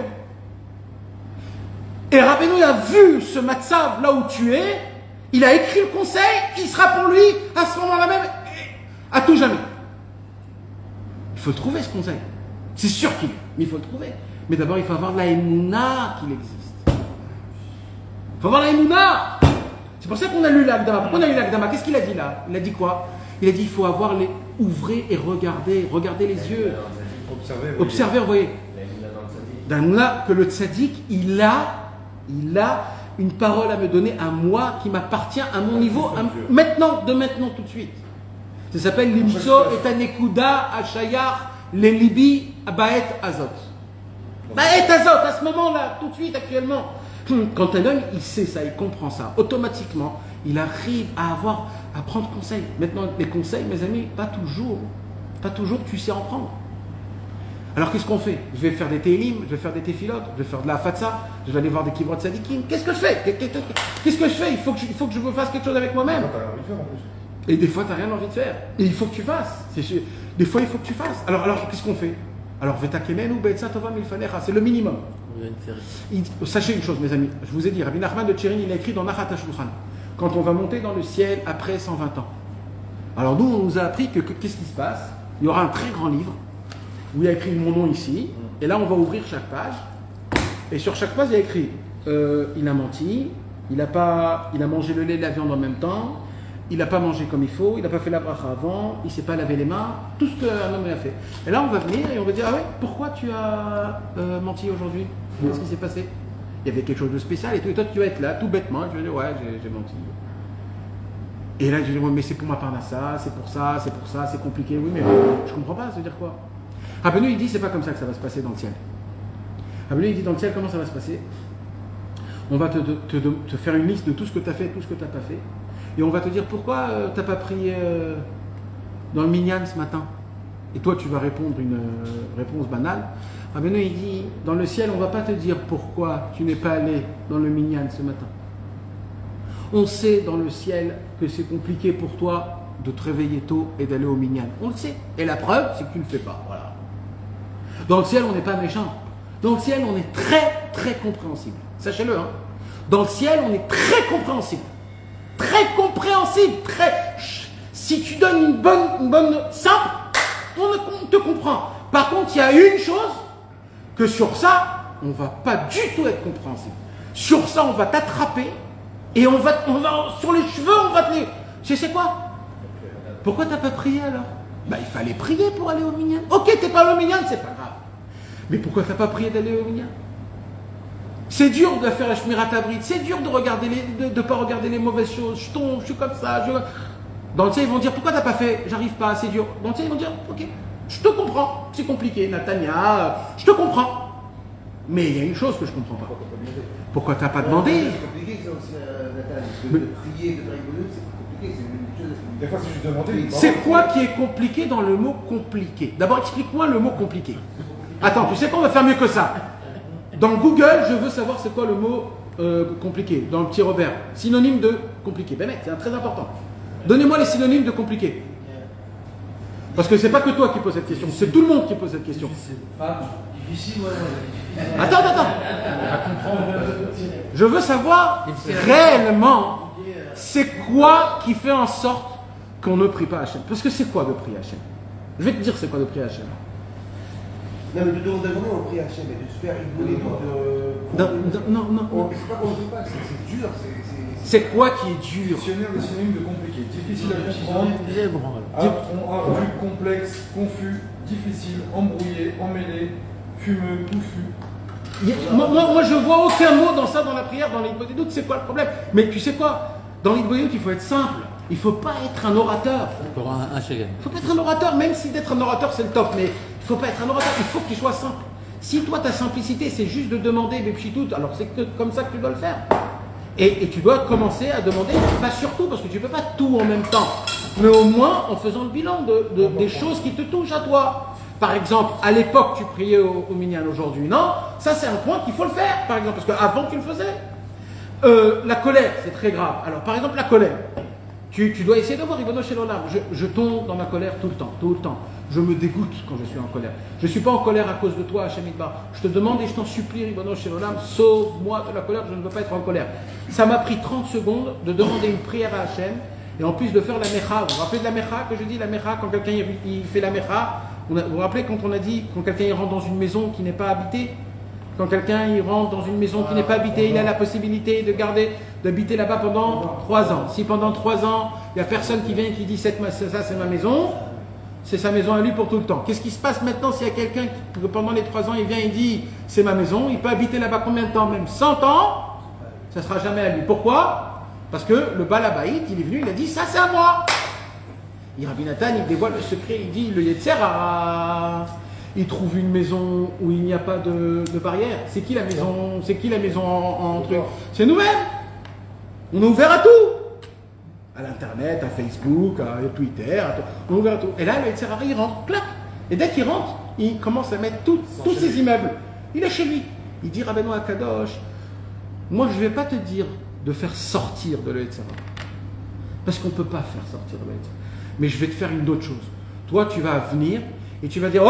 Et Rabbeinu a vu ce matzav là où tu es, il a écrit le conseil, il sera pour lui à ce moment-là même, à tout jamais. Il faut le trouver ce conseil. C'est sûr qu'il est, mais il faut le trouver. Mais d'abord, il faut avoir la émouna qu'il existe. Il faut avoir la émouna. C'est pour ça qu'on a lu l'Agdama. Pourquoi on a lu l'Agdama? Qu'est-ce qu'il a dit là? Il a dit quoi? Il a dit il faut avoir les... Ouvrez et regardez les yeux. Observez, vous voyez. Là, que le tzaddik, il a une parole à me donner à moi qui m'appartient à mon niveau, maintenant tout de suite. Ça s'appelle Limso et Anekuda Ashayar Lelibi Baet Azot. Baet Azot, à ce moment-là, tout de suite, actuellement. Quand un homme, il sait ça, il comprend ça, automatiquement, il arrive à prendre conseil. Maintenant, les conseils, mes amis, pas toujours tu sais en prendre. Alors qu'est-ce qu'on fait? Je vais faire des télim, je vais faire des téfilotes, je vais faire de la fatsa, je vais aller voir des kivrot sadikim. Qu'est-ce que je fais? Qu'est-ce que je fais? Il faut que je me fasse quelque chose avec moi-même. Et des fois, tu n'as rien envie de faire. Et il faut que tu fasses. Des fois, il faut que tu fasses. Alors qu'est-ce qu'on fait? Alors, c'est le minimum. Sachez une chose, mes amis. Je vous ai dit, Rabbi Nachman de Tchérin, il a écrit dans Nachat HaShulchan, quand on va monter dans le ciel après 120 ans, Alors nous, on nous a appris que qu'est-ce qui se passe? Il y aura un très grand livre où il y a écrit mon nom ici, et là on va ouvrir chaque page, et sur chaque page il y a écrit il a menti, il a mangé le lait et la viande en même temps, il n'a pas mangé comme il faut, il n'a pas fait la bracha avant, il ne s'est pas lavé les mains, tout ce qu'un homme a fait. Et là on va venir et on va dire, ah ouais, pourquoi tu as menti aujourd'hui? Qu'est-ce qui s'est passé? Il y avait quelque chose de spécial et tout, et toi tu vas être là, tout bêtement, tu vas dire, ouais, j'ai menti. Et là, je dis, mais c'est pour ma parnassa, c'est pour ça, c'est compliqué. Oui, mais je comprends pas, ça veut dire quoi? Rabbeinu, il dit, c'est pas comme ça que ça va se passer dans le ciel. Rabbeinu, il dit, dans le ciel, comment ça va se passer? On va te faire une liste de tout ce que tu as fait, tout ce que tu n'as pas fait. Et on va te dire, pourquoi tu n'as pas prié dans le minyan ce matin? Et toi, tu vas répondre une réponse banale. Rabbeinu, il dit, dans le ciel, on ne va pas te dire pourquoi tu n'es pas allé dans le minyan ce matin. On sait dans le ciel que c'est compliqué pour toi de te réveiller tôt et d'aller au minyan. On le sait. Et la preuve, c'est que tu ne le fais pas. Voilà. Dans le ciel, on n'est pas méchant. Dans le ciel, on est très, très compréhensible. Sachez-le. Hein. Dans le ciel, on est très compréhensible. Très compréhensible. Si tu donnes une bonne simple, on te comprend. Par contre, il y a une chose, que sur ça, on ne va pas du tout être compréhensible. Sur ça, on va t'attraper. Et on va sur les cheveux, on va te les... Tu sais quoi? Pourquoi t'as pas prié alors? Bah il fallait prier pour aller au minyan. Ok, t'es pas allé au minyan, c'est pas grave. Mais pourquoi t'as pas prié d'aller au minyan? C'est dur de faire la shmirat habrit, c'est dur de regarder de pas regarder les mauvaises choses. Je tombe, je suis comme ça. Dans le ciel, ils vont dire pourquoi t'as pas fait? J'arrive pas, c'est dur. Dans le ciel, ils vont dire ok, je te comprends, c'est compliqué, Natania, je te comprends. Mais il y a une chose que je comprends pas. Pourquoi t'as pas demandé? C'est compliqué, ça aussi, Nathan. De prier, de faire une c'est compliqué, c'est une chose. Des fois, c'est juste demander. C'est quoi qui est compliqué dans le mot compliqué? D'abord, explique-moi le mot compliqué. Attends, tu sais quoi, on va faire mieux que ça. Dans Google, je veux savoir c'est quoi le mot compliqué. Dans le petit Robert, synonyme de compliqué. Ben mec, c'est très important. Donnez-moi les synonymes de compliqué. Parce que c'est pas que toi qui poses cette question, c'est tout le monde qui pose cette question. Difficile, ouais. Attends. Je veux savoir réellement, c'est quoi qui fait en sorte qu'on ne prie pas Hachem? Parce que c'est quoi de prier Hachem? Je vais te dire c'est quoi de prier Hachem. Non, mais de demander on prie Hachem, mais de se faire rigoler, Non. C'est pas qu'on ne fait pas, c'est dur, C'est quoi qui est dur? Dictionnaire des synonymes de compliqué. Difficile à comprendre. Ardu, complexe, confus, difficile, embrouillé, emmêlé, fumeux, touffu. Moi, je vois aucun mot dans ça, dans la prière, dans l'Hitbodedut, c'est quoi le problème? Mais tu sais quoi? Dans l'Hitbodedut, il faut être simple. Il ne faut pas être un orateur. Il ne faut pas être un orateur, même si d'être un orateur, c'est le top. Mais il ne faut pas être un orateur, il faut que tu sois simple. Si toi, ta simplicité, c'est juste de demander des pchitoutes, alors c'est comme ça que tu dois le faire. Et tu dois commencer à demander, pas surtout, parce que tu ne peux pas tout en même temps, mais au moins en faisant le bilan des choses qui te touchent à toi. Par exemple, à l'époque, tu priais au minyan, aujourd'hui, non? Ça, c'est un point qu'il faut le faire, par exemple, parce qu'avant, tu le faisais. La colère, c'est très grave. Alors, par exemple, la colère. Tu dois essayer de voir, Ribono Shel Olam. Je tombe dans ma colère tout le temps. Je me dégoûte quand je suis en colère. Je ne suis pas en colère à cause de toi, Hachem Idbar. Je te demande et je t'en supplie, Ribono Shel Olam, sauve-moi de la colère, je ne veux pas être en colère. Ça m'a pris 30 secondes de demander une prière à Hachem, et en plus de faire la mecha. Vous vous rappelez de la mecha que je dis, la mecha, quand quelqu'un il fait la mecha? Vous vous rappelez quand on a dit, quand quelqu'un il rentre dans une maison qui n'est pas habitée? Quand quelqu'un il rentre dans une maison qui n'est pas habitée, il a la possibilité d'habiter là-bas pendant 3 ans. Si pendant 3 ans, il n'y a personne qui vient et qui dit ça c'est ma maison, c'est sa maison à lui pour tout le temps. Qu'est-ce qui se passe maintenant s'il y a quelqu'un qui pendant les 3 ans il vient et dit c'est ma maison, il peut habiter là-bas combien de temps? Même 100 ans, ça ne sera jamais à lui. Pourquoi? Parce que le Baal Habayit, il est venu, il a dit ça c'est à moi. Et Rabbi Nathan, il dévoile le secret, il dit le Yetzer Hara. Il trouve une maison où il n'y a pas de barrière. C'est qui la maison? C'est qui la maison en truc? C'est nous-mêmes. On est ouvert à tout. À l'internet, à Facebook, à Twitter, on est ouvert à tout. Et là, le Yetzer Hara, il rentre, clac. Et dès qu'il rentre, il commence à mettre tous ses immeubles. Il est chez lui. Il dit Rabbeinu Akadosh, moi je ne vais pas te dire de faire sortir de le Yetzer Hara. Parce qu'on ne peut pas faire sortir de le Yetzer Hara. Mais je vais te faire une autre chose. Toi, tu vas venir et tu vas dire, oh,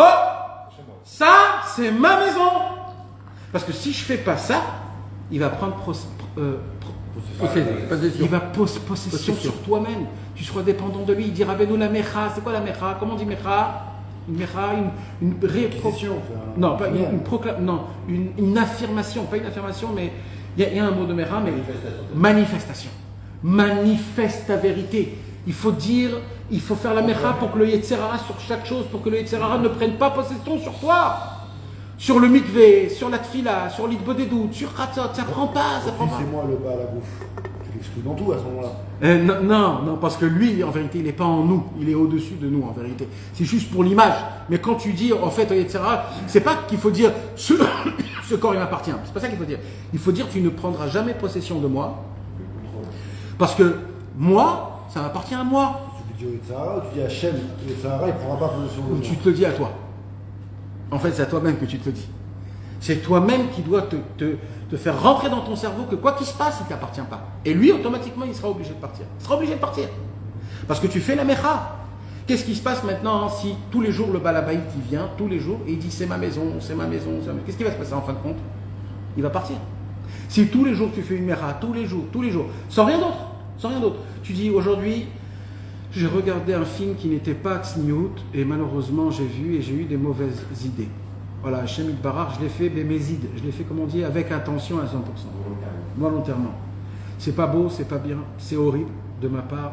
ça, c'est ma maison. Parce que si je ne fais pas ça, il va prendre Il va possession sur toi-même. Tu seras dépendant de lui. Il dira Rabbeinu la mecha. C'est quoi la mecha? Comment on dit mecha? Une mecha, non, pas une affirmation, pas une affirmation, mais il y a un mot de mecha, mais manifestation. Manifeste ta vérité. Il faut dire, il faut faire la mecha pour que le Yetzer Hara sur chaque chose, pour que le Yetzer Hara ne prenne pas possession sur toi. Sur le mikvé, sur la tfila, sur l'itbodedut, sur Khatzot, ça prend pas, ça prend pas. C'est moi le bas à la bouffe. Tu l'exclus dans tout à ce moment-là. Non, parce que lui, en vérité, il n'est pas en nous, il est au-dessus de nous, en vérité. C'est juste pour l'image. Mais quand tu dis, en fait, etc., c'est pas qu'il faut dire ce corps, il m'appartient. C'est pas ça qu'il faut dire. Il faut dire, tu ne prendras jamais possession de moi, parce que moi, ça m'appartient à moi. Tu dis au Yetzirah, tu dis à Hachem, le Yetzirah, il ne prendra pas possession de moi. Tu te le dis à toi. En fait, c'est à toi-même que tu te le dis. C'est toi-même qui dois te faire rentrer dans ton cerveau que quoi qu'il se passe, il ne t'appartient pas. Et lui, automatiquement, il sera obligé de partir. Il sera obligé de partir. Parce que tu fais la mecha. Qu'est-ce qui se passe maintenant si tous les jours le balabaït il vient, tous les jours, et il dit c'est ma maison, c'est ma maison, c'est ma maison. Qu'est-ce qui va se passer en fin de compte? Il va partir. Si tous les jours tu fais une mecha, tous les jours, sans rien d'autre, tu dis aujourd'hui, j'ai regardé un film qui n'était pas Tzniut et malheureusement j'ai eu des mauvaises idées. Voilà, Hachem Yitbarach, je l'ai fait bémézid, je l'ai fait comme on dit avec intention à 100%. Volontairement. C'est pas beau, c'est pas bien, c'est horrible de ma part.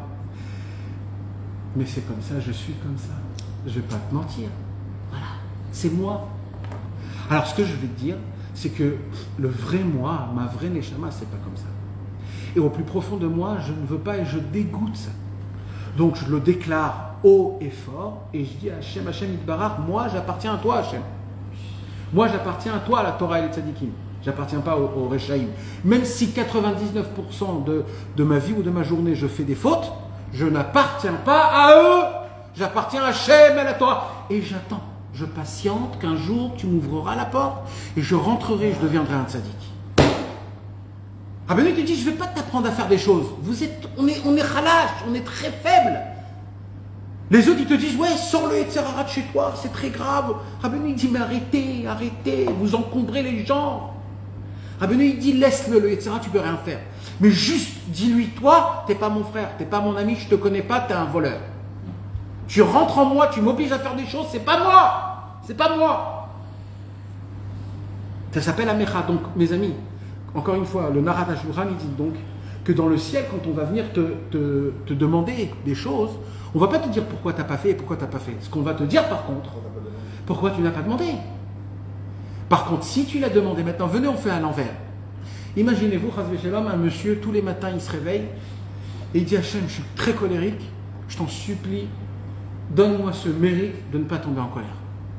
Mais c'est comme ça, je suis comme ça. Je vais pas te mentir. Voilà, c'est moi. Alors ce que je vais te dire, c'est que le vrai moi, ma vraie neshama, c'est pas comme ça. Et au plus profond de moi, je ne veux pas et je dégoûte ça. Donc je le déclare haut et fort et je dis à Hachem Yitbarach, moi j'appartiens à toi Hachem. Moi j'appartiens à toi, à la Torah et les tzadikim. J'appartiens pas au Rechaïm. Même si 99% de ma vie ou de ma journée je fais des fautes, je n'appartiens pas à eux. J'appartiens à Hachem, à la Torah. Et j'attends, je patiente qu'un jour tu m'ouvreras la porte et je rentrerai, je deviendrai un tzadik. Rabbeinu te dit, je ne vais pas t'apprendre à faire des choses. On est khalash, on est très faible. Les autres, ils te disent, ouais, sors le Yetzer Hara de chez toi, c'est très grave. Rabbeinu, il dit, mais arrêtez, vous encombrez les gens. Rabbeinu, il dit, laisse-le, le Yetzer Hara, tu peux rien faire. Mais juste, dis-lui, toi, t'es pas mon frère, t'es pas mon ami, je te connais pas, t'es un voleur. Tu rentres en moi, tu m'obliges à faire des choses, c'est pas moi. Ça s'appelle Amecha, donc, mes amis. Encore une fois, le Narat HaShulchan, il dit donc que dans le ciel, quand on va venir te demander des choses, on ne va pas te dire pourquoi tu n'as pas fait et pourquoi tu n'as pas fait. Ce qu'on va te dire par contre, pourquoi tu n'as pas demandé. Par contre, si tu l'as demandé, maintenant, venez, on fait à l'envers. Imaginez-vous, Chazvé Shalom, un monsieur, tous les matins, il se réveille et il dit Hachem, je suis très colérique, je t'en supplie, donne-moi ce mérite de ne pas tomber en colère.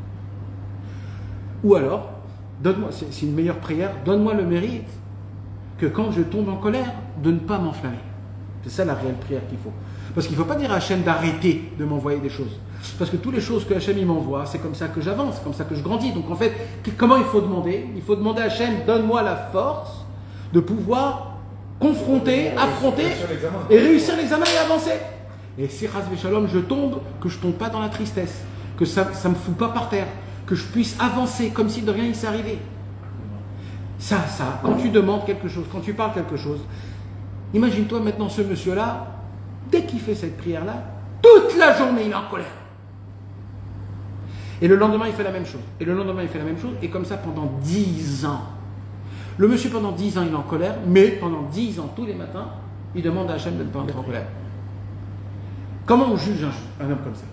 Ou alors, donne-moi, c'est une meilleure prière, donne-moi le mérite que quand je tombe en colère, de ne pas m'enflammer. C'est ça la réelle prière qu'il faut. Parce qu'il ne faut pas dire à Hachem d'arrêter de m'envoyer des choses. Parce que toutes les choses que Hachem m'envoie, c'est comme ça que j'avance, c'est comme ça que je grandis. Donc en fait, comment il faut demander? Il faut demander à Hachem, donne-moi la force de pouvoir confronter, affronter et réussir l'examen et avancer. Et si Chazvé Shalom, que je tombe pas dans la tristesse, que ça ne me fout pas par terre, que je puisse avancer comme si de rien il s'est arrivé. Ça, quand tu demandes quelque chose, quand tu parles quelque chose, imagine-toi maintenant ce monsieur-là, dès qu'il fait cette prière-là, toute la journée il est en colère. Et le lendemain il fait la même chose. Et le lendemain il fait la même chose. Et comme ça pendant 10 ans. Le monsieur pendant 10 ans il est en colère, mais pendant 10 ans, tous les matins, il demande à Hachem de ne pas entrer en colère. Comment on juge un homme comme ça?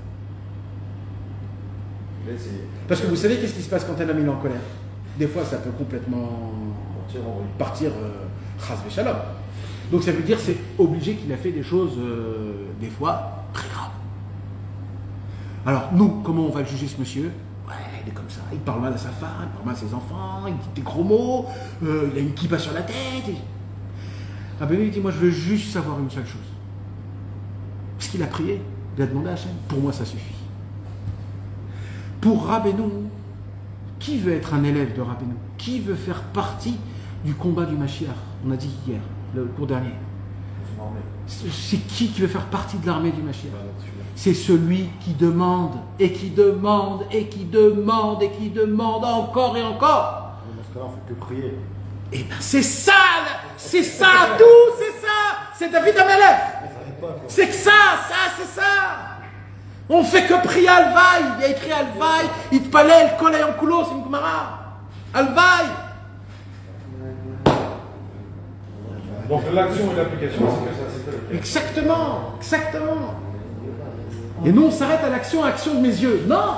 Parce que vous savez qu'est-ce qui se passe quand un homme est en colère? Des fois, ça peut complètement partir chas v'shalom. Donc ça veut dire c'est obligé qu'il a fait des choses, des fois, très graves. Alors nous, comment on va juger ce monsieur? Ouais, il est comme ça, il parle mal à sa femme, il parle mal à ses enfants, il dit des gros mots, il a une kippa sur la tête. Ah ben lui, il dit, moi je veux juste savoir une seule chose. Parce qu'il a prié, il a demandé à Hachem. Pour moi, ça suffit. Pour Rabbeinu, qui veut être un élève de Rabbeinu? Qui veut faire partie du combat du Mashiach? On a dit hier, le cours dernier. C'est qui veut faire partie de l'armée du Mashiach? C'est celui qui demande, et qui demande, et qui demande, et qui demande encore et encore. Dans ce cas-là, on ne fait que prier. Eh bien, c'est ça C'est ça, tout, c'est ça. C'est David Amalek. C'est que ça, c'est ça. On fait que prier Alvaï. Il y a écrit Alvaï, Itpalel, Kolayan Kulo, c'est une Gemara. Alvaï. Donc l'action et l'application, c'est que ça, c'est le Exactement, exactement. Et nous, on s'arrête à l'action de mes yeux. Non.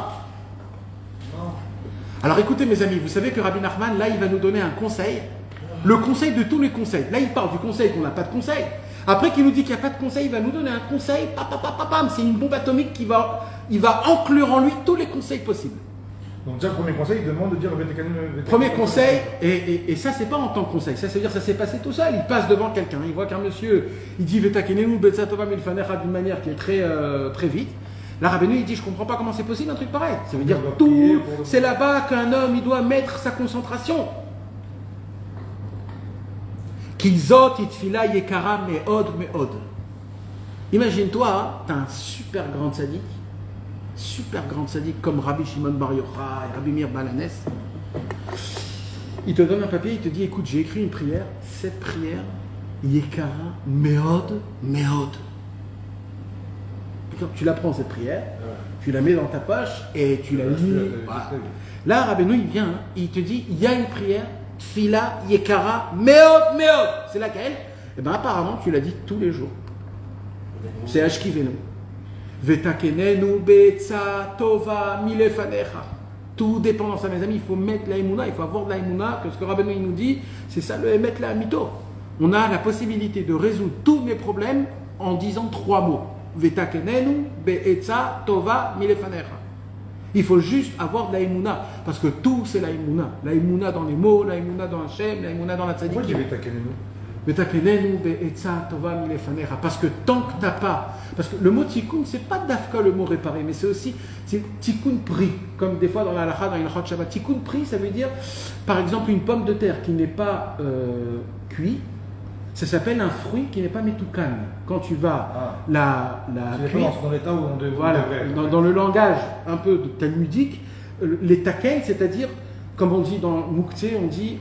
Alors écoutez mes amis, vous savez que Rabbi Nachman, là, il va nous donner un conseil. Le conseil de tous les conseils. Là, il parle du conseil qu'on n'a pas de conseil. Après qu'il nous dit qu'il n'y a pas de conseil, il va nous donner un conseil. C'est une bombe atomique qui va inclure en lui tous les conseils possibles. Donc déjà, le premier conseil, il demande de dire Premier conseil, et ça, c'est pas en tant que conseil. Ça veut dire que ça s'est passé tout seul. Il passe devant quelqu'un, il voit qu'un monsieur, il dit Vetakenenu Betsatova Milfanecha d'une manière qui est très vite. Là, Rabbeinu, il dit, je comprends pas comment c'est possible un truc pareil. Ça veut dire tout, c'est là-bas qu'un homme, il doit mettre sa concentration. Kizot itfila yekara meod. Imagine-toi, tu as un super grand sadique comme Rabbi Shimon Bar Yochai et Rabbi Meir Balanes. Il te donne un papier, il te dit, écoute, j'ai écrit une prière. Cette prière, yekara meod. Quand tu la prends cette prière, tu la mets dans ta poche et tu la lis. Voilà. Là, Rabbeinu, il vient, il te dit, il y a une prière, Tfila, Yekara, Meod. C'est laquelle? Eh bien, apparemment, tu la dis tous les jours. C'est Ashkivenu. Vetakenenu, Betsa, Tova, Milefanecha. Tout dépend dans ça, mes amis. Il faut mettre la Emouna, il faut avoir de la Emouna, que ce que Rabbeinu nous dit, c'est ça le mettre la Mito. On a la possibilité de résoudre tous les problèmes en disant 3 mots. Vetakenenu, Be'etza, Tova, Milefanecha. Il faut juste avoir de la Emouna, parce que tout c'est la Emouna. La Emouna dans les mots, la Emouna dans Hachem, la Emouna dans la Tzaddik. Pourquoi il dit Vetakenenu? Vetakenenu, Be'etza, Tova, Milefanecha. Parce que tant que t'as pas, parce que le mot tikkun, c'est pas d'afka le mot réparé, mais c'est aussi tikkun pri, comme des fois dans la halakha, dans une Ilchot Shabbat. Tikkun pri, ça veut dire, par exemple, une pomme de terre qui n'est pas cuite. Ça s'appelle un fruit qui n'est pas metoukan. Quand tu vas la cuire, dans l'état où on devrait. Voilà, dans le langage un peu talmudique, les taken, c'est-à-dire, comme on dit dans Mouktsé,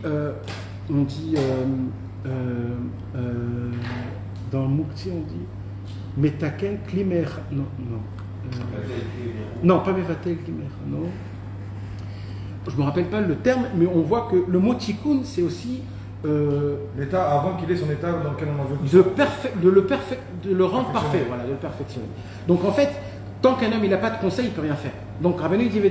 dans Mouktsé, on dit metaken klimer. Non, pas mevatel klimer, non. Je ne me rappelle pas le terme, mais on voit que le mot tikkun, c'est aussi l'état avant qu'il ait son état dans lequel on en veut. De le rendre parfait, voilà, de le perfectionner. Donc en fait, tant qu'un homme il n'a pas de conseil, il ne peut rien faire. Donc Rabbeinu dit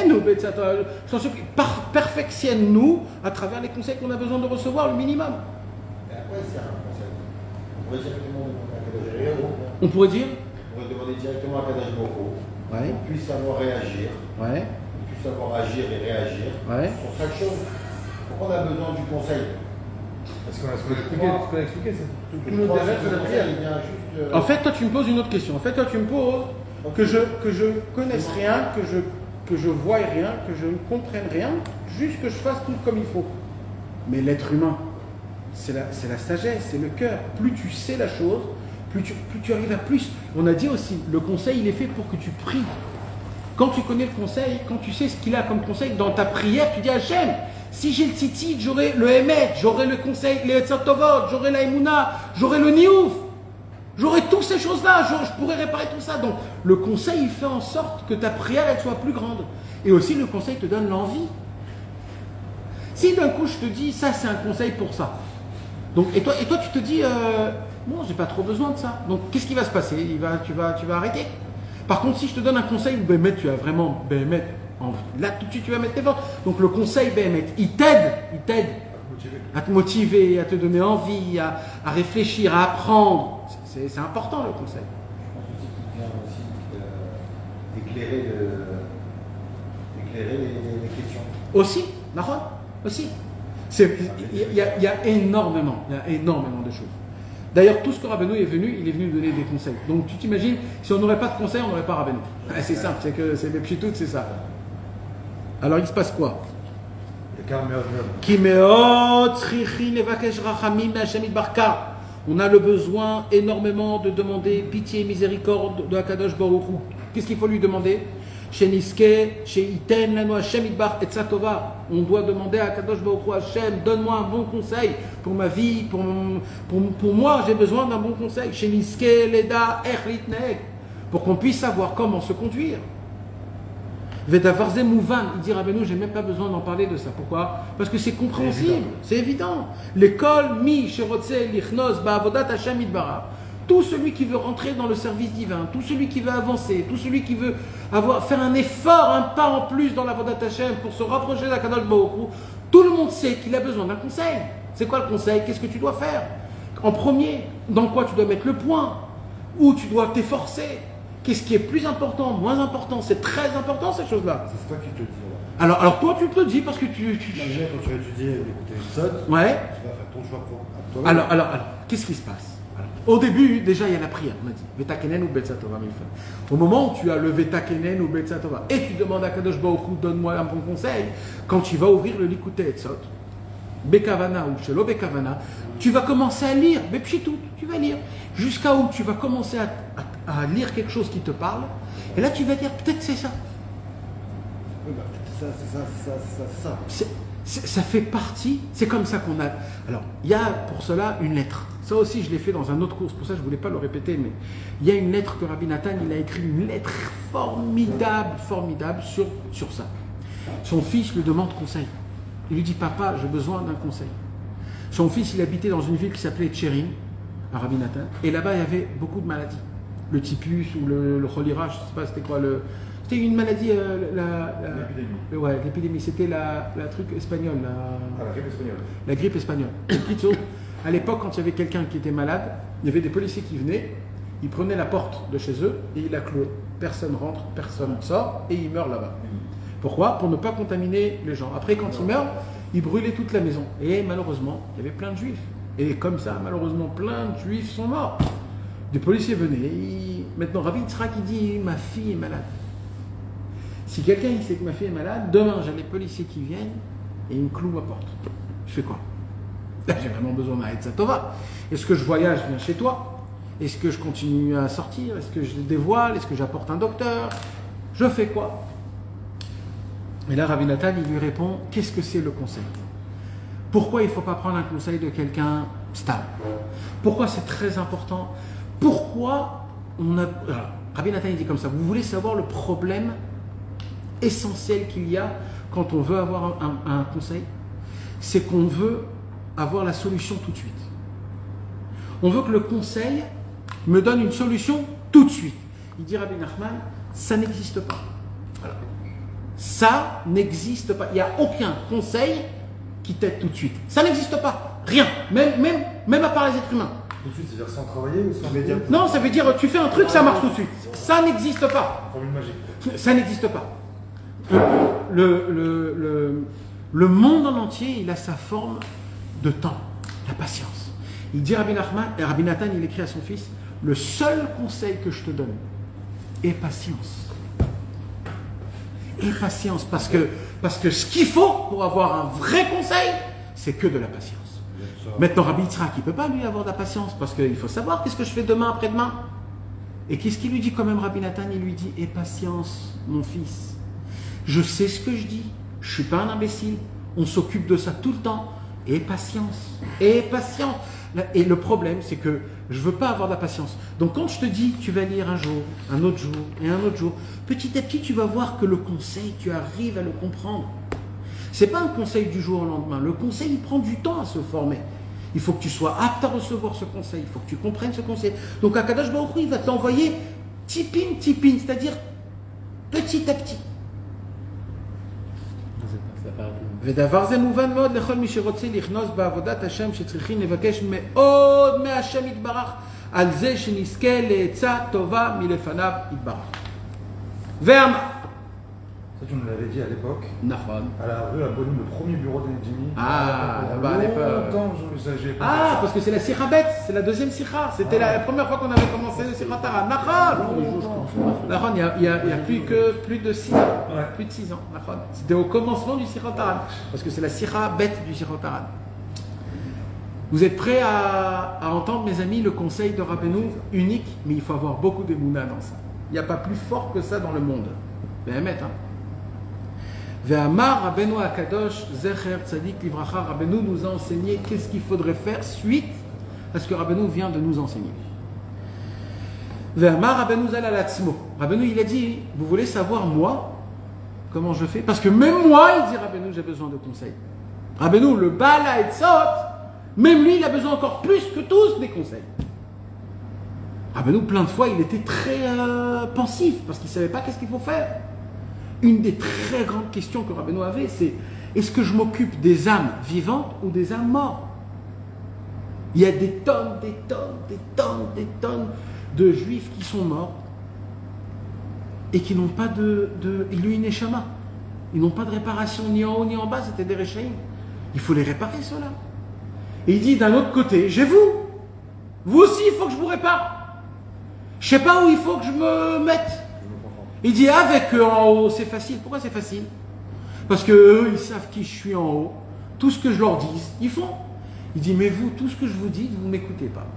perfectionne-nous à travers les conseils qu'on a besoin de recevoir, le minimum. Mais à quoi il sert un conseil? On pourrait directement demander à Kadosh Baruch Hu. On pourrait dire On pourrait demander directement à Kadosh Baruch Hu. Ouais. On puisse savoir réagir. Ouais. On puisse savoir agir et réagir. Ouais. Sur chaque chose. Pourquoi on a besoin du conseil? Parce qu'on a expliqué, c'est tout Je le pense derrière, que c'est le la conseil, prière. il vient juste, En fait, toi tu me poses une autre question. En fait, toi tu me poses que je connaisse rien, que je voie rien, que je ne comprenne rien, juste que je fasse tout comme il faut. Mais l'être humain, c'est la sagesse, c'est le cœur. Plus tu sais la chose, plus tu arrives à plus. On a dit aussi, le conseil il est fait pour que tu pries. Quand tu connais le conseil, quand tu sais ce qu'il a comme conseil, dans ta prière, tu dis Hachem, si j'ai le tzitzit, j'aurai le Emet, j'aurai le conseil, les Etzat Tovot, j'aurai la Emouna, j'aurai le Niouf, j'aurai toutes ces choses-là, je pourrai réparer tout ça. Donc le conseil, il fait en sorte que ta prière, elle soit plus grande. Et aussi, le conseil te donne l'envie. Si d'un coup, je te dis, ça, c'est un conseil pour ça. Donc, et toi, tu te dis, non, j'ai pas trop besoin de ça. Donc, qu'est-ce qui va se passer? Tu vas arrêter. Par contre, si je te donne un conseil où Béhémet, tu as vraiment Béhémet envie, là tout de suite tu vas mettre tes forces. Donc le conseil Béhémet, il t'aide à te motiver, à te donner envie, à réfléchir, à apprendre. C'est important le conseil. Je pense aussi qu'il vient aussi d'éclairer les questions. Aussi, Nahon, aussi. Il y a énormément de choses. D'ailleurs, tout ce que Rabbeinu est venu, il est venu donner des conseils. Donc tu t'imagines, si on n'aurait pas de conseils, on n'aurait pas Rabbeinu. C'est simple, c'est que c'est les pchitoutes, c'est ça. Alors il se passe quoi? On a le besoin énormément de demander pitié et miséricorde de Akadosh Baruch Hu. Qu'est-ce qu'il faut lui demander? Chez Niske, chez Iten, Lano Hashem Idbar et Satova. On doit demander à Kadosh Baruch Hu, Hashem, donne-moi un bon conseil pour ma vie, pour moi, j'ai besoin d'un bon conseil. Chez Niske, Leda, Echritnek, pour qu'on puisse savoir comment se conduire. Vedavarze Mouvan, il dit Rabbeinu, j'ai même pas besoin d'en parler de ça. Pourquoi? Parce que c'est compréhensible, c'est évident. L'école, Mi, Sherotze, Lichnos, Ba'avodat Hashem Idbarach. Tout celui qui veut rentrer dans le service divin, tout celui qui veut avancer, tout celui qui veut faire un effort, un pas en plus dans la Avodat Hashem pour se rapprocher d'Akadosh Baruch Hu, tout le monde sait qu'il a besoin d'un conseil. C'est quoi le conseil? Qu'est-ce que tu dois faire? En premier, dans quoi tu dois mettre le point? Où tu dois t'efforcer? Qu'est-ce qui est plus important, moins important? C'est très important ces choses-là. C'est toi qui te le dis. Là. Alors toi tu te le dis parce que tu... Imagine quand tu vas étudier l'écouter une sotte, Ouais. tu vas faire ton choix pour toi. Alors, qu'est-ce qui se passe? Au début, déjà, il y a la prière, on a dit. Vetakenen ou Betsatova, au moment où tu as le Vetakenen ou Betsatova, et tu demandes à Kadosh Baruch Hu, donne-moi un bon conseil, quand tu vas ouvrir le Likutei Etzot, Bekavana ou Shelo Bekavana, tu vas commencer à lire, Bepchitout, tu vas lire, jusqu'à où tu vas commencer à lire quelque chose qui te parle, et là tu vas dire, peut-être c'est ça. Oui, bah, c'est ça. Ça fait partie, c'est comme ça qu'on a... Alors, il y a pour cela une lettre. Ça aussi, je l'ai fait dans un autre cours, pour ça je ne voulais pas le répéter, mais il y a une lettre que Rabbi Nathan, il a écrit une lettre formidable sur ça. Son fils lui demande conseil. Il lui dit, papa, j'ai besoin d'un conseil. Son fils, il habitait dans une ville qui s'appelait Tchérim, à Rabbi Nathan, et là-bas, il y avait beaucoup de maladies. Le typhus ou le cholera, je ne sais pas c'était quoi le... C'était une maladie, L'épidémie. Ouais, l'épidémie, c'était la truc espagnole. La grippe espagnole. La grippe espagnole. Plutôt, à l'époque, quand il y avait quelqu'un qui était malade, il y avait des policiers qui venaient, ils prenaient la porte de chez eux et ils la clouaient. Personne rentre, personne sort et ils meurent là-bas. Pourquoi? Pour ne pas contaminer les gens. Après, quand ils meurent, ils brûlaient toute la maison. Et malheureusement, il y avait plein de juifs. Et comme ça, malheureusement, plein de juifs sont morts. Des policiers venaient. Maintenant, Rabbi Yitzhak, il dit, ma fille est malade. Si quelqu'un il sait que ma fille est malade, demain j'ai les policiers qui viennent et ils me clouent ma porte. Je fais quoi? Là j'ai vraiment besoin d'un Etzatova. Est-ce que je voyage, je viens chez toi? Est-ce que je continue à sortir? Est-ce que je dévoile? Est-ce que j'apporte un docteur? Je fais quoi? Et là Rabbi Nathan il lui répond, qu'est-ce que c'est le conseil? Pourquoi il ne faut pas prendre un conseil de quelqu'un stable? Pourquoi c'est très important? Pourquoi on a... Alors, Rabbi Nathan il dit comme ça, vous voulez savoir le problème essentiel qu'il y a quand on veut avoir un conseil, c'est qu'on veut avoir la solution tout de suite. On veut que le conseil me donne une solution tout de suite. Il dit Rabbi Nachman, ça n'existe pas. Voilà. Ça n'existe pas. Il n'y a aucun conseil qui t'aide tout de suite. Ça n'existe pas. Rien. Même à part les êtres humains. Tout de suite, c'est-à-dire sans travailler ou sans médias? Non, ça veut dire tu fais un truc, ça marche tout de suite. Ça n'existe pas. Formule magique. Ça n'existe pas. Le monde en entier, il a sa forme de temps, la patience. Il dit Rabbi Nathan, il écrit à son fils, le seul conseil que je te donne est patience. Et patience, parce que ce qu'il faut pour avoir un vrai conseil, c'est que de la patience. Maintenant, Rabbi Yitzhak, il ne peut pas lui avoir de la patience, parce qu'il faut savoir qu'est-ce que je fais demain, après-demain. Et qu'est-ce qu'il lui dit quand même, Rabbi Nathan? Il lui dit, aie patience, mon fils. Je sais ce que je dis, je ne suis pas un imbécile, on s'occupe de ça tout le temps. Et patience, et patience. Et le problème, c'est que je ne veux pas avoir de la patience. Donc quand je te dis, tu vas lire un jour, un autre jour, et un autre jour, petit à petit, tu vas voir que le conseil, tu arrives à le comprendre. Ce n'est pas un conseil du jour au lendemain. Le conseil, il prend du temps à se former. Il faut que tu sois apte à recevoir ce conseil, il faut que tu comprennes ce conseil. Donc Akadosh Baruch Hu, il va t'envoyer tipin, c'est-à-dire petit à petit. ודבר זה מובן מאוד לכל מי שרוצה לכנוס בעבודת השם שצריכים לבקש מאוד מהשם יתברך על זה שנזכה לעצה טובה מלפניו יתברך. ואמר Ça, tu nous l'avais dit à l'époque. נכון. À la rue Abonim, le premier bureau d'Enedjimi. Ah, là-bas à l'époque. Longtemps, j'ai pas Ah, ça. parce que c'est la Sikha Bet, c'est la deuxième Sikha. C'était la première fois qu'on avait commencé le Sikha Tara. Nahon, il y a plus de 6 ans. Ouais. Plus de 6 ans. Nahon. C'était au commencement du Sikha Tara. Parce que c'est la Sikha Bet du Sikha Tara. Vous êtes prêts à entendre, mes amis, le conseil de Rabbeinu unique, mais il faut avoir beaucoup d'émouna dans ça. Il n'y a pas plus fort que ça dans le monde. Béhémet, hein. Ve'amar Rabbeinu Akadosh, Zecher Tzadik Livracha, Rabbeinu nous a enseigné qu'est-ce qu'il faudrait faire suite à ce que Rabbeinu vient de nous enseigner. Ve'amar Rabbeinu Zal Alatzmo. Rabbeinu, il a dit, vous voulez savoir moi, comment je fais? Parce que même moi, il dit Rabbeinu, j'ai besoin de conseils. Rabbeinu, le Bala et Tzot, même lui, il a besoin encore plus que tous des conseils. Rabbeinu, plein de fois, il était très pensif, parce qu'il ne savait pas qu'est-ce qu'il faut faire. Une des très grandes questions que Rabbeinu avait, c'est est-ce que je m'occupe des âmes vivantes ou des âmes mortes? Il y a des tonnes de juifs qui sont morts et qui n'ont pas de Ilui Neshama. Ils n'ont pas de réparation ni en haut ni en bas, c'était des Réchaïm. Il faut les réparer, ceux-là. Et il dit d'un autre côté, j'ai vous. Vous aussi, il faut que je vous répare. Je ne sais pas où il faut que je me mette. Il dit avec eux en haut, c'est facile. Pourquoi c'est facile? Parce que eux, ils savent qui je suis en haut. Tout ce que je leur dis, ils font. Il dit, mais vous, tout ce que je vous dis, vous ne m'écoutez pas.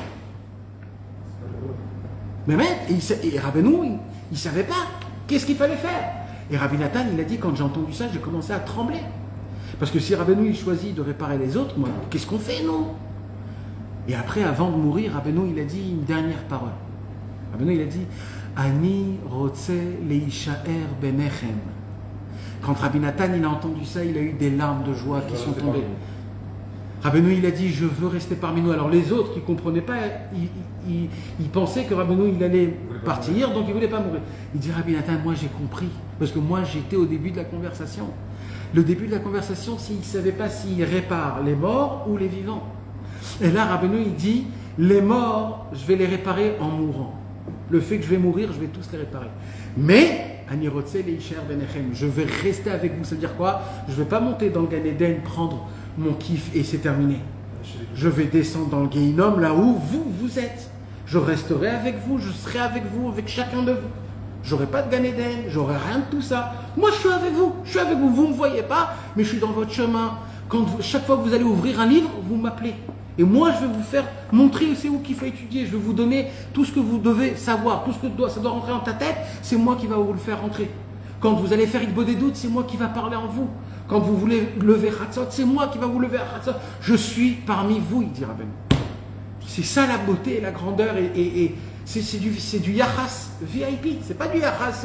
Mais et Rabbeinu, il ne savait pas qu'est-ce qu'il fallait faire. Et Rabbi Nathan, il a dit, quand j'ai entendu ça, j'ai commencé à trembler. Parce que si Rabbeinu, il choisit de réparer les autres, moi, qu'est-ce qu'on fait, nous? Et après, avant de mourir, Rabbeinu, il a dit une dernière parole. Rabbeinu, il a dit, Ani rotse leishaer benechem. Quand Rabbi Nathan, il a entendu ça, il a eu des larmes de joie qui sont tombées. Rabbeinu, il a dit, je veux rester parmi nous. Alors les autres qui ne comprenaient pas, ils pensaient que Rabbeinu, il allait partir, donc il ne voulait pas mourir. Il dit, Rabbi Nathan, moi j'ai compris, parce que moi j'étais au début de la conversation. Le début de la conversation, s'il ne savait pas s'il répare les morts ou les vivants. Et là, Rabbeinu, il dit, les morts, je vais les réparer en mourant. Le fait que je vais mourir, je vais tous les réparer. Mais, Anirotse leisher benechem, je vais rester avec vous. Ça veut dire quoi? Je ne vais pas monter dans le Gan Eden, prendre mon kiff et c'est terminé. Je vais descendre dans le Gehinnom, là où vous êtes. Je resterai avec vous, je serai avec vous, avec chacun de vous. J'aurai pas de Gan Eden, j'aurai rien de tout ça. Moi, je suis avec vous, vous ne me voyez pas, mais je suis dans votre chemin. Chaque fois que vous allez ouvrir un livre, vous m'appelez. Et moi, je vais vous faire montrer c'est où qu'il faut étudier. Je vais vous donner tout ce que vous devez savoir, tout ce que ça doit rentrer dans ta tête, c'est moi qui va vous le faire rentrer. Quand vous allez faire Ikbo des doutes, c'est moi qui va parler en vous. Quand vous voulez lever Hatzot, c'est moi qui va vous lever Hatzot. Je suis parmi vous, il dit Rabbeinu. C'est ça la beauté et la grandeur. Et c'est du Yachas VIP, c'est pas du Yachas.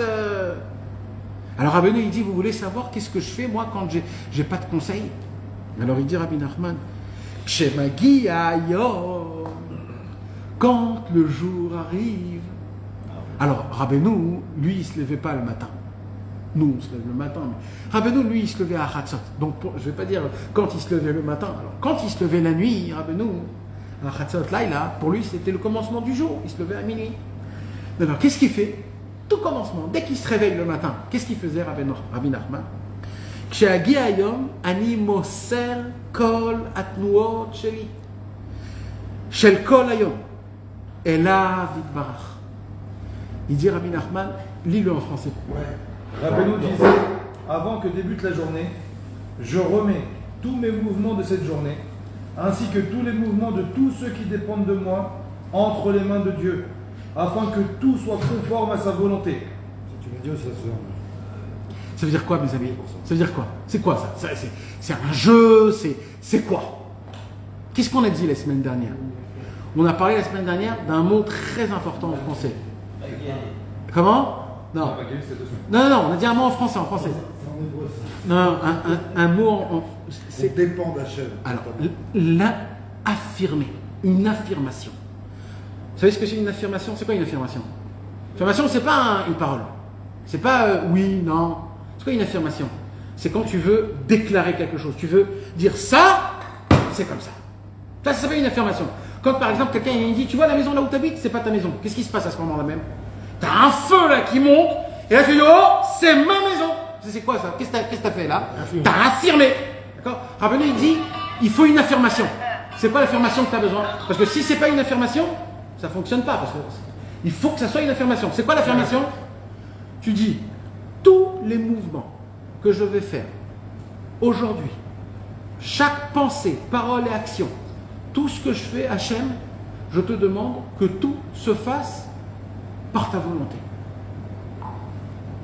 Alors Rabbeinu, il dit, vous voulez savoir qu'est-ce que je fais moi quand j'ai pas de conseil? Alors il dit Rabbi Nachman, Shemagi Ayom, quand le jour arrive. Alors Rabbeinu, lui, il se levait pas le matin. Nous, on se lève le matin. Mais Rabbeinu, lui, il se levait à Hatzot. Donc, je ne vais pas dire quand il se levait le matin. Alors, quand il se levait la nuit, Rabbeinu, à Hatzot Laïla, pour lui, c'était le commencement du jour. Il se levait à minuit. Alors, qu'est-ce qu'il fait? Tout commencement. Dès qu'il se réveille le matin, qu'est-ce qu'il faisait, Rabbi Nachman? Kshe'agi hayom, ani moser kol atnuot sheli. Shel kol hayom. Elav yitbarach. Il dit, Rabbi Nachman, lis-le en français. Ouais. Rabbeinu disait, avant que débute la journée, je remets tous mes mouvements de cette journée, ainsi que tous les mouvements de tous ceux qui dépendent de moi, entre les mains de Dieu, afin que tout soit conforme à sa volonté. Si tu me dis, ça veut dire quoi, mes amis? Ça veut dire quoi? C'est quoi ça? C'est un jeu? C'est quoi? Qu'est-ce qu'on a dit la semaine dernière? On a parlé la semaine dernière d'un mot très important en français. Comment? Non. Non, on a dit un mot en français, Non, un mot c'est dépend d'Hachem. Alors, affirmer, une affirmation. Vous savez ce que c'est une affirmation? C'est quoi une affirmation? Affirmation, c'est pas une parole. C'est pas oui, non. C'est quoi une affirmation? C'est quand tu veux déclarer quelque chose. Tu veux dire ça, c'est comme ça. Ça s'appelle une affirmation. Quand par exemple quelqu'un il dit, tu vois la maison là où tu habites, c'est pas ta maison. Qu'est-ce qui se passe à ce moment-là même? T'as un feu là qui monte, et là tu dis, oh, c'est ma maison. C'est quoi ça? Qu'est-ce que t'as fait là? T'as affirmé. D'accord? Rabbeinu il dit, il faut une affirmation. C'est pas l'affirmation que tu as besoin. Parce que si c'est pas une affirmation, ça fonctionne pas. Parce que il faut que ça soit une affirmation. C'est quoi l'affirmation? Tu dis, tous les mouvements que je vais faire aujourd'hui, chaque pensée, parole et action, tout ce que je fais, Hachem, je te demande que tout se fasse par ta volonté.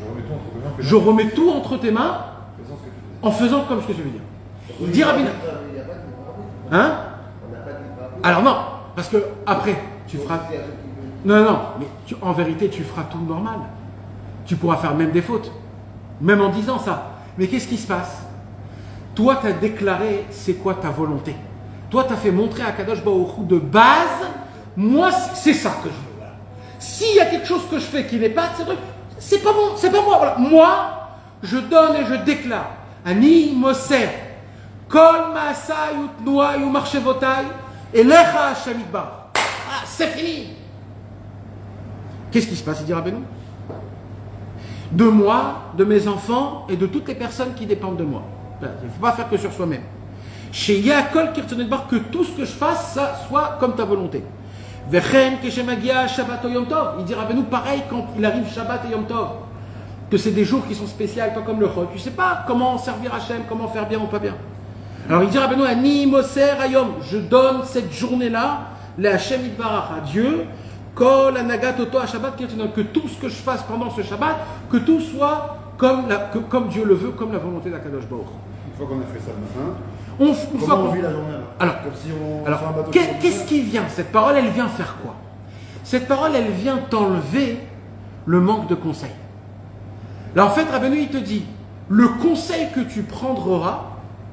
Je remets tout entre tes mains, Je remets tout entre tes mains faisant ce que tu fais. en faisant comme ce que je veux dire. Il dit Rabbi Nachman. Hein? Alors non, parce que après, tu feras. Non, mais en vérité, tu feras tout normal. Tu pourras faire même des fautes, même en disant ça. Mais qu'est-ce qui se passe? Toi, tu as déclaré c'est quoi ta volonté. Toi, tu as fait montrer à Kadosh Baruch Hu de base, moi, c'est ça que je veux. Voilà. S'il y a quelque chose que je fais qui n'est pas, c'est pas bon, c'est pas moi. Voilà. Moi, je donne et je déclare. Ani Moser, Kol Maasai Utnuai Umarchevotai, Elecha Hashem Yitbarach. Ah, c'est fini. Qu'est-ce qui se passe? Il dit Rabbeinu. De moi, de mes enfants et de toutes les personnes qui dépendent de moi. Il ne faut pas faire que sur soi-même. Chez Yaakol Kirtzonetbar, que tout ce que je fasse, ça soit comme ta volonté. Vechen Keshemagia Shabbat Yom Tov. Il dit Rabbeinu pareil quand il arrive Shabbat et Yom Tov. Que c'est des jours qui sont spéciaux, pas comme le Chol. Tu ne sais pas comment servir Hachem, comment faire bien ou pas bien. Alors il dit Rabbeinu Ani Moser Hayom. Je donne cette journée-là, le Hachem Yitbarach, à Dieu. Kol Anagat Oto à Shabbat, que tout ce que je fasse pendant ce Shabbat, que tout soit comme Dieu le veut, comme la volonté d'Akadosh Baruch. Une fois qu'on a fait ça le matin, comment on vit la journée? Alors, comme si on alors fait un bateau qu'est-ce qui vient? Cette parole, elle vient faire quoi? Cette parole, elle vient t'enlever le manque de conseil. Là, en fait, Rabbeinu, il te dit, le conseil que tu prendras,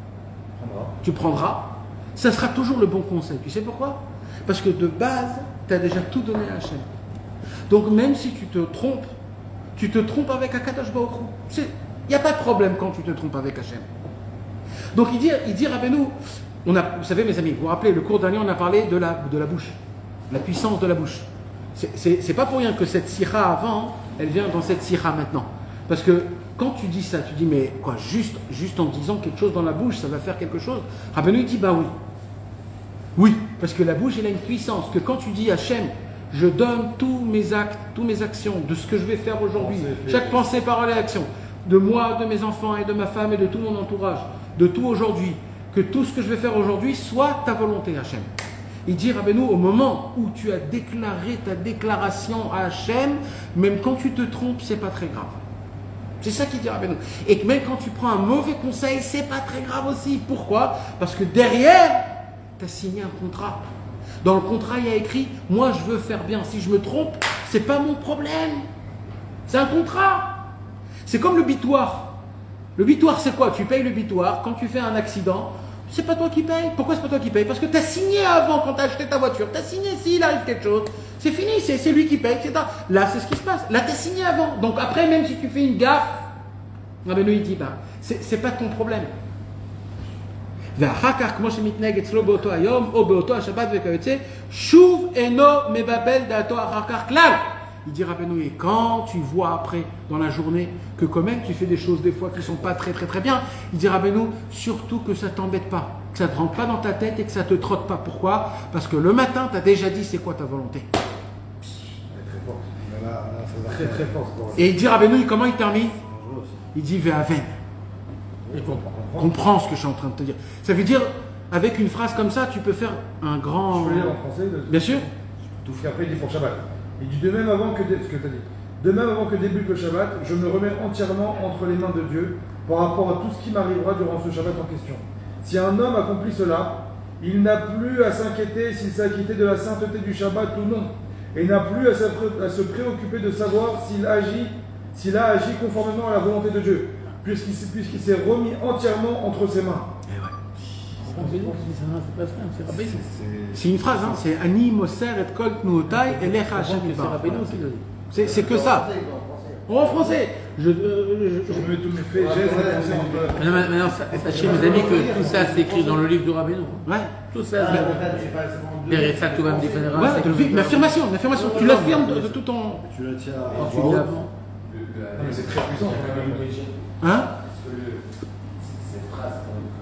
ça sera toujours le bon conseil. Tu sais pourquoi? Parce que de base, tu as déjà tout donné à Hachem. Donc même si tu te trompes avec Akadosh Baruch Hu. Il n'y a pas de problème quand tu te trompes avec Hachem. Donc il dit Rabbeinu, vous savez mes amis, vous vous rappelez, le cours dernier on a parlé de la bouche, la puissance de la bouche. C'est pas pour rien que cette sira avant, elle vient dans cette sira maintenant. Parce que quand tu dis ça, tu dis mais quoi, juste en disant quelque chose dans la bouche, ça va faire quelque chose. Rabbeinu dit bah oui. Oui, parce que la bouche, elle a une puissance, que quand tu dis Hachem, je donne tous mes actes, toutes mes actions, de ce que je vais faire aujourd'hui, chaque pensée, parole et action, de moi, de mes enfants et de ma femme et de tout mon entourage, de tout aujourd'hui, que tout ce que je vais faire aujourd'hui soit ta volonté, Hachem. Il dit, Rabbeinu, au moment où tu as déclaré ta déclaration à Hachem, même quand tu te trompes, c'est pas très grave. C'est ça qu'il dit Rabbeinu. Et que même quand tu prends un mauvais conseil, c'est pas très grave aussi. Pourquoi? Parce que derrière, tu as signé un contrat. Dans le contrat, il y a écrit « Moi, je veux faire bien. Si je me trompe, c'est pas mon problème. C'est un contrat. » C'est comme le bitoire. Le bitoire, c'est quoi? Tu payes le bitoire. Quand tu fais un accident, c'est pas toi qui payes. Pourquoi c'est pas toi qui payes? Parce que tu as signé avant, quand tu as acheté ta voiture. Tu as signé, s'il arrive quelque chose, c'est fini, c'est lui qui paye, etc. Là, c'est ce qui se passe. Là, tu as signé avant. Donc après, même si tu fais une gaffe, Rabbeinu, il dit c'est pas ton problème. ואחר כך, כמו שמתנהג אצלו באותו היום, או באותו השבת וכיוצא, שוב אינו מבבל דעתו אחר כך כלל. Il dit Rabbeinu, et quand tu vois après, dans la journée, que quand même tu fais des choses des fois qui ne sont pas très bien, il dit Rabbeinu, surtout que ça ne t'embête pas, que ça ne te rentre pas dans ta tête et que ça ne te trotte pas. Pourquoi? Parce que le matin, tu as déjà dit c'est quoi ta volonté. très fort. Là, ça va très fort. Et il dit Rabbeinu, comment il termine? Il dit Ve'aven. Comprends ce que je suis en train de te dire. Ça veut dire, avec une phrase comme ça, tu peux faire un grand... Je peux lire en français. Bien sûr. Tout ce qu'après il dit pour Shabbat. Il dit de même avant que, ce que tu as dit. De même avant que débute le Shabbat, je me remets entièrement entre les mains de Dieu par rapport à tout ce qui m'arrivera durant ce Shabbat en question. Si un homme accomplit cela, il n'a plus à s'inquiéter s'il s'est acquitté de la sainteté du Shabbat ou non. Et n'a plus à se préoccuper de savoir s'il a agi conformément à la volonté de Dieu, puisqu'il s'est remis entièrement entre ses mains. C'est une phrase, hein? C'est Ani Moser et Kol Tnuotai Elecha Hashem Yitbarach. C'est que ça. En français. Je mets tous mes faits, gestes, Maintenant, sachez mes amis que tout ça c'est écrit dans le livre de Rabbeinu. Ouais. Tout ça. Derrière ça, tout va me défendre. Une affirmation. Tu l'affirmes de tout ton. Tu la tiens Quand tu lis avant. mais c'est très puissant. Hein? Cette phrase,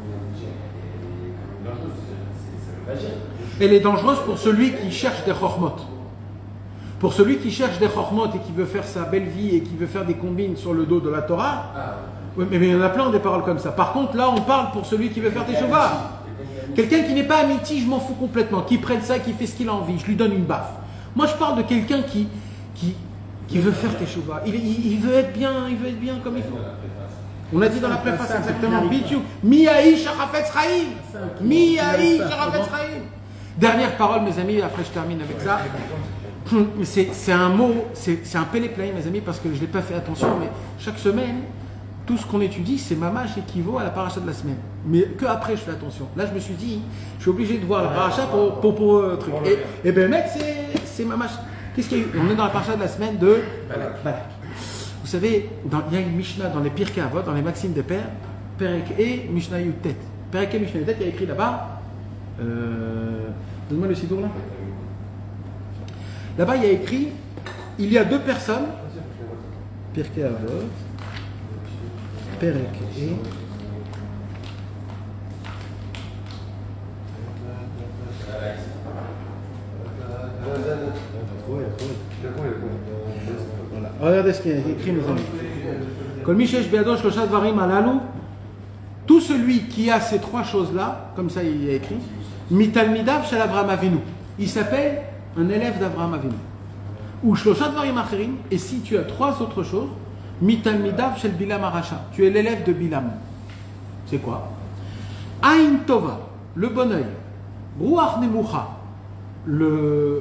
Elle est dangereuse pour celui qui cherche des chormot. Pour celui qui cherche des chormot et qui veut faire sa belle vie et qui veut faire des combines sur le dos de la Torah. Oui, mais il y en a plein des paroles comme ça. Par contre, là, on parle pour celui qui veut faire des chevaux. Quelqu'un qui n'est pas amiti, je m'en fous complètement. Qui prenne ça, qui fait ce qu'il a envie. Je lui donne une baffe. Moi, je parle de quelqu'un qui qui veut faire teshuva. Il veut être bien comme il faut. On a dit dans la préface exactement. Bitu, miaï shachafetz chaim. Miaï shachafetz chaim. Dernière parole, mes amis, après je termine avec ça. C'est un mot, c'est un péléplaï, mes amis, parce que je n'ai pas fait attention, mais chaque semaine, tout ce qu'on étudie, c'est mamash équivaut à la paracha de la semaine. Mais que après je fais attention. Là, je me suis dit, je suis obligé de voir la paracha pour truc. Et ben, mec, c'est mamash. Qu'est-ce qu'il y a eu? On est dans la paracha de la semaine de Balak. Vous savez, il y a une Mishnah dans les Pirkei Avot, dans les Maximes des Pères, Perek et Mishnah Yutet. Perek et Mishnah Yutet, il y a écrit là-bas, donne-moi le sidour là. Là-bas, il y a écrit, il y a deux personnes, Pirkei Avot, Perek et voilà. Regardez ce qui est écrit, mes amis. Tout celui qui a ces trois choses-là, comme ça il y a écrit, Mitalmidav shel Avraham Avinu. Il s'appelle un élève d'Avraham Avinu. Ou Shloshat Varim Acherim. Et si tu as trois autres choses, Mitalmidav shel Bilam Arasha. Tu es l'élève de Bilam. C'est quoi? Ain Tova, le bon œil. Ruach Nemucha, le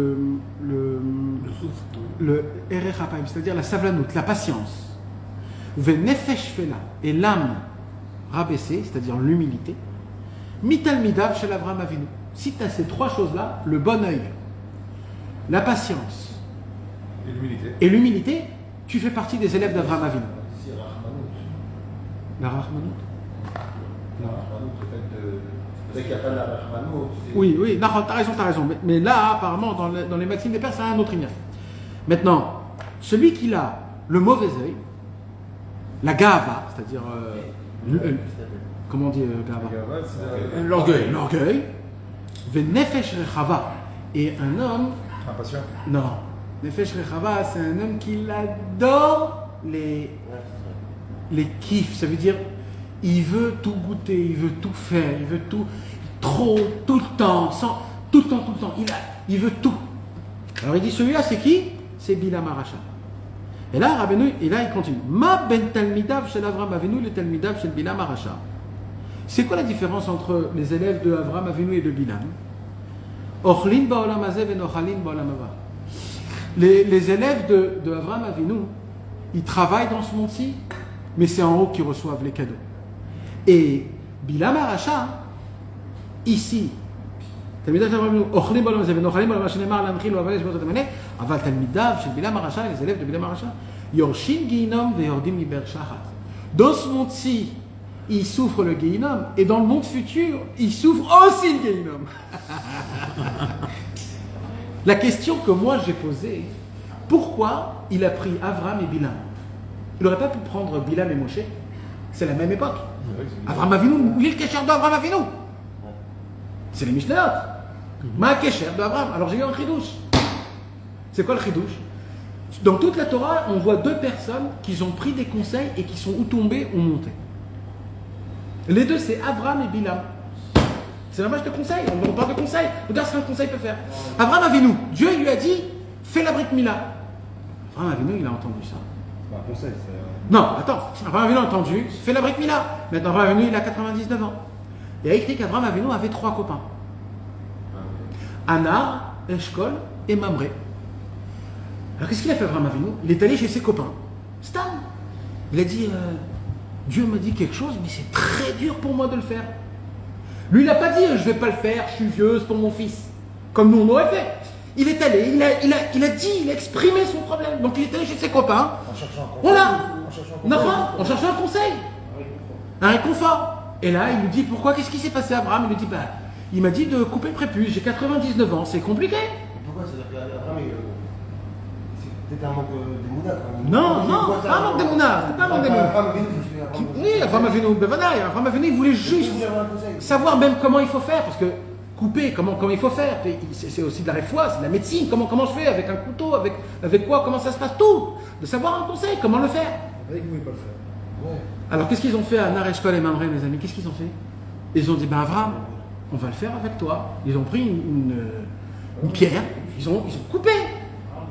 Erech Apayim, c'est-à-dire la savlanout, la patience. Venefesh Fela, et l'âme rabaissée, c'est-à-dire l'humilité. Mitalmidav shel Avraham Avinu. Si tu as ces trois choses-là, le bon œil, la patience et l'humilité, tu fais partie des élèves d'Avraham Avinu. C'est Rahmanout. La Rahmanout. La Rahmanout, c'est qu'il n'y a pas de la Rahmanout. Oui, t'as raison. Mais là, apparemment, dans les Maximes des Pères, c'est un autre lien. Maintenant, celui qui a le mauvais œil, la gava, c'est-à-dire comment on dit gava? L'orgueil. Venefesh rechava. Et un homme. Impatient. Non. Nefesh rechava, c'est un homme qui adore les kiffs. Ça veut dire, il veut tout goûter, il veut tout faire, il veut tout le temps, tout le temps. Il veut tout. Alors il dit, celui-là, c'est qui? C'est Bilam Arasha. Et là, Rabbeinu, il continue. Ma ben talmidav shel Avraham Avinu le talmidav shel Bilam Arasha. C'est quoi la différence entre les élèves de Avraham Avinu et de Bilam? Ochlin ba'olam hazeh venochalin ba'olam haba. Les élèves de Avraham Avinu, ils travaillent dans ce monde-ci, mais c'est en haut qu'ils reçoivent les cadeaux. Et Bilam Arasha, ici, תלמידיו של אברהם אוכלים בעולם הזה ונוחלים בעולם שנאמר להנחיל ולבלש באותו תמנה, אבל תלמידיו של בלעם הרשע, les élèves de בלעם הרשע, יורשים גיהינום ויורדים מבאר שחת. Dans ce monde-ci, ils souffrent le גיהינום, et dans le monde futur, ils souffrent aussi le גיהינום. La question que moi j'ai posée, pourquoi il a pris Avraham et Bilam? Il n'aurait pas pu prendre Bilam et Moshe? C'est la même époque. Avraham Avinu, l'île Kesher d'Avraham Avinu. C'est les Mishnayot. Ma Kesher d'Avraham. Alors j'ai eu un chidouche. C'est quoi le chidouche? Dans toute la Torah, on voit deux personnes qui ont pris des conseils et qui sont ou tombés ou montés. Les deux, c'est Avraham et Bilam. C'est la vache de conseil. On parle de conseil. Regarde ce qu'un conseil peut faire. Avraham Avinu, Dieu lui a dit, fais la Brit Mila. Avraham Avinu, il a entendu ça. Bah, conseil, c'est. Non, attends. Avraham Avinu a entendu, fais la Brit Mila. Maintenant, Avraham Avinu, il a 99 ans. Il a écrit qu'Avraham Avinu avait 3 copains. Anar, Eshkol et Mamré. Alors qu'est-ce qu'il a fait Avraham Avinu? Il est allé chez ses copains. Stam. Il a dit, Dieu m'a dit quelque chose, mais c'est très dur pour moi de le faire. Lui, il n'a pas dit, je ne vais pas le faire, je suis vieux, c'est pour mon fils. Comme nous, on aurait fait. Il est allé, il a dit, il a exprimé son problème. Donc il est allé chez ses copains. En cherchant un conseil. Voilà. En cherchant un conseil. En cherchant un conseil. Un réconfort. Et là, il lui dit, pourquoi? Qu'est-ce qui s'est passé à Abraham? Il lui dit, il m'a dit de couper le prépuce, j'ai 99 ans, c'est compliqué. Pourquoi? C'est-à-dire qu'Abraham, c'est peut-être un manque d'émouna. Non, pas un manque d'émouna. C'est pas un manque d'émouna. Oui, Avraham Avinu, Bevanaï. Avraham Avinu, il voulait juste savoir même comment il faut faire, parce que couper, comment il faut faire. C'est aussi de la réfoie, c'est de la médecine. Comment je fais avec un couteau, avec quoi, comment ça se passe, tout. De savoir un conseil, comment le faire. Avec nous, il ne pas le faire. Ouais. Alors qu'est-ce qu'ils ont fait à Nareshkol et Mamré, mes amis? Qu'est-ce qu'ils ont fait? Ils ont dit, Avraham, on va le faire avec toi. Ils ont pris une pierre, ils ont coupé.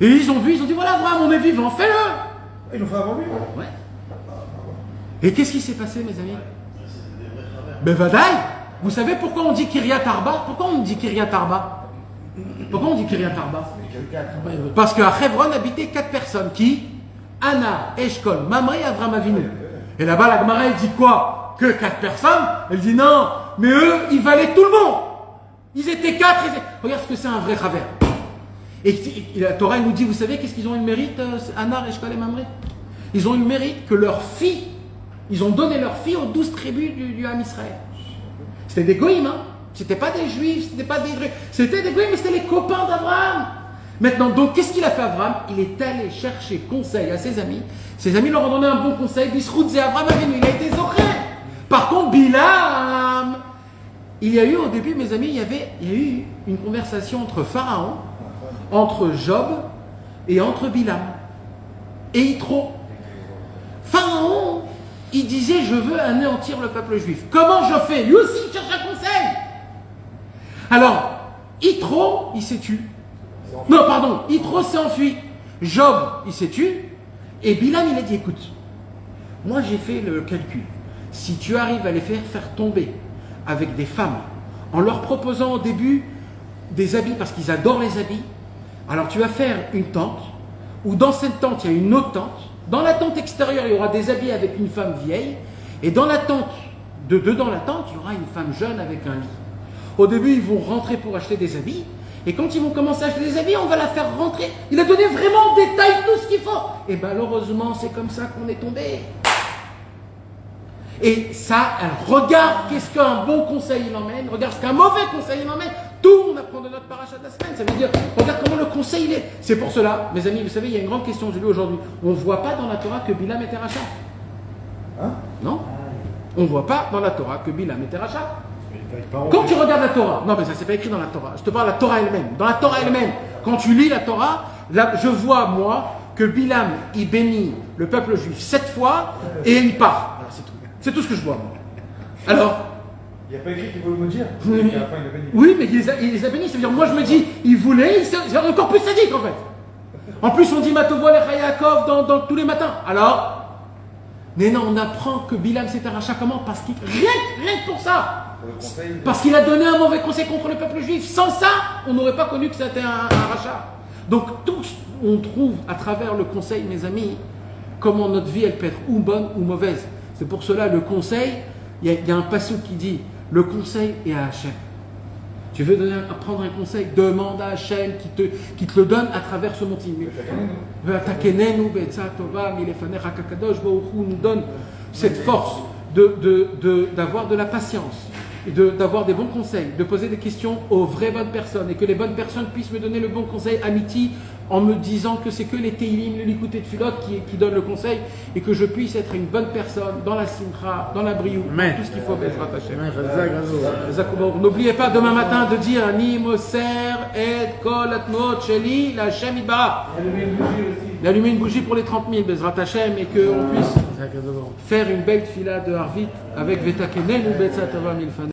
Et ils ont vu, ils ont dit voilà, Abraham, on est vivant, fais-le. Ils l'ont fait avant lui. Ouais. Et qu'est-ce qui s'est passé, mes amis? Ben Vadaï, vous savez pourquoi on dit Kiryat Arba? Pourquoi on dit Kiryat Arba? Pourquoi on dit Kiryat Arba? Parce qu'à Hebron habitaient 4 personnes. Qui? Anna, Eshkol, Mamré et Avram Avinu. Et là-bas, la Gemara, elle dit quoi? Que 4 personnes? Elle dit non, mais eux, ils valaient tout le monde. Ils étaient 4. Regarde ce que c'est un vrai travers. Et la Torah elle nous dit, vous savez qu'est-ce qu'ils ont eu le mérite, Anna, Eshkol et Mamré? Ils ont eu le mérite que leurs filles, ils ont donné leurs filles aux 12 tribus du Ham Israël. C'était des goïms, hein. C'était pas des juifs, c'était pas des... C'était des goïms, mais c'était les copains d'Abraham. Maintenant, donc, qu'est-ce qu'il a fait Abraham? Il est allé chercher conseil à ses amis. Ses amis leur ont donné un bon conseil. Bisrout et Abraham Avinu, il a été zoché. Par contre, Bilam, il y a eu au début, mes amis, il y a eu une conversation entre Pharaon, entre Job et entre Bilam et Yitro. Pharaon, il disait, je veux anéantir le peuple juif. Comment je fais? Lui aussi, il cherche un conseil. Alors, Yitro, il s'est tué. Non, pardon, Yitro s'est enfui. Job, il s'est tué. Et Bilam, il a dit, écoute, moi j'ai fait le calcul. Si tu arrives à les faire tomber avec des femmes, en leur proposant au début des habits, parce qu'ils adorent les habits, alors tu vas faire une tente, où dans cette tente, il y a une autre tente. Dans la tente extérieure, il y aura des habits avec une femme vieille. Et dans la tente, dedans la tente, il y aura une femme jeune avec un lit. Au début, ils vont rentrer pour acheter des habits. Et quand ils vont commencer à acheter des habits, on va la faire rentrer. Il a donné vraiment en détail tout ce qu'il faut. Et malheureusement, c'est comme ça qu'on est tombé. Et ça, regarde qu'est-ce qu'un bon conseil il emmène. Regarde ce qu'un mauvais conseil il emmène. Tout, on apprend de notre paracha de la semaine. Ça veut dire, regarde comment le conseil il est. C'est pour cela, mes amis, vous savez, il y a une grande question de lui aujourd'hui. On ne voit pas dans la Torah que Bilam était rachat. Hein? Non? On ne voit pas dans la Torah que Bilam était rachat. Quand tu regardes la Torah, non mais ça c'est pas écrit dans la Torah, je te parle de la Torah elle-même. Dans la Torah elle-même, quand tu lis la Torah, là, je vois moi que Bilam il bénit le peuple juif 7 fois et il part. C'est tout. C'est tout ce que je vois moi. Alors, il n'y a pas écrit qu'il voulait me dire. Oui, mais il les a bénis. Ça veut dire, moi je me dis, il voulait, c'est encore plus sadique en fait. En plus on dit Matovo le Yaakov dans tous les matins. Alors, mais non, on apprend que Bilam s'est arraché comment? Parce qu'il rien que pour ça. Parce qu'il a donné un mauvais conseil contre le peuple juif. Sans ça, on n'aurait pas connu que c'était un rachat. Donc, tous, on trouve à travers le conseil, mes amis, comment notre vie, elle peut être ou bonne ou mauvaise. C'est pour cela, le conseil, il y a un passage qui dit, le conseil est à Hachem. Tu veux prendre un conseil, demande à Hachem qui te le donne à travers ce monti. Nous donne cette force d'avoir de la patience, d'avoir des bons conseils, de poser des questions aux vraies bonnes personnes et que les bonnes personnes puissent me donner le bon conseil amiti en me disant que c'est que les Teilim, le Likuté de Filot qui donnent le conseil et que je puisse être une bonne personne dans la simcha, dans la briou, tout ce qu'il faut Bezrat Hashem. N'oubliez pas demain matin de dire Ani Moser et Kol Atmot Sheli la Hashem Ibarach. D'allumer une bougie pour les 30 000 Bezrat Hashem et qu'on puisse faire une belle tfila de Harvit avec Vetakenen ou Betzat Ava Milfan.